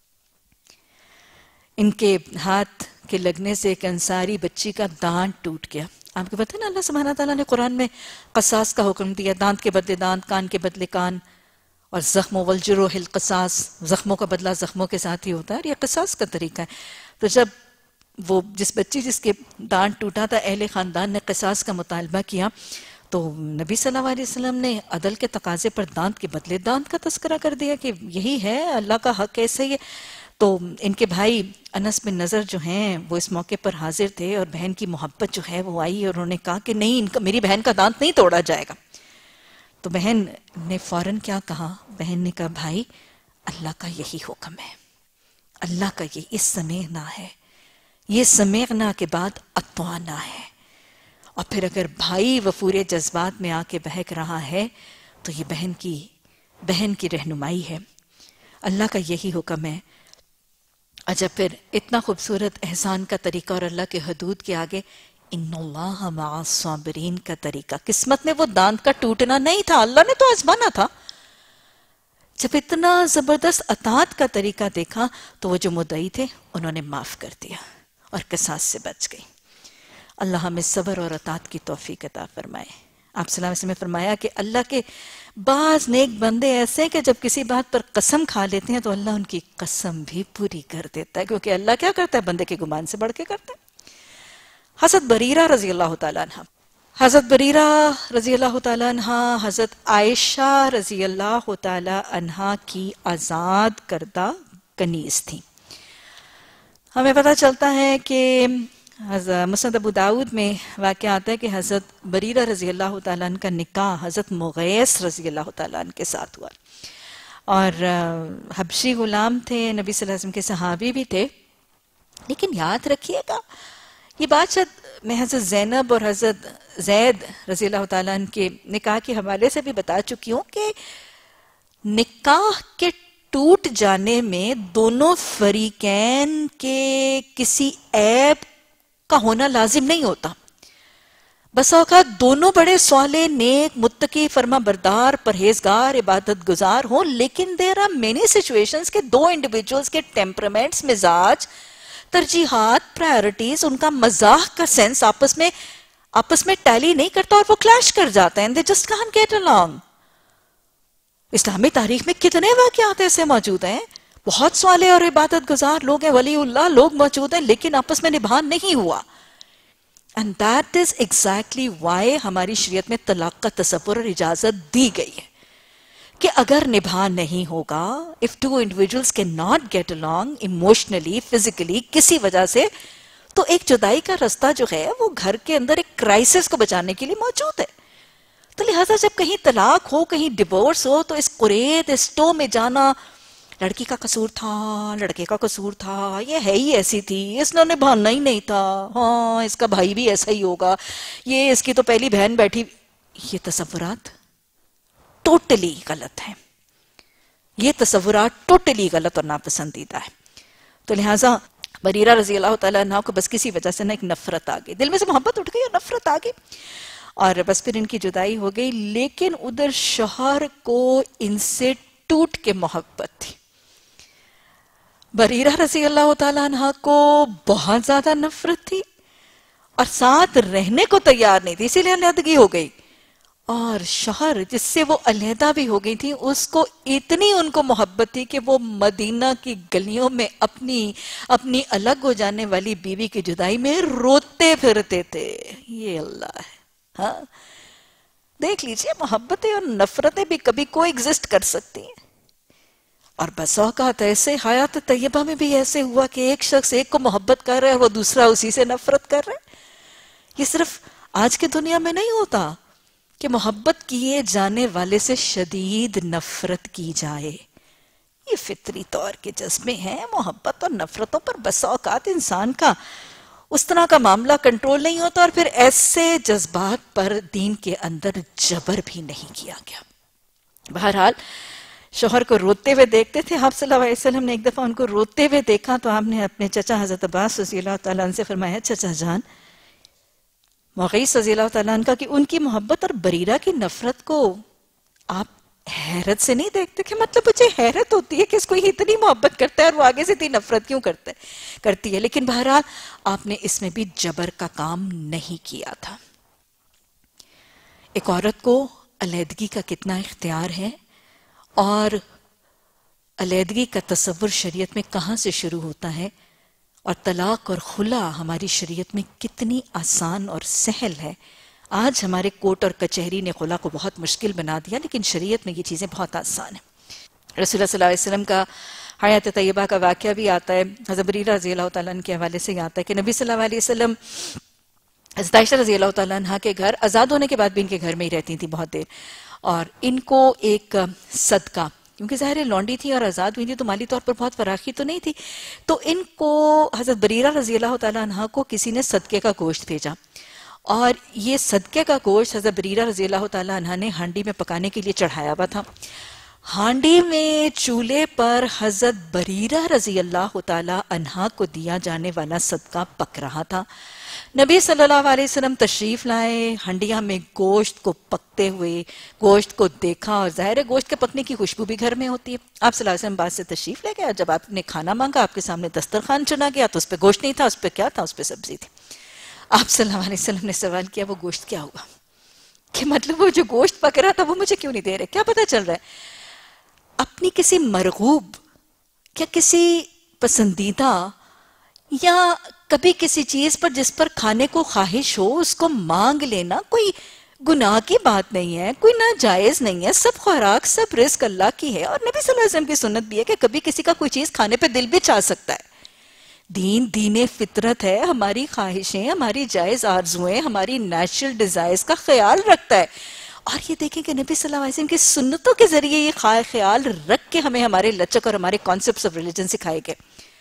ان کے ہاتھ کے لگنے سے ایک انصاری بچی کا دانت ٹوٹ گیا۔ آپ کو پتہ ہے نا اللہ سبحانہ تعالیٰ نے قرآن میں قصاص کا حکم دیا، دانت کے بدلے دانت، کان کے بدلے کان، اور زخم والجروح القصاص، زخموں کا بدلہ زخموں کے ساتھ ہی ہوتا ہے، اور یہ قصاص کا طریقہ ہے۔ تو جب وہ جس بچی جس کے دانت ٹوٹا تھا، اہل خاندان نے قصاص کا مطالبہ کیا، تو نبی صلی اللہ علیہ وسلم نے عدل کے تقاضے پر دانت کے بدلے دانت کا تذکرہ کر دیا کہ یہی ہے اللہ کا حق، ایسے ہی ہے۔ تو ان کے بھائی انس بن نضر جو ہیں وہ اس موقع پر حاضر تھے، اور بہن کی محبت جو ہے وہ آئی، اور انہوں نے کہا کہ نہیں، ان کا میری بہن کا دانت نہیں توڑا جائے گا۔ تو بہن نے فوراً کیا کہا؟ بہن نے کہا بھائی اللہ کا یہی حکم ہے، اللہ کا یہ اس سمیعنا ہے، یہ سمیعنا کے بعد اطعنا ہے۔ اور پھر اگر بھائی وفور جذبات میں آ کے بہک رہا ہے تو یہ بہن کی بہن کی رہنمائی ہے، اللہ کا یہی حکم ہے۔ اچھا پھر اتنا خوبصورت احسان کا طریقہ اور اللہ کے حدود کے آگے ان اللہ مع الصابرین کا طریقہ۔ قسمت میں وہ دانت کا ٹوٹنا نہیں تھا، اللہ نے تو آزمانا تھا، جب اتنا زبردست اطاعت کا طریقہ دیکھا تو وہ جو مدعی تھے انہوں نے معاف کر دیا اور قصاص سے بچ گئی. اللہ ہمیں صبر اور اطاعت کی توفیق عطا فرمائے. آپ صلی اللہ علیہ وسلم نے فرمایا کہ اللہ کے بعض نیک بندے ایسے ہیں کہ جب کسی بات پر قسم کھا لیتے ہیں تو اللہ ان کی قسم بھی پوری کر دیتا ہے، کیونکہ اللہ کیا کرتا ہے؟ بندے کے گمان سے بڑھ کے کرتا ہے. حضرت بریرہ رضی اللہ تعالیٰ عنہ حضرت بریرہ رضی اللہ تعالیٰ عنہ حضرت عائشہ رضی اللہ تعالیٰ عنہ کی آزاد کردہ کنیز تھیں. ہمیں پتہ چلتا ہے کہ مسند ابو داود میں واقع آتا ہے کہ حضرت بریرہ رضی اللہ تعالیٰ عنہ کا نکاح حضرت مغیث رضی اللہ تعالیٰ عنہ کے ساتھ ہوا، اور حبشی غلام تھے، نبی صلی اللہ علیہ وسلم کے صحابی بھی تھے. لیکن یاد رکھیے گا یہ بات شاید میں حضرت زینب اور حضرت زید رضی اللہ تعالیٰ عنہ کے نکاح کے حوالے سے بھی بتا چکی ہوں کہ نکاح کے ٹوٹ جانے میں دونوں فریقین کے کسی عیب کا ہونا لازم نہیں ہوتا. بس اوقات دونوں بڑے صالح، نیک، متقی، فرما بردار، پرہیزگار، عبادت گزار ہوں، لیکن دیر آر مینی سچویشنز کے دو انڈیویجولز کے ٹیمپرامنٹس، مزاج، ترجیحات، پرائیورٹیز، ان کا مزاح کا سینس آپس میں آپس میں ٹیلی نہیں کرتا اور وہ کلیش کر جاتا ہے. they just can't get along. اسلامی تاریخ میں کتنے واقعات ایسے موجود ہیں، بہت صالح اور عبادت گزار لوگ ہیں، ولی اللہ لوگ موجود ہیں، لیکن آپس میں نبھا نہیں ہوا. And that is exactly why ہماری شریعت میں طلاق کا تصور اور اجازت دی گئی ہے کہ اگر نبھا نہیں ہوگا، if two individuals cannot get along emotionally, physically، کسی وجہ سے، تو ایک جدائی کا رستہ جو ہے وہ گھر کے اندر ایک کرائسس کو بچانے کے لیے موجود ہے. تو لہٰذا جب کہیں طلاق ہو، کہیں ڈیورس ہو، تو اس قرید اس ٹو میں جانا لڑکی کا قصور تھا، لڑکے کا قصور تھا، یہ ہے ہی ایسی تھی، اس نے نبھانا ہی نہیں تھا، ہاں اس کا بھائی بھی ایسا ہی ہوگا، یہ اس کی تو پہلی بہن بیٹھی، یہ تصورات ٹوٹلی غلط ہیں. یہ تصورات ٹوٹلی غلط اور ناپسندیدہ ہے. تو لہٰذا بریرہ رضی اللہ تعالیٰ عنہ کو بس کسی وجہ سے نہ ایک نفرت آ گئی، دل میں سے محبت اٹھ گئی اور نفرت آ گئی، اور بس پھر ان کی جدائی ہو گئی. لیکن ادھر شوہر کو ان سے ٹوٹ کے محبت تھی. بریرہ رضی اللہ تعالیٰ عنہ کو بہت زیادہ نفرت تھی اور ساتھ رہنے کو تیار نہیں تھی، اسی لیے علیحدگی ہو گئی. اور شوہر جس سے وہ علیحدہ بھی ہو گئی تھی، اس کو اتنی ان کو محبت تھی کہ وہ مدینہ کی گلیوں میں اپنی اپنی الگ ہو جانے والی بیوی کی جدائی میں روتے پھرتے تھے. یہ اللہ ہے. ہاں دیکھ لیجئے، محبتیں اور نفرتیں بھی کبھی کو ایگزسٹ کر سکتی ہیں. اور بس اوقات ایسے حیات طیبہ میں بھی ایسے ہوا کہ ایک شخص ایک کو محبت کر رہا ہے اور وہ دوسرا اسی سے نفرت کر رہا ہے. یہ صرف آج کی دنیا میں نہیں ہوتا کہ محبت کیے جانے والے سے شدید نفرت کی جائے. یہ فطری طور کے جذبے ہیں. محبت اور نفرتوں پر بس اوقات انسان کا اس طرح کا معاملہ کنٹرول نہیں ہوتا، اور پھر ایسے جذبات پر دین کے اندر جبر بھی نہیں کیا گیا. بہرحال شوہر کو روتے ہوئے دیکھتے تھے. آپ صلی اللہ علیہ وسلم نے ایک دفعہ ان کو روتے ہوئے دیکھا تو آپ نے اپنے چچا حضرت عباس رضی اللہ تعالیٰ عنہ سے فرمایا، چچا جان، مغیث رضی اللہ تعالیٰ عنہ کا کہ ان کی محبت اور بریرہ کی نفرت کو آپ حیرت سے نہیں دیکھتے؟ کہ مطلب مجھے حیرت ہوتی ہے کہ اس کو یہ اتنی محبت کرتا ہے اور وہ آگے سے اتنی نفرت کیوں کرتا ہے کرتی ہے. لیکن بہرحال آپ نے اس میں بھی جبر کا کام نہیں کیا تھا. ایک عورت کو علیحدگی کا کتنا اختیار ہے، اور علیحدگی کا تصور شریعت میں کہاں سے شروع ہوتا ہے، اور طلاق اور خلا ہماری شریعت میں کتنی آسان اور سہل ہے. آج ہمارے کورٹ اور کچہری نے خلا کو بہت مشکل بنا دیا، لیکن شریعت میں یہ چیزیں بہت آسان ہیں. رسول اللہ صلی اللہ علیہ وسلم کا حیات طیبہ کا واقعہ بھی آتا ہے، حضرت بریرہ رضی اللہ تعالیٰ عنہ کے حوالے سے آتا ہے کہ نبی صلی اللہ علیہ وسلم حضرت عائشہ رضی اللہ تعالیٰ عنہ کے گھر آزاد ہونے کے بعد بھی ان کے گھر میں ہی رہتی تھی بہت دیر، اور ان کو ایک صدقہ، کیونکہ ظاہر لونڈی تھی اور آزاد ہوئی تھی تو مالی طور پر بہت فراخی تو نہیں تھی، تو ان کو حضرت بریرہ رضی اللہ تعالیٰ عنہ کو کسی نے صدقے کا گوشت بھیجا، اور یہ صدقے کا گوشت حضرت بریرہ رضی اللہ تعالیٰ عنہ نے ہانڈی میں پکانے کے لیے چڑھایا ہوا تھا. ہانڈی میں چولہے پر حضرت بریرہ رضی اللہ تعالیٰ عنہ کو دیا جانے والا صدقہ پک رہا تھا. نبی صلی اللہ علیہ وسلم تشریف لائے، ہنڈیاں میں گوشت کو پکتے ہوئے گوشت کو دیکھا، اور ظاہر ہے گوشت کے پکنے کی خوشبو بھی گھر میں ہوتی ہے۔ آپ صلی اللہ علیہ وسلم بعد سے تشریف لے گئے، اور جب آپ نے کھانا مانگا آپ کے سامنے دسترخوان چنا گیا تو اس پہ گوشت نہیں تھا، اس پہ کیا تھا؟ اس پہ سبزی تھی۔ آپ صلی اللہ علیہ وسلم نے سوال کیا وہ گوشت کیا ہوا؟ کہ مطلب وہ جو گوشت پک رہا تھا وہ مجھے کیوں نہیں دے رہے؟ کیا پتہ چل رہا ہے؟ اپنی کسی مرغوب یا کسی پسندیدہ یا کبھی کسی چیز پر جس پر کھانے کو خواہش ہو اس کو مانگ لینا کوئی گناہ کی بات نہیں ہے، کوئی ناجائز نہیں ہے۔ سب خوراک سب رزق اللہ کی ہے، اور نبی صلی اللہ علیہ وسلم کی سنت بھی ہے کہ کبھی کسی کا کوئی چیز کھانے پہ دل بھی چاہ سکتا ہے۔ دین دین فطرت ہے، ہماری خواہشیں، ہماری جائز آرزویں، ہماری نیچرل ڈیزائرز کا خیال رکھتا ہے۔ اور یہ دیکھیں کہ نبی صلی اللہ علیہ وسلم کی سنتوں کے ذریعے یہ خیال رکھ کے ہمیں ہمارے لچک اور ہمارے کانسیپٹس آف ریلیجن سکھائے گئے۔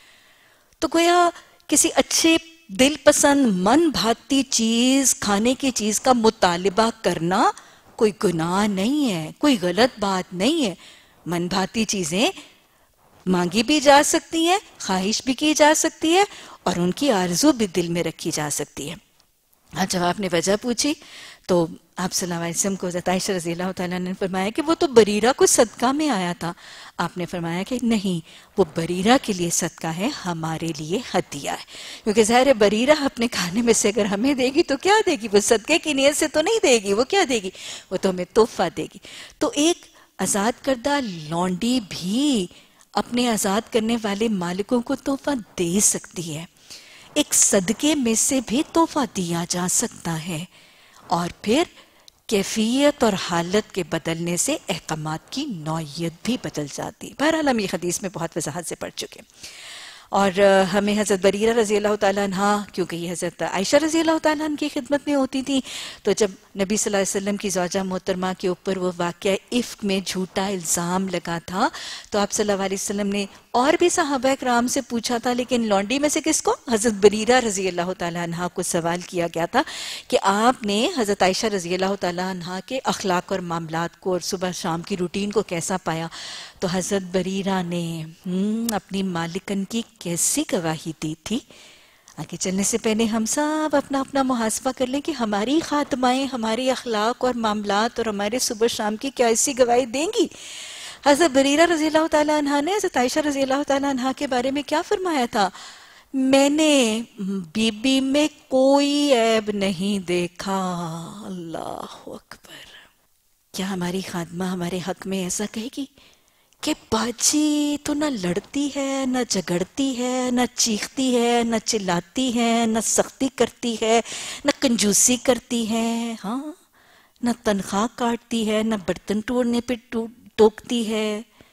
تو گویا کسی اچھے دل پسند من بھاتی چیز کھانے کی چیز کا مطالبہ کرنا کوئی گناہ نہیں ہے، کوئی غلط بات نہیں ہے۔ من بھاتی چیزیں مانگی بھی جا سکتی ہیں، خواہش بھی کی جا سکتی ہے، اور ان کی آرزو بھی دل میں رکھی جا سکتی ہے۔ آج جب آپ نے وجہ پوچھی تو آپ صلی اللہ علیہ وسلم کو حضرت عائشہ رضی اللہ تعالیٰ نے فرمایا کہ وہ تو بریرہ کو صدقہ میں آیا تھا۔ آپ نے فرمایا کہ نہیں، وہ بریرہ کے لیے صدقہ ہے، ہمارے لیے ہدیہ ہے۔ کیونکہ ظاہر ہے بریرہ اپنے کھانے میں سے اگر ہمیں دے گی تو کیا دے گی؟ وہ صدقے کی نیت سے تو نہیں دے گی، وہ کیا دے گی؟ وہ تو ہمیں تحفہ دے گی۔ تو ایک آزاد کردہ لونڈی بھی اپنے آزاد کرنے والے مالکوں کو تحفہ دے سکتی ہے، ایک صدقے میں سے بھی تحفہ دیا جا سکتا ہے، اور پھر کیفیت اور حالت کے بدلنے سے احکامات کی نوعیت بھی بدل جاتی۔ بہرحال ہم یہ حدیث میں بہت وضاحت سے پڑھ چکے، اور ہمیں حضرت بریرہ رضی اللہ تعالیٰ عنہ، کیونکہ یہ حضرت عائشہ رضی اللہ تعالیٰ عنہ کی خدمت میں ہوتی تھی، تو جب نبی صلی اللہ علیہ وسلم کی زوجہ محترمہ کے اوپر وہ واقعہ افک میں جھوٹا الزام لگا تھا تو آپ صلی اللہ علیہ وسلم نے اور بھی صحابہ کرام سے پوچھا تھا، لیکن لونڈی میں سے کس کو؟ حضرت بریرہ رضی اللہ تعالیٰ عنہ کو سوال کیا گیا تھا کہ آپ نے حضرت عائشہ رضی اللہ تعالیٰ عنہ کے اخلاق اور معاملات کو اور صبح شام کی روٹین کو کیسا پایا؟ تو حضرت بریرہ نے اپنی مالکن کی کیسی گواہی دی تھی۔ آگے چلنے سے پہلے ہم سب اپنا اپنا محاسبہ کر لیں کہ ہماری خاتمائیں، ہمارے اخلاق اور معاملات اور ہمارے صبح شام کی کیا ایسی گواہی دیں گی؟ حضرت بریرہ رضی اللہ تعالیٰ عنہ نے حضرت عائشہ رضی اللہ تعالیٰ عنہ کے بارے میں کیا فرمایا تھا؟ میں نے بی بی میں کوئی عیب نہیں دیکھا۔ اللہ اکبر! کیا ہماری خادمہ ہمارے حق میں ایسا کہے گی کہ باجی تو نہ لڑتی ہے، نہ جھگڑتی ہے، نہ چیختی ہے، نہ چلاتی ہے، نہ سختی کرتی ہے، نہ کنجوسی کرتی ہے، ہاں نہ تنخواہ کاٹتی ہے، نہ برتن توڑنے پہ ٹوکتی ہے۔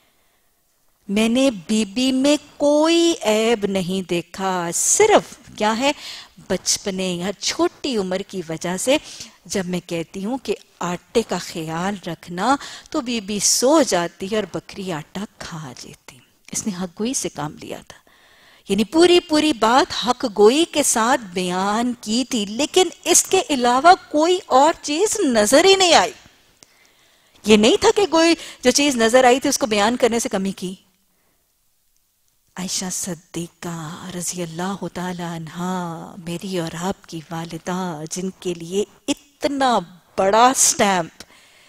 میں نے بی بی میں کوئی عیب نہیں دیکھا، صرف کیا ہے؟ بچپنے یا چھوٹی عمر کی وجہ سے جب میں کہتی ہوں کہ آٹے کا خیال رکھنا تو بی بی سو جاتی اور بکری آٹا کھا لیتی۔ اس نے حق گوئی سے کام لیا تھا، یعنی پوری پوری بات حق گوئی کے ساتھ بیان کی تھی، لیکن اس کے علاوہ کوئی اور چیز نظر ہی نہیں آئی۔ یہ نہیں تھا کہ کوئی جو چیز نظر آئی تھی اس کو بیان کرنے سے کمی کی۔ عائشہ صدیقہ رضی اللہ تعالی عنہ، میری اور آپ کی والدہ، جن کے لیے اتنا بڑا سٹیمپ،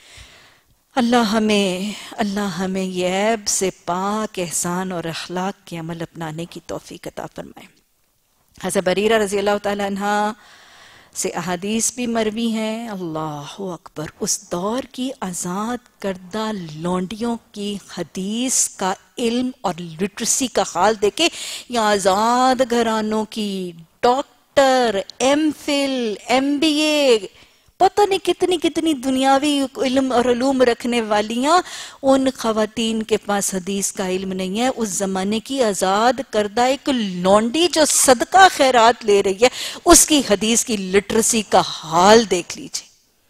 اللہ ہمیں اللہ ہمیں یہ عیب سے پاک احسان اور اخلاق کے عمل اپنانے کی توفیق عطا فرمائے۔ حضرت بریرہ رضی اللہ تعالی عنہ سے احادیث بھی مروی ہیں، اللہ اکبر، اس دور کی آزاد کردہ لونڈیوں کی حدیث کا علم اور لٹریسی کا حال دیکھے، یا آزاد گھرانوں کی doctor, M Phil, M B A, پتہ نہیں کتنی کتنی دنیاوی علم اور علوم رکھنے والیاں، ان خواتین کے پاس حدیث کا علم نہیں ہے۔ اس زمانے کی آزاد کردہ ایک لونڈی جو صدقہ خیرات لے رہی ہے، اس کی حدیث کی لٹریسی کا حال دیکھ لیجئے۔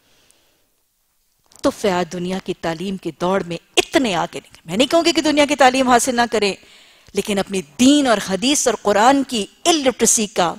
تو فیاد دنیا کی تعلیم کی دوڑ میں اتنے آگے نہیں، میں نہیں کہوں گی کہ دنیا کی تعلیم حاصل نہ کریں، لیکن اپنی دین اور حدیث اور قرآن کی اللٹریسی کا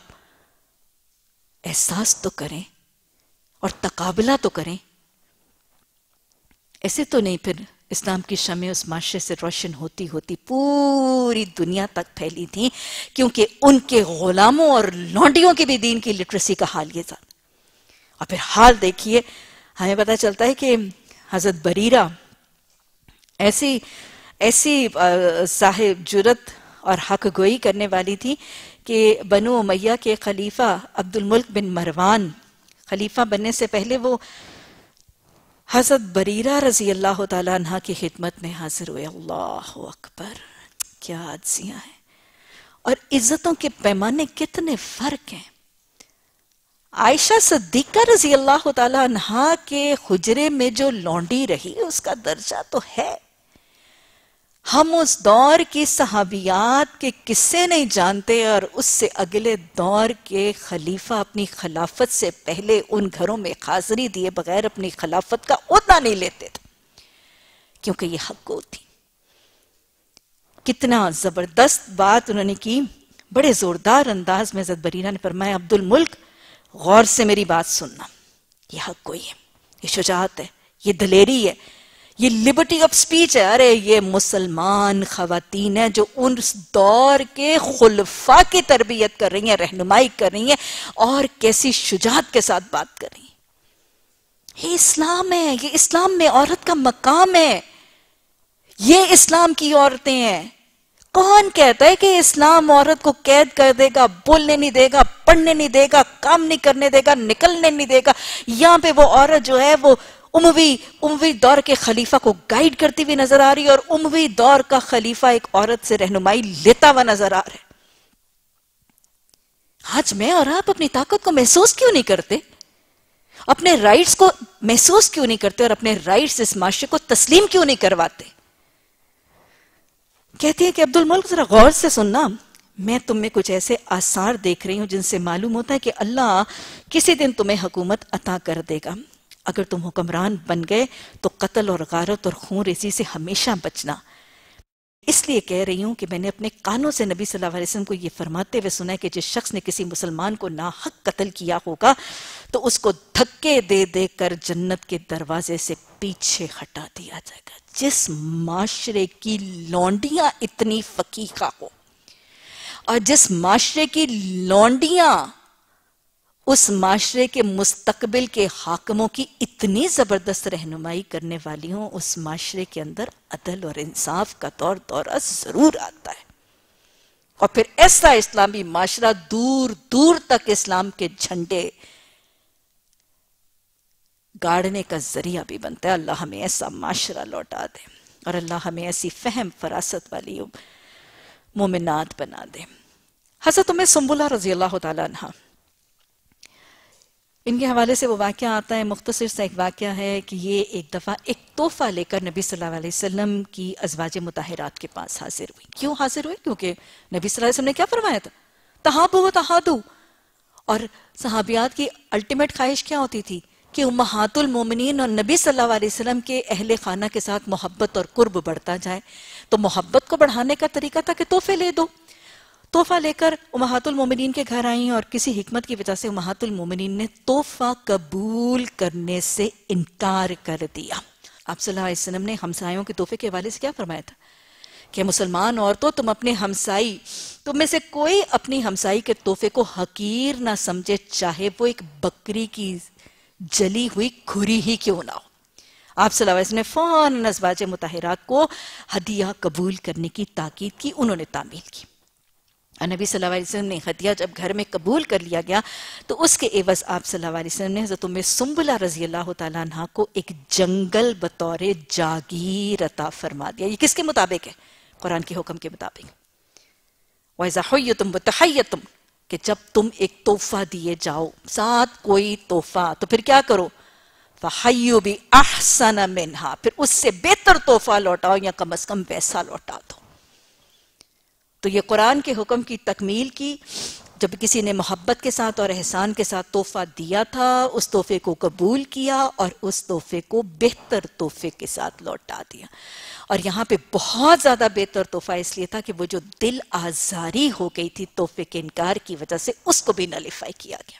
احساس تو کریں اور تقابلہ تو کریں۔ ایسے تو نہیں پھر اسلام کی شمع اس معاشرے سے روشن ہوتی ہوتی پوری دنیا تک پھیلی تھی، کیونکہ ان کے غلاموں اور لونڈیوں کے بھی دین کی لٹریسی کا حال یہ تھا۔ اور پھر حال دیکھیے، ہمیں پتہ چلتا ہے کہ حضرت بریرہ ایسی ایسی صاحب جرت اور حق گوئی کرنے والی تھی کہ بنو امیہ کے خلیفہ عبد الملک بن مروان خلیفہ بننے سے پہلے وہ حضرت بریرہ رضی اللہ تعالیٰ عنہ کی خدمت میں حاضر ہوئے۔ اللہ اکبر، کیا عجزیاں ہیں اور عزتوں کے پیمانے کتنے فرق ہیں۔ عائشہ صدیقہ رضی اللہ تعالیٰ عنہ کے حجرے میں جو لونڈی رہی اس کا درجہ تو ہے۔ ہم اس دور کی صحابیات کے قصے نہیں جانتے اور اس سے اگلے دور کے خلیفہ اپنی خلافت سے پہلے ان گھروں میں حاضری دیے بغیر اپنی خلافت کا عہدہ نہیں لیتے تھے، کیونکہ یہ حق گو تھی۔ کتنا زبردست بات انہوں نے کی، بڑے زوردار انداز میں حضرت بریرہ نے فرمایا، عبد الملک غور سے میری بات سننا، یہ حق گوئی ہے، یہ شجاعت ہے، یہ دلیری ہے، یہ لبرٹی آف سپیچ ہے۔ ارے یہ مسلمان خواتین ہیں جو ان دور کے خلفاء کی تربیت کر رہی ہیں، رہنمائی کر رہی ہیں، اور کیسی شجاعت کے ساتھ بات کر رہی ہیں۔ یہ اسلام ہے، یہ اسلام میں عورت کا مقام ہے، یہ اسلام کی عورتیں ہیں۔ کون کہتا ہے کہ اسلام عورت کو قید کر دے گا، بولنے نہیں دے گا، پڑھنے نہیں دے گا، کام نہیں کرنے دے گا، نکلنے نہیں دے گا؟ یہاں پہ وہ عورت جو ہے وہ اموی اموی دور کے خلیفہ کو گائیڈ کرتی ہوئی نظر آ رہی ہے، اور اموی دور کا خلیفہ ایک عورت سے رہنمائی لیتا ہوا نظر آ رہا ہے۔ آج میں اور آپ اپنی طاقت کو محسوس کیوں نہیں کرتے؟ اپنے رائٹس کو محسوس کیوں نہیں کرتے اور اپنے رائٹس اس معاشرے کو تسلیم کیوں نہیں کرواتے؟ کہتی ہے کہ عبد الملک ذرا غور سے سننا، میں تم میں کچھ ایسے آثار دیکھ رہی ہوں جن سے معلوم ہوتا ہے کہ اللہ کسی دن تمہیں حکومت عطا کر دے گا۔ اگر تم حکمران بن گئے تو قتل اور غارت اور خون ریزی سے ہمیشہ بچنا۔ اس لیے کہہ رہی ہوں کہ میں نے اپنے کانوں سے نبی صلی اللہ علیہ وسلم کو یہ فرماتے ہوئے سنا ہے کہ جس شخص نے کسی مسلمان کو ناحق قتل کیا ہوگا تو اس کو دھکے دے دے کر جنت کے دروازے سے پیچھے ہٹا دیا جائے گا۔ جس معاشرے کی لونڈیاں اتنی فقیقہ ہو اور جس معاشرے کی لونڈیاں اس معاشرے کے مستقبل کے حاکموں کی اتنی زبردست رہنمائی کرنے والی ہوں، اس معاشرے کے اندر عدل اور انصاف کا دور دورہ ضرور آتا ہے، اور پھر ایسا اسلامی معاشرہ دور دور تک اسلام کے جھنڈے گاڑنے کا ذریعہ بھی بنتا ہے۔ اللہ ہمیں ایسا معاشرہ لوٹا دے اور اللہ ہمیں ایسی فہم فراست والی مومنات بنا دے۔ حضرت ام سنبلہ رضی اللہ تعالیٰ عنہ، ان کے حوالے سے وہ واقعہ آتا ہے، مختصر سا ایک واقعہ ہے کہ یہ ایک دفعہ ایک تحفہ لے کر نبی صلی اللہ علیہ وسلم کی ازواج مطہرات کے پاس حاضر ہوئی۔ کیوں حاضر ہوئی؟ کیونکہ نبی صلی اللہ علیہ وسلم نے کیا فرمایا تھا؟ تحابو و تحادو۔ اور صحابیات کی الٹیمیٹ خواہش کیا ہوتی تھی؟ کہ امہات المومنین اور نبی صلی اللہ علیہ وسلم کے اہل خانہ کے ساتھ محبت اور قرب بڑھتا جائے۔ تو محبت کو بڑھانے کا طریقہ تھا کہ تحفے لے دو۔ تحفہ لے کر امہات المومنین کے گھر آئیں، اور کسی حکمت کی وجہ سے امہات المومنین نے تحفہ قبول کرنے سے انکار کر دیا۔ آپ صلی اللہ علیہ وسلم نے ہمسایوں کے تحفے کے حوالے سے کیا فرمایا تھا؟ کہ مسلمان عورتوں، تم اپنے ہمسائی تم میں سے کوئی اپنی ہمسائی کے تحفے کو حقیر نہ سمجھے، چاہے وہ ایک بکری کی جلی ہوئی کھری ہی کیوں نہ ہو۔ آپ صلی اللہ علیہ وسلم نے فوراً ازواج مطہرات کو ہدیہ قبول کرنے کی تاکید کی، انہوں نے تعمیل کی۔ اور نبی صلی اللہ علیہ وسلم نے ہدیہ جب گھر میں قبول کر لیا گیا تو اس کے عوض آپ صلی اللہ علیہ وسلم نے حضرت ام سنبلہ رضی اللہ تعالیٰ عنہ کو ایک جنگل بطور جاگیر عطا فرما دیا۔ یہ کس کے مطابق ہے؟ قرآن کے حکم کے مطابق۔ وَإِذَا حُيِّتُمْ بِتَحِيَّةٍ، کہ جب تم ایک تحفہ دیے جاؤ، ساتھ کوئی تحفہ، تو پھر کیا کرو؟ فَحَيُّوا بِأَحْسَنَ مِنْهَا، پھر اس سے بہتر تحفہ لوٹاؤ یا کم از کم ویسا لوٹا دو۔ تو یہ قرآن کے حکم کی تکمیل کی، جب کسی نے محبت کے ساتھ اور احسان کے ساتھ تحفہ دیا تھا، اس تحفے کو قبول کیا اور اس تحفے کو بہتر تحفے کے ساتھ لوٹا دیا۔ اور یہاں پہ بہت زیادہ بہتر تحفہ اس لیے تھا کہ وہ جو دل آزاری ہو گئی تھی تحفے کے انکار کی وجہ سے، اس کو بھی نلیفائی کیا گیا۔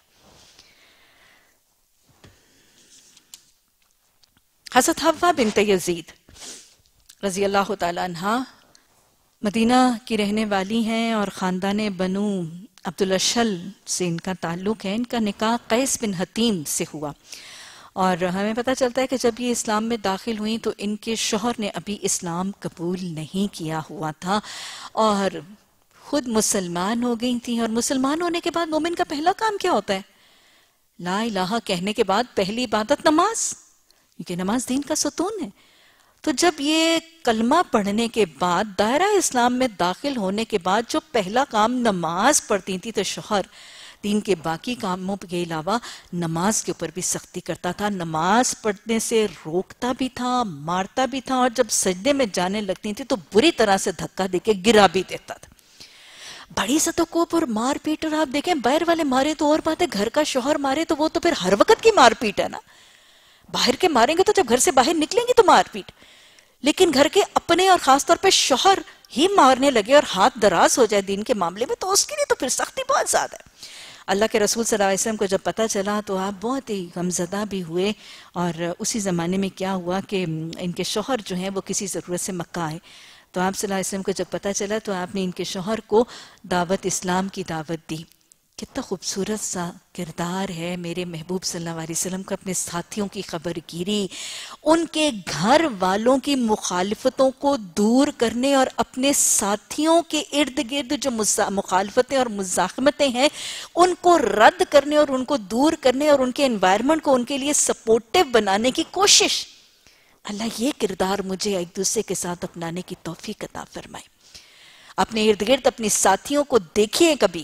حضرت حوا بنت یزید رضی اللہ تعالیٰ عنہ مدینہ کی رہنے والی ہیں اور خاندان بنو عبدالاشل سے ان کا تعلق ہے. ان کا نکاح قیس بن حتیم سے ہوا اور ہمیں پتہ چلتا ہے کہ جب یہ اسلام میں داخل ہوئیں تو ان کے شوہر نے ابھی اسلام قبول نہیں کیا ہوا تھا اور خود مسلمان ہو گئی تھیں. اور مسلمان ہونے کے بعد مومن کا پہلا کام کیا ہوتا ہے؟ لا الہ کہنے کے بعد پہلی عبادت نماز، کیونکہ نماز دین کا ستون ہے. تو جب یہ کلمہ پڑھنے کے بعد دائرہ اسلام میں داخل ہونے کے بعد جو پہلا کام نماز پڑھتی تھی تو شوہر دین کے باقی کاموں کے علاوہ نماز کے اوپر بھی سختی کرتا تھا، نماز پڑھنے سے روکتا بھی تھا، مارتا بھی تھا، اور جب سجدے میں جانے لگتی تھی تو بری طرح سے دھکا دے کے گرا بھی دیتا تھا. بڑی ستوکوپ اور مار پیٹ. اور آپ دیکھیں باہر والے مارے تو اور بات ہے، گھر کا شوہر مارے تو وہ تو پھر ہر وقت کی مار پیٹ ہے نا. باہر کے ماریں گے تو جب گھر سے باہر نکلیں گے تو مار پیٹ، لیکن گھر کے اپنے اور خاص طور پہ شوہر ہی مارنے لگے اور ہاتھ دراز ہو جائے دین کے معاملے میں تو اس کے لیے تو پھر سختی بہت زیادہ ہے. اللہ کے رسول صلی اللہ علیہ وسلم کو جب پتہ چلا تو آپ بہت ہی غمزدہ بھی ہوئے. اور اسی زمانے میں کیا ہوا کہ ان کے شوہر جو ہیں وہ کسی ضرورت سے مکہ آئے تو آپ صلی اللہ علیہ وسلم کو جب پتہ چلا تو آپ نے ان کے شوہر کو دعوت اسلام کی دعوت دی. کتنا خوبصورت سا کردار ہے میرے محبوب صلی اللہ علیہ وسلم کا، اپنے ساتھیوں کی خبر گیری، ان کے گھر والوں کی مخالفتوں کو دور کرنے اور اپنے ساتھیوں کے ارد گرد جو مخالفتیں اور مزاحمتیں ہیں ان کو رد کرنے اور ان کو دور کرنے اور ان کے انوائرمنٹ کو ان کے لیے سپورٹیو بنانے کی کوشش. اللہ یہ کردار مجھے ایک دوسرے کے ساتھ اپنانے کی توفیق عطا فرمائے. اپنے ارد گرد اپنی ساتھیوں کو دیکھیں، کبھی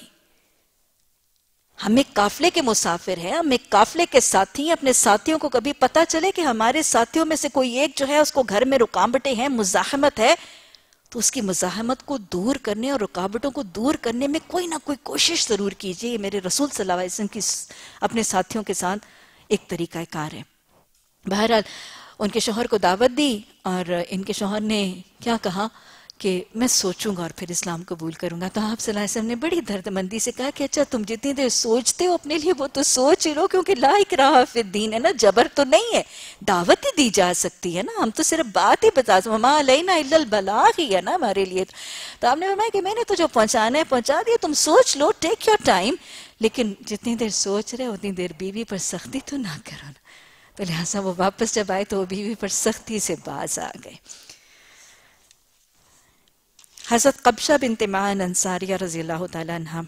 ہم ایک قافلے کے مسافر ہیں، ہم ایک قافلے کے ساتھی ہیں. اپنے ساتھیوں کو کبھی پتہ چلے کہ ہمارے ساتھیوں میں سے کوئی ایک جو ہے اس کو گھر میں رکاوٹیں ہیں، مزاحمت ہے، تو اس کی مزاحمت کو دور کرنے اور رکاوٹوں کو دور کرنے میں کوئی نہ کوئی کوشش ضرور کیجیے. یہ میرے رسول صلی اللہ علیہ وسلم کی اپنے ساتھیوں کے ساتھ ایک طریقہ کار ہے. بہرحال ان کے شوہر کو دعوت دی اور ان کے شوہر نے کیا کہا کہ میں سوچوں گا اور پھر اسلام قبول کروں گا. تو آپ صلی اللہ علیہ وسلم نے بڑی درد مندی سے کہا کہ اچھا تم جتنی دیر سوچتے ہو اپنے لیے وہ تو سوچ ہی لو، کیونکہ لا اکراہ فی الدین ہے نا، جبر تو نہیں ہے، دعوت ہی دی جا سکتی ہے نا، ہم تو صرف بات ہی بتا سکتے، وما علینا الا البلاغ ہی ہے نا ہمارے لیے. تو آپ نے فرمایا کہ میں نے تو جو پہنچانا ہے پہنچا دیا، تم سوچ لو، ٹیک یور ٹائم، لیکن جتنی دیر سوچ رہے اتنی دیر بیوی پر سختی تو نہ کرو نا. تو لہٰذا وہ واپس جب آئے تو وہ بیوی پر سختی سے باز آ گئے. حضرت قبشہ بنت معان انصاریہ رضی اللہ تعالیٰ عنہ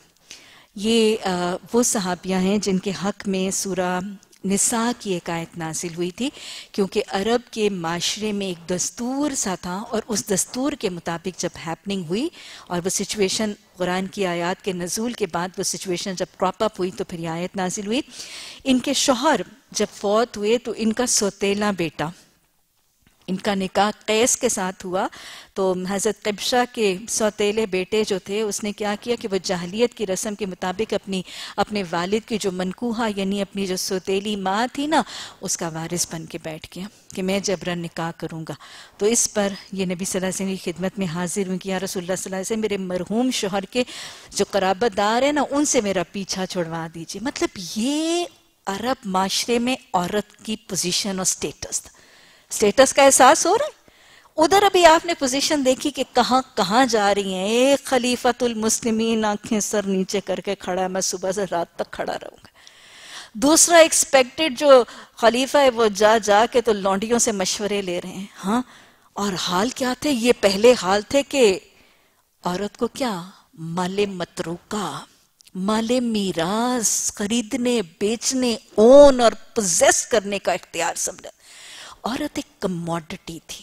یہ وہ صحابیہ ہیں جن کے حق میں سورہ نساء کی ایک آیت نازل ہوئی تھی، کیونکہ عرب کے معاشرے میں ایک دستور سا تھا اور اس دستور کے مطابق جب ہیپننگ ہوئی اور وہ سچویشن قرآن کی آیات کے نزول کے بعد وہ سچویشن جب کراپ اپ ہوئی تو پھر یہ آیت نازل ہوئی. ان کے شوہر جب فوت ہوئے تو ان کا سوتیلا بیٹا، ان کا نکاح قیس کے ساتھ ہوا، تو حضرت قبشہ کے سوتیلے بیٹے جو تھے اس نے کیا کیا کہ وہ جاہلیت کی رسم کے مطابق اپنی اپنے والد کی جو منکوحہ یعنی اپنی جو سوتیلی ماں تھی نا اس کا وارث بن کے بیٹھ گیا کہ میں جبرن نکاح کروں گا. تو اس پر یہ نبی صلی اللہ علیہ وسلم کی خدمت میں حاضر ہوئی کہ یا رسول اللہ صلی اللہ علیہ وسلم میرے مرحوم شوہر کے جو قرابت دار ہیں نا ان سے میرا پیچھا چھڑوا دیجیے. مطلب یہ عرب معاشرے میں عورت کی پوزیشن اور سٹیٹس تھا. سٹیٹس کا احساس ہو رہا ہے. ادھر ابھی آپ نے پوزیشن دیکھی کہ کہاں کہاں جا رہی ہیں. ایک خلیفۃ المسلمین آنکھیں سر نیچے کر کے کھڑا ہے، میں صبح سے رات تک کھڑا رہوں گا. دوسرا ایکسپیکٹڈ جو خلیفہ ہے وہ جا جا کے تو لونڈیوں سے مشورے لے رہے ہیں. ہاں، اور حال کیا تھے؟ یہ پہلے حال تھے کہ عورت کو کیا مال متروکہ، مال میراث خریدنے بیچنے اون اور پوزیس کرنے کا اختیار سمجھا. عورت ایک کموڈٹی تھی،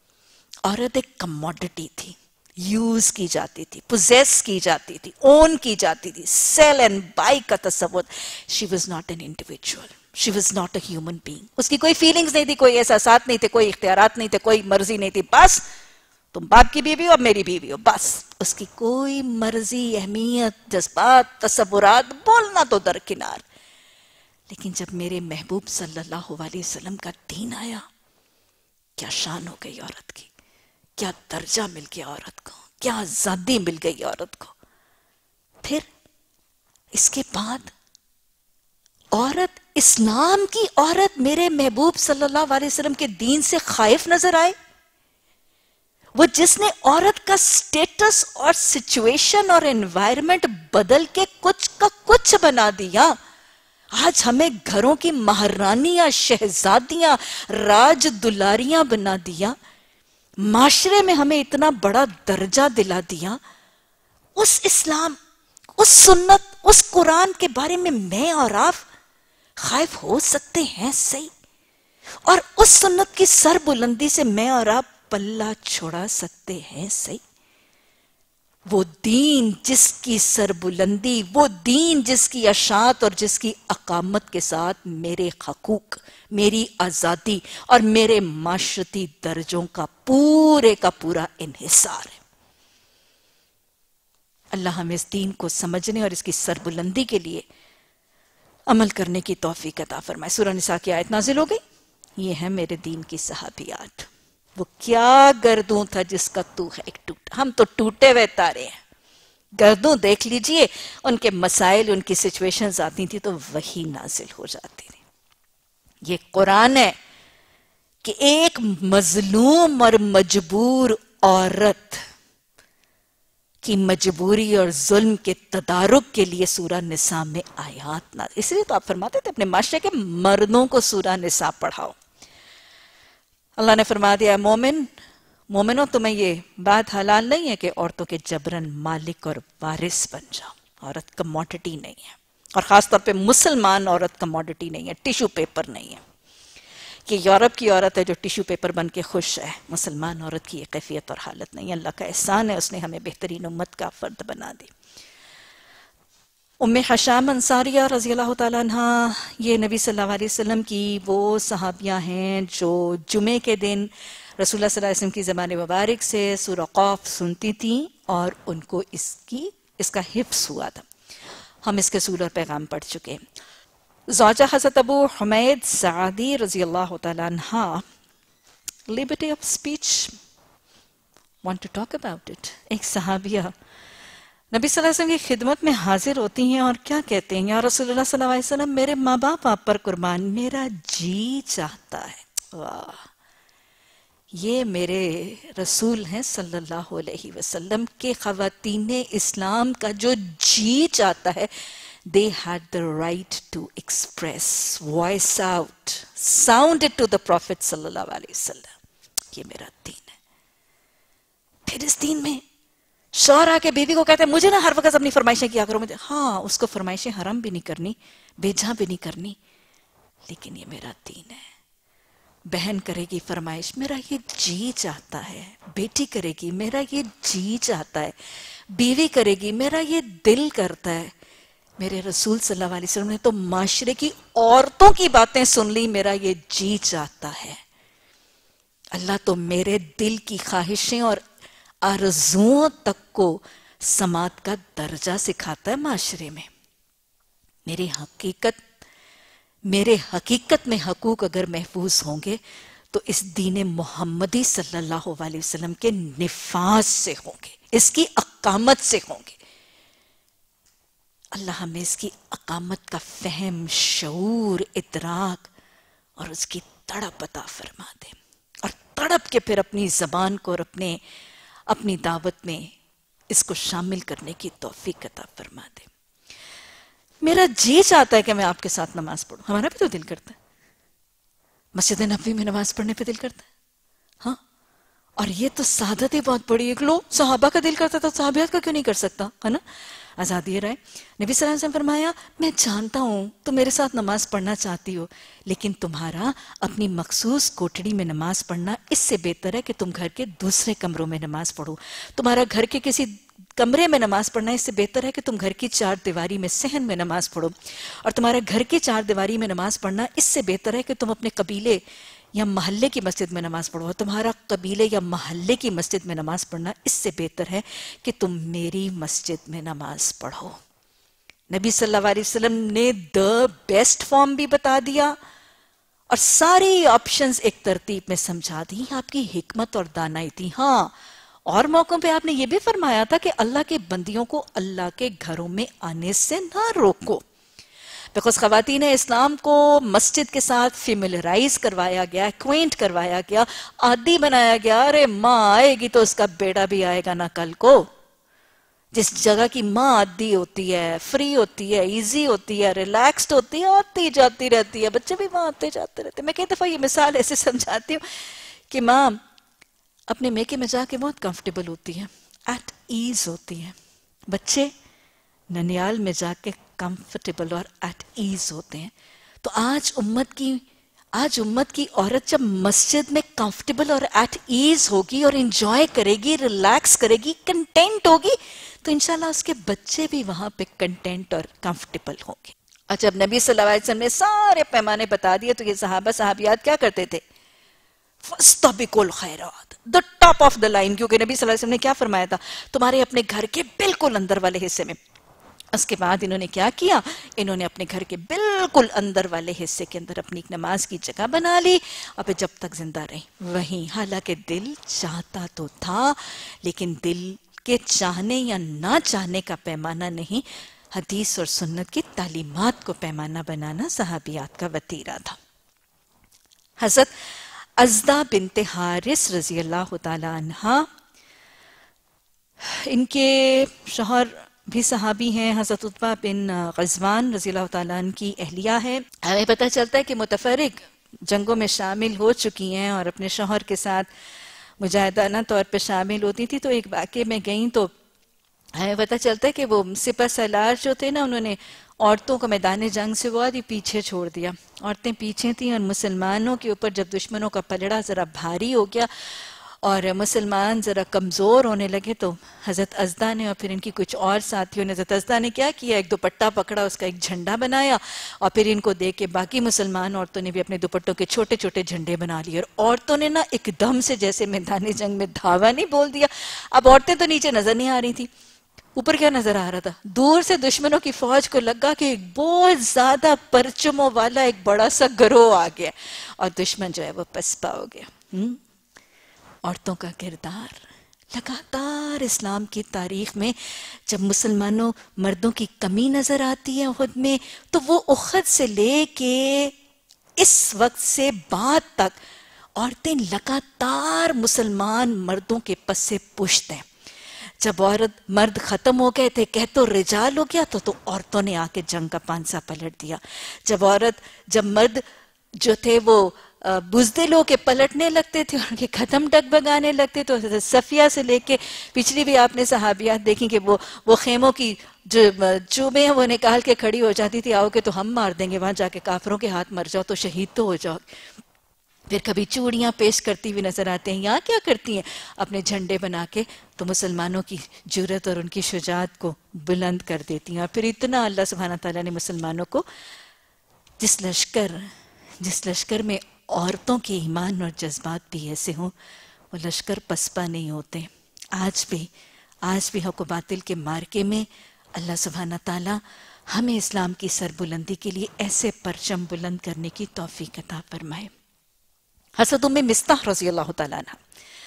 عورت ایک کموڈٹی تھی، یوز کی جاتی تھی، پوزیس کی جاتی تھی، اون کی جاتی تھی، سیل اینڈ بائی کا تصور. She was not an individual, she was not a human being. اس کی کوئی فیلنگز نہیں تھی، کوئی احساسات نہیں تھے، کوئی اختیارات نہیں تھے، کوئی مرضی نہیں تھی. بس تم باپ کی بیوی ہو اب میری بیوی ہو، بس. اس کی کوئی مرضی، اہمیت، جذبات، تصورات، بولنا تو درکنار. لیکن جب میرے محبوب صلی اللہ علیہ وسلم کا دین آیا، کیا شان ہو گئی عورت کی، کیا درجہ مل گیا عورت کو، کیا آزادی مل گئی عورت کو. پھر اس کے بعد عورت، اسلام کی عورت میرے محبوب صلی اللہ علیہ وسلم کے دین سے خائف نظر آئے. وہ جس نے عورت کا سٹیٹس اور سچویشن اور انوائرمنٹ بدل کے کچھ کا کچھ بنا دیا. آج ہمیں گھروں کی مہارانیاں، شہزادیاں، راج دلاریاں بنا دیا. معاشرے میں ہمیں اتنا بڑا درجہ دلا دیا. اس اسلام، اس سنت، اس قرآن کے بارے میں میں اور آپ خائف ہو سکتے ہیں صحیح، اور اس سنت کی سر بلندی سے میں اور آپ پلہ چھوڑا سکتے ہیں صحیح. وہ دین جس کی سر بلندی، وہ دین جس کی اشاعت اور جس کی اقامت کے ساتھ میرے حقوق، میری آزادی اور میرے معاشرتی درجوں کا پورے کا پورا انحصار ہے. اللہ ہمیں اس دین کو سمجھنے اور اس کی سر بلندی کے لیے عمل کرنے کی توفیق عطا فرمائے. سورہ نساء کی آیت نازل ہو گئی. یہ ہے میرے دین کی صحابیات. وہ کیا گردوں تھا جس کا تو ہے ایک ٹوٹ. ہم تو ٹوٹے ہوئے تارے ہیں. گردوں دیکھ لیجئے، ان کے مسائل، ان کی سچویشنز آتی تھی تو وہی نازل ہو جاتی تھی. یہ قرآن ہے کہ ایک مظلوم اور مجبور عورت کی مجبوری اور ظلم کے تدارک کے لیے سورہ نساء میں آیات نازل. اس لیے تو آپ فرماتے تھے اپنے معاشرے کے مردوں کو سورہ نساء پڑھاؤ. اللہ نے فرما دیا مومن مومنوں تمہیں یہ بات حلال نہیں ہے کہ عورتوں کے جبرن مالک اور وارث بن جاؤ. عورت کموڈٹی نہیں ہے، اور خاص طور پہ مسلمان عورت کموڈٹی نہیں ہے، ٹیشو پیپر نہیں ہے. کہ یورپ کی عورت ہے جو ٹیشو پیپر بن کے خوش ہے. مسلمان عورت کی یہ کیفیت اور حالت نہیں. اللہ کا احسان ہے، اس نے ہمیں بہترین امت کا فرد بنا دی. ام حشام انصاریہ رضی اللہ تعالیٰ عنہ، یہ نبی صلی اللہ علیہ وسلم کی وہ صحابیاں ہیں جو جمعے کے دن رسول اللہ صلی اللہ علیہ وسلم کی زبان مبارک سے سورہ قاف سنتی تھیں اور ان کو اس کی اس کا حفظ ہوا تھا. ہم اس کے اصول اور پیغام پڑھ چکے ہیں. زوجہ حضرت ابو حمید سعدی رضی اللہ تعالیٰ عنہ، liberty of speech, want to talk about it. ایک صحابیہ نبی صلی اللہ علیہ وسلم کی خدمت میں حاضر ہوتی ہیں اور کیا کہتے ہیں؟ یا رسول اللہ صلی اللہ علیہ وسلم، میرے ماں باپ آپ پر قربان، میرا جی چاہتا ہے. واہ، یہ میرے رسول ہیں صلی اللہ علیہ وسلم کے خواتین اسلام کا جو جی چاہتا ہے. They had the right to express, voice out, sound it to the Prophet صلی اللہ علیہ وسلم. یہ میرا دین ہے. پھر اس دین میں شوہر آ کے بیوی کو کہتے ہیں مجھے نہ ہر وقت اپنی فرمائشیں کیا کرو. مجھے ہاں اس کو فرمائشیں حرام بھی نہیں کرنی، بیجا بھی نہیں کرنی، لیکن یہ میرا دین ہے. بہن کرے گی فرمائش، میرا یہ جی چاہتا ہے. بیٹی کرے گی، میرا یہ جی چاہتا ہے. بیوی کرے گی، میرا یہ دل کرتا ہے. میرے رسول صلی اللہ علیہ وسلم نے تو معاشرے کی عورتوں کی باتیں سن لی، میرا یہ جی چاہتا ہے. اللہ تو میرے دل کی خواہشیں اور آرزوؤں تک کو سماعت کا درجہ سکھاتا ہے معاشرے میں. میری حقیقت میرے حقیقت میں حقوق اگر محفوظ ہوں گے تو اس دین محمدی صلی اللہ علیہ وسلم کے نفاذ سے ہوں گے، اس کی اقامت سے ہوں گے. اللہ ہمیں اس کی اقامت کا فہم، شعور، ادراک اور اس کی تڑپ عطا فرما دے، اور تڑپ کے پھر اپنی زبان کو اور اپنے اپنی دعوت میں اس کو شامل کرنے کی توفیق عطا فرما دے. میرا جی چاہتا ہے کہ میں آپ کے ساتھ نماز پڑھوں. ہمارا بھی تو دل کرتا ہے. مسجد نبوی میں نماز پڑھنے پہ دل کرتا ہے. ہاں، اور یہ تو سعادت ہی بہت بڑی ہے. لو صحابہ کا دل کرتا تھا، صحابیات کا کیوں نہیں کر سکتا؟ ہے نا. آزادی رائے نبی صلی اللہ علیہ وسلم فرمایا، میں جانتا ہوں تم میرے ساتھ نماز پڑھنا چاہتی ہو، لیکن تمہارا اپنی مخصوص کوٹڑی میں نماز پڑھنا اس سے بہتر ہے کہ تم گھر کے دوسرے کمروں میں نماز پڑھو. تمہارا گھر کے کسی کمرے میں نماز پڑھنا اس سے بہتر ہے کہ تم گھر کی چار دیواری میں صحن میں نماز پڑھو. اور تمہارا گھر کی چار دیواری میں نماز پڑھنا اس سے بہتر ہے کہ تم اپنے قبیلے یا محلے کی مسجد میں نماز پڑھو. تمہارا قبیلے یا محلے کی مسجد میں نماز پڑھنا اس سے بہتر ہے کہ تم میری مسجد میں نماز پڑھو. نبی صلی اللہ علیہ وسلم نے دا بیسٹ فارم بھی بتا دیا اور ساری آپشنز ایک ترتیب میں سمجھا دی. آپ کی حکمت اور دانائی تھی. ہاں، اور موقعوں پہ آپ نے یہ بھی فرمایا تھا کہ اللہ کے بندیوں کو اللہ کے گھروں میں آنے سے نہ روکو. بیکاز خواتین اسلام کو مسجد کے ساتھ فیملرائز کروایا گیا، ایکوینٹ کروایا گیا، عادی بنایا گیا. ارے ماں آئے گی تو اس کا بیٹا بھی آئے گا نا کل کو. جس جگہ کی ماں عادی ہوتی ہے، فری ہوتی ہے، ایزی ہوتی ہے، ریلیکسڈ ہوتی ہے، آتی جاتی رہتی ہے، بچے بھی وہاں آتے جاتے رہتے ہیں. میں کئی دفعہ یہ مثال ایسے سمجھاتی ہوں کہ ماں اپنے میکے میں جا کے بہت کمفرٹیبل ہوتی ہے، ایٹ ایز ہوتی ہے. بچے ننیال میں جا کے کمفرٹیبل اور ایٹ ایز ہوتے ہیں. تو آج امت کی آج امت کی عورت جب مسجد میں کمفرٹیبل اور ایٹ ایز ہوگی اور انجوائے کرے گی، ریلیکس کرے گی، کنٹینٹ ہوگی، تو انشاءاللہ اس کے بچے بھی وہاں پہ کنٹینٹ اور کمفرٹیبل ہوں گے. اور جب نبی صلی اللہ علیہ وسلم نے سارے پیمانے بتا دیے تو یہ صحابہ صحابیات کیا کرتے تھے؟ فَاسْتَبِقُوا الْخَيْرَاتِ the top of the line. کیونکہ نبی صلی اللہ علیہ وسلم نے کیا فرمایا تھا؟ تمہارے اپنے گھر کے بالکل اندر والے حصے میں. اس کے بعد انہوں نے کیا کیا؟ انہوں نے اپنے گھر کے بالکل اندر والے حصے کے اندر اپنی ایک نماز کی جگہ بنا لی اور پھر جب تک زندہ رہی وہیں. حالانکہ دل چاہتا تو تھا، لیکن دل کے چاہنے یا نہ چاہنے کا پیمانہ نہیں، حدیث اور سنت کی تعلیمات کو پیمانہ بنانا صحابیات کا وتیرہ تھا. حضرت ازدہ بنت حارث رضی اللہ تعالی عنہ، ان کے شوہر بھی صحابی ہیں، حضرت عتبہ بن غزوان رضی اللہ تعالیٰ عنہ کی اہلیہ ہے. ہمیں پتہ چلتا ہے کہ متفرق جنگوں میں شامل ہو چکی ہیں اور اپنے شوہر کے ساتھ مجاہدانہ طور پہ شامل ہوتی تھی. تو ایک واقعے میں گئیں تو ہمیں پتہ چلتا ہے کہ وہ سپہ سالار جو تھے نا، انہوں نے عورتوں کو میدان جنگ سے بہت ہی پیچھے چھوڑ دیا. عورتیں پیچھے تھیں اور مسلمانوں کے اوپر جب دشمنوں کا پلڑا ذرا بھاری ہو گیا اور مسلمان ذرا کمزور ہونے لگے تو حضرت ازدہ نے اور پھر ان کی کچھ اور ساتھیوں نے، حضرت ازدہ نے کیا کیا؟ ایک دوپٹہ پکڑا، اس کا ایک جھنڈا بنایا اور پھر ان کو دیکھ کے باقی مسلمان عورتوں نے بھی اپنے دوپٹوں کے چھوٹے چھوٹے جھنڈے بنا لیے اور عورتوں نے نا ایک دم سے جیسے میدان جنگ میں دھاوا نہیں بول دیا. اب عورتیں تو نیچے نظر نہیں آ رہی تھی، اوپر کیا نظر آ رہا تھا؟ دور سے دشمنوں کی فوج کو لگا کہ ایک بہت زیادہ پرچموں والا ایک بڑا سا گروہ آ گیا اور دشمن جو ہے وہ پسپا ہو گیا. عورتوں کا کردار لگاتار اسلام کی تاریخ میں جب مسلمانوں مردوں کی کمی نظر آتی ہے احد میں، تو وہ احد سے لے کے اس وقت سے بعد تک عورتیں لگاتار مسلمان مردوں کے پس سے پشت ہیں. جب عورت مرد ختم ہو گئے تھے، کہہ تو رجال ہو گیا تو تو عورتوں نے آ کے جنگ کا پانسا پلٹ دیا. جب عورت جب مرد جو تھے وہ بزدل ہو کے پلٹنے لگتے تھے اور کے ختم ڈگ بگانے لگتے تو حضرت صفیہ سے لے کے پچھلی بھی آپ نے صحابیات دیکھیں کہ وہ وہ خیموں کی جو چوبیں ہیں وہ نکال کے کھڑی ہو جاتی تھی، آؤ کہ تو ہم مار دیں گے، وہاں جا کے کافروں کے ہاتھ مر جاؤ تو شہید تو ہو جاؤ. پھر کبھی چوڑیاں پیش کرتی ہوئی نظر آتے ہیں. یہاں کیا کرتی ہیں؟ اپنے جھنڈے بنا کے تو مسلمانوں کی جرت اور ان کی شجاعت کو بلند کر دیتی ہیں. اور پھر اتنا اللہ سبحانہ تعالیٰ نے مسلمانوں کو جس لشکر جس لشکر میں عورتوں کے ایمان اور جذبات بھی ایسے ہوں، وہ لشکر پسپا نہیں ہوتے. آج بھی آج بھی حق و باطل کے مارکے میں اللہ سبحانہ تعالیٰ ہمیں اسلام کی سربلندی کے لیے ایسے پرچم بلند کرنے کی توفیق عطا فرمائے. حضرت ام مستح رضی اللہ تعالیٰ عنہ،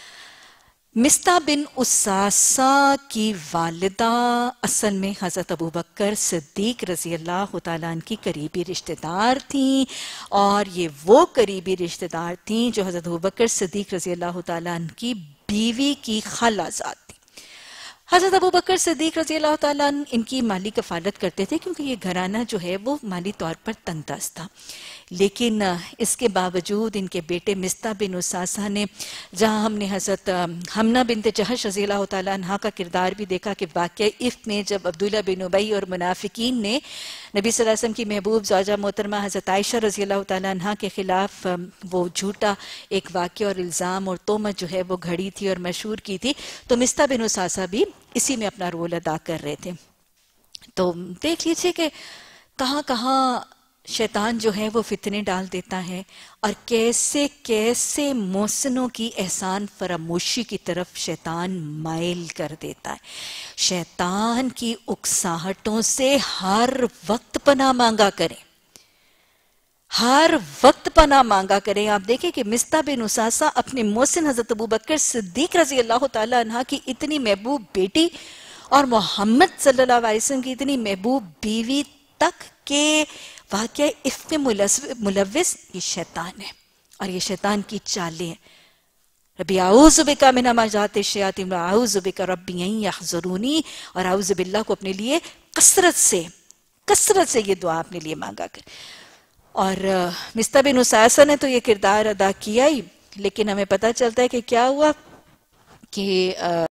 مستح بن اساسہ کی والدہ اصل میں حضرت ابو بکر صدیق رضی اللہ تعالیٰ عنہ کی قریبی رشتہ دار تھیں، اور یہ وہ قریبی رشتہ دار تھیں جو حضرت ابو بکر صدیق رضی اللہ تعالیٰ عنہ کی بیوی کی خالہ زاد تھی. حضرت ابو بکر صدیق رضی اللہ تعالیٰ عنہ ان کی مالی کفالت کرتے تھے کیونکہ یہ گھرانہ جو ہے وہ مالی طور پر تنگ دست تھا. لیکن اس کے باوجود ان کے بیٹے مستح بن اساسہ نے، جہاں ہم نے حضرت حمنہ بنت جہش رضی اللہ تعالیٰ عنہ کا کردار بھی دیکھا کہ واقعہ افک میں جب عبداللہ بن ابی اور منافقین نے نبی صلی اللہ علیہ وسلم کی محبوب زوجہ محترمہ حضرت عائشہ رضی اللہ تعالیٰ عنہ کے خلاف وہ جھوٹا ایک واقعہ اور الزام اور تہمت جو ہے وہ گھڑی تھی اور مشہور کی تھی، تو مستح بن اساسہ بھی اسی میں اپنا رول ادا کر رہے تھے. تو دیکھ لیجئے کہ کہاں کہاں شیطان جو ہے وہ فتنے ڈال دیتا ہے اور کیسے کیسے محسنوں کی احسان فراموشی کی طرف شیطان مائل کر دیتا ہے. شیطان کی اکساہٹوں سے ہر وقت پناہ مانگا کریں، ہر وقت پناہ مانگا کریں. آپ دیکھیں کہ مستح بن اساسہ اپنے محسن حضرت ابو بکر صدیق رضی اللہ تعالیٰ عنہ کی اتنی محبوب بیٹی اور محمد صلی اللہ علیہ وسلم کی اتنی محبوب بیوی تک کہ واقعہ عفت میں ملوث یہ شیطان ہے اور یہ شیطان کی چالیں ہیں. ربی اعوذ بک من همزات الشیاطین و اعوذ بک ربی ان یحضرونی، اور اعوذ باللہ کو اپنے لیے کثرت سے کثرت سے یہ دعا اپنے لیے مانگا کر. اور مصطح بن اساسہ نے تو یہ کردار ادا کیا ہی، لیکن ہمیں پتہ چلتا ہے کہ کیا ہوا کہ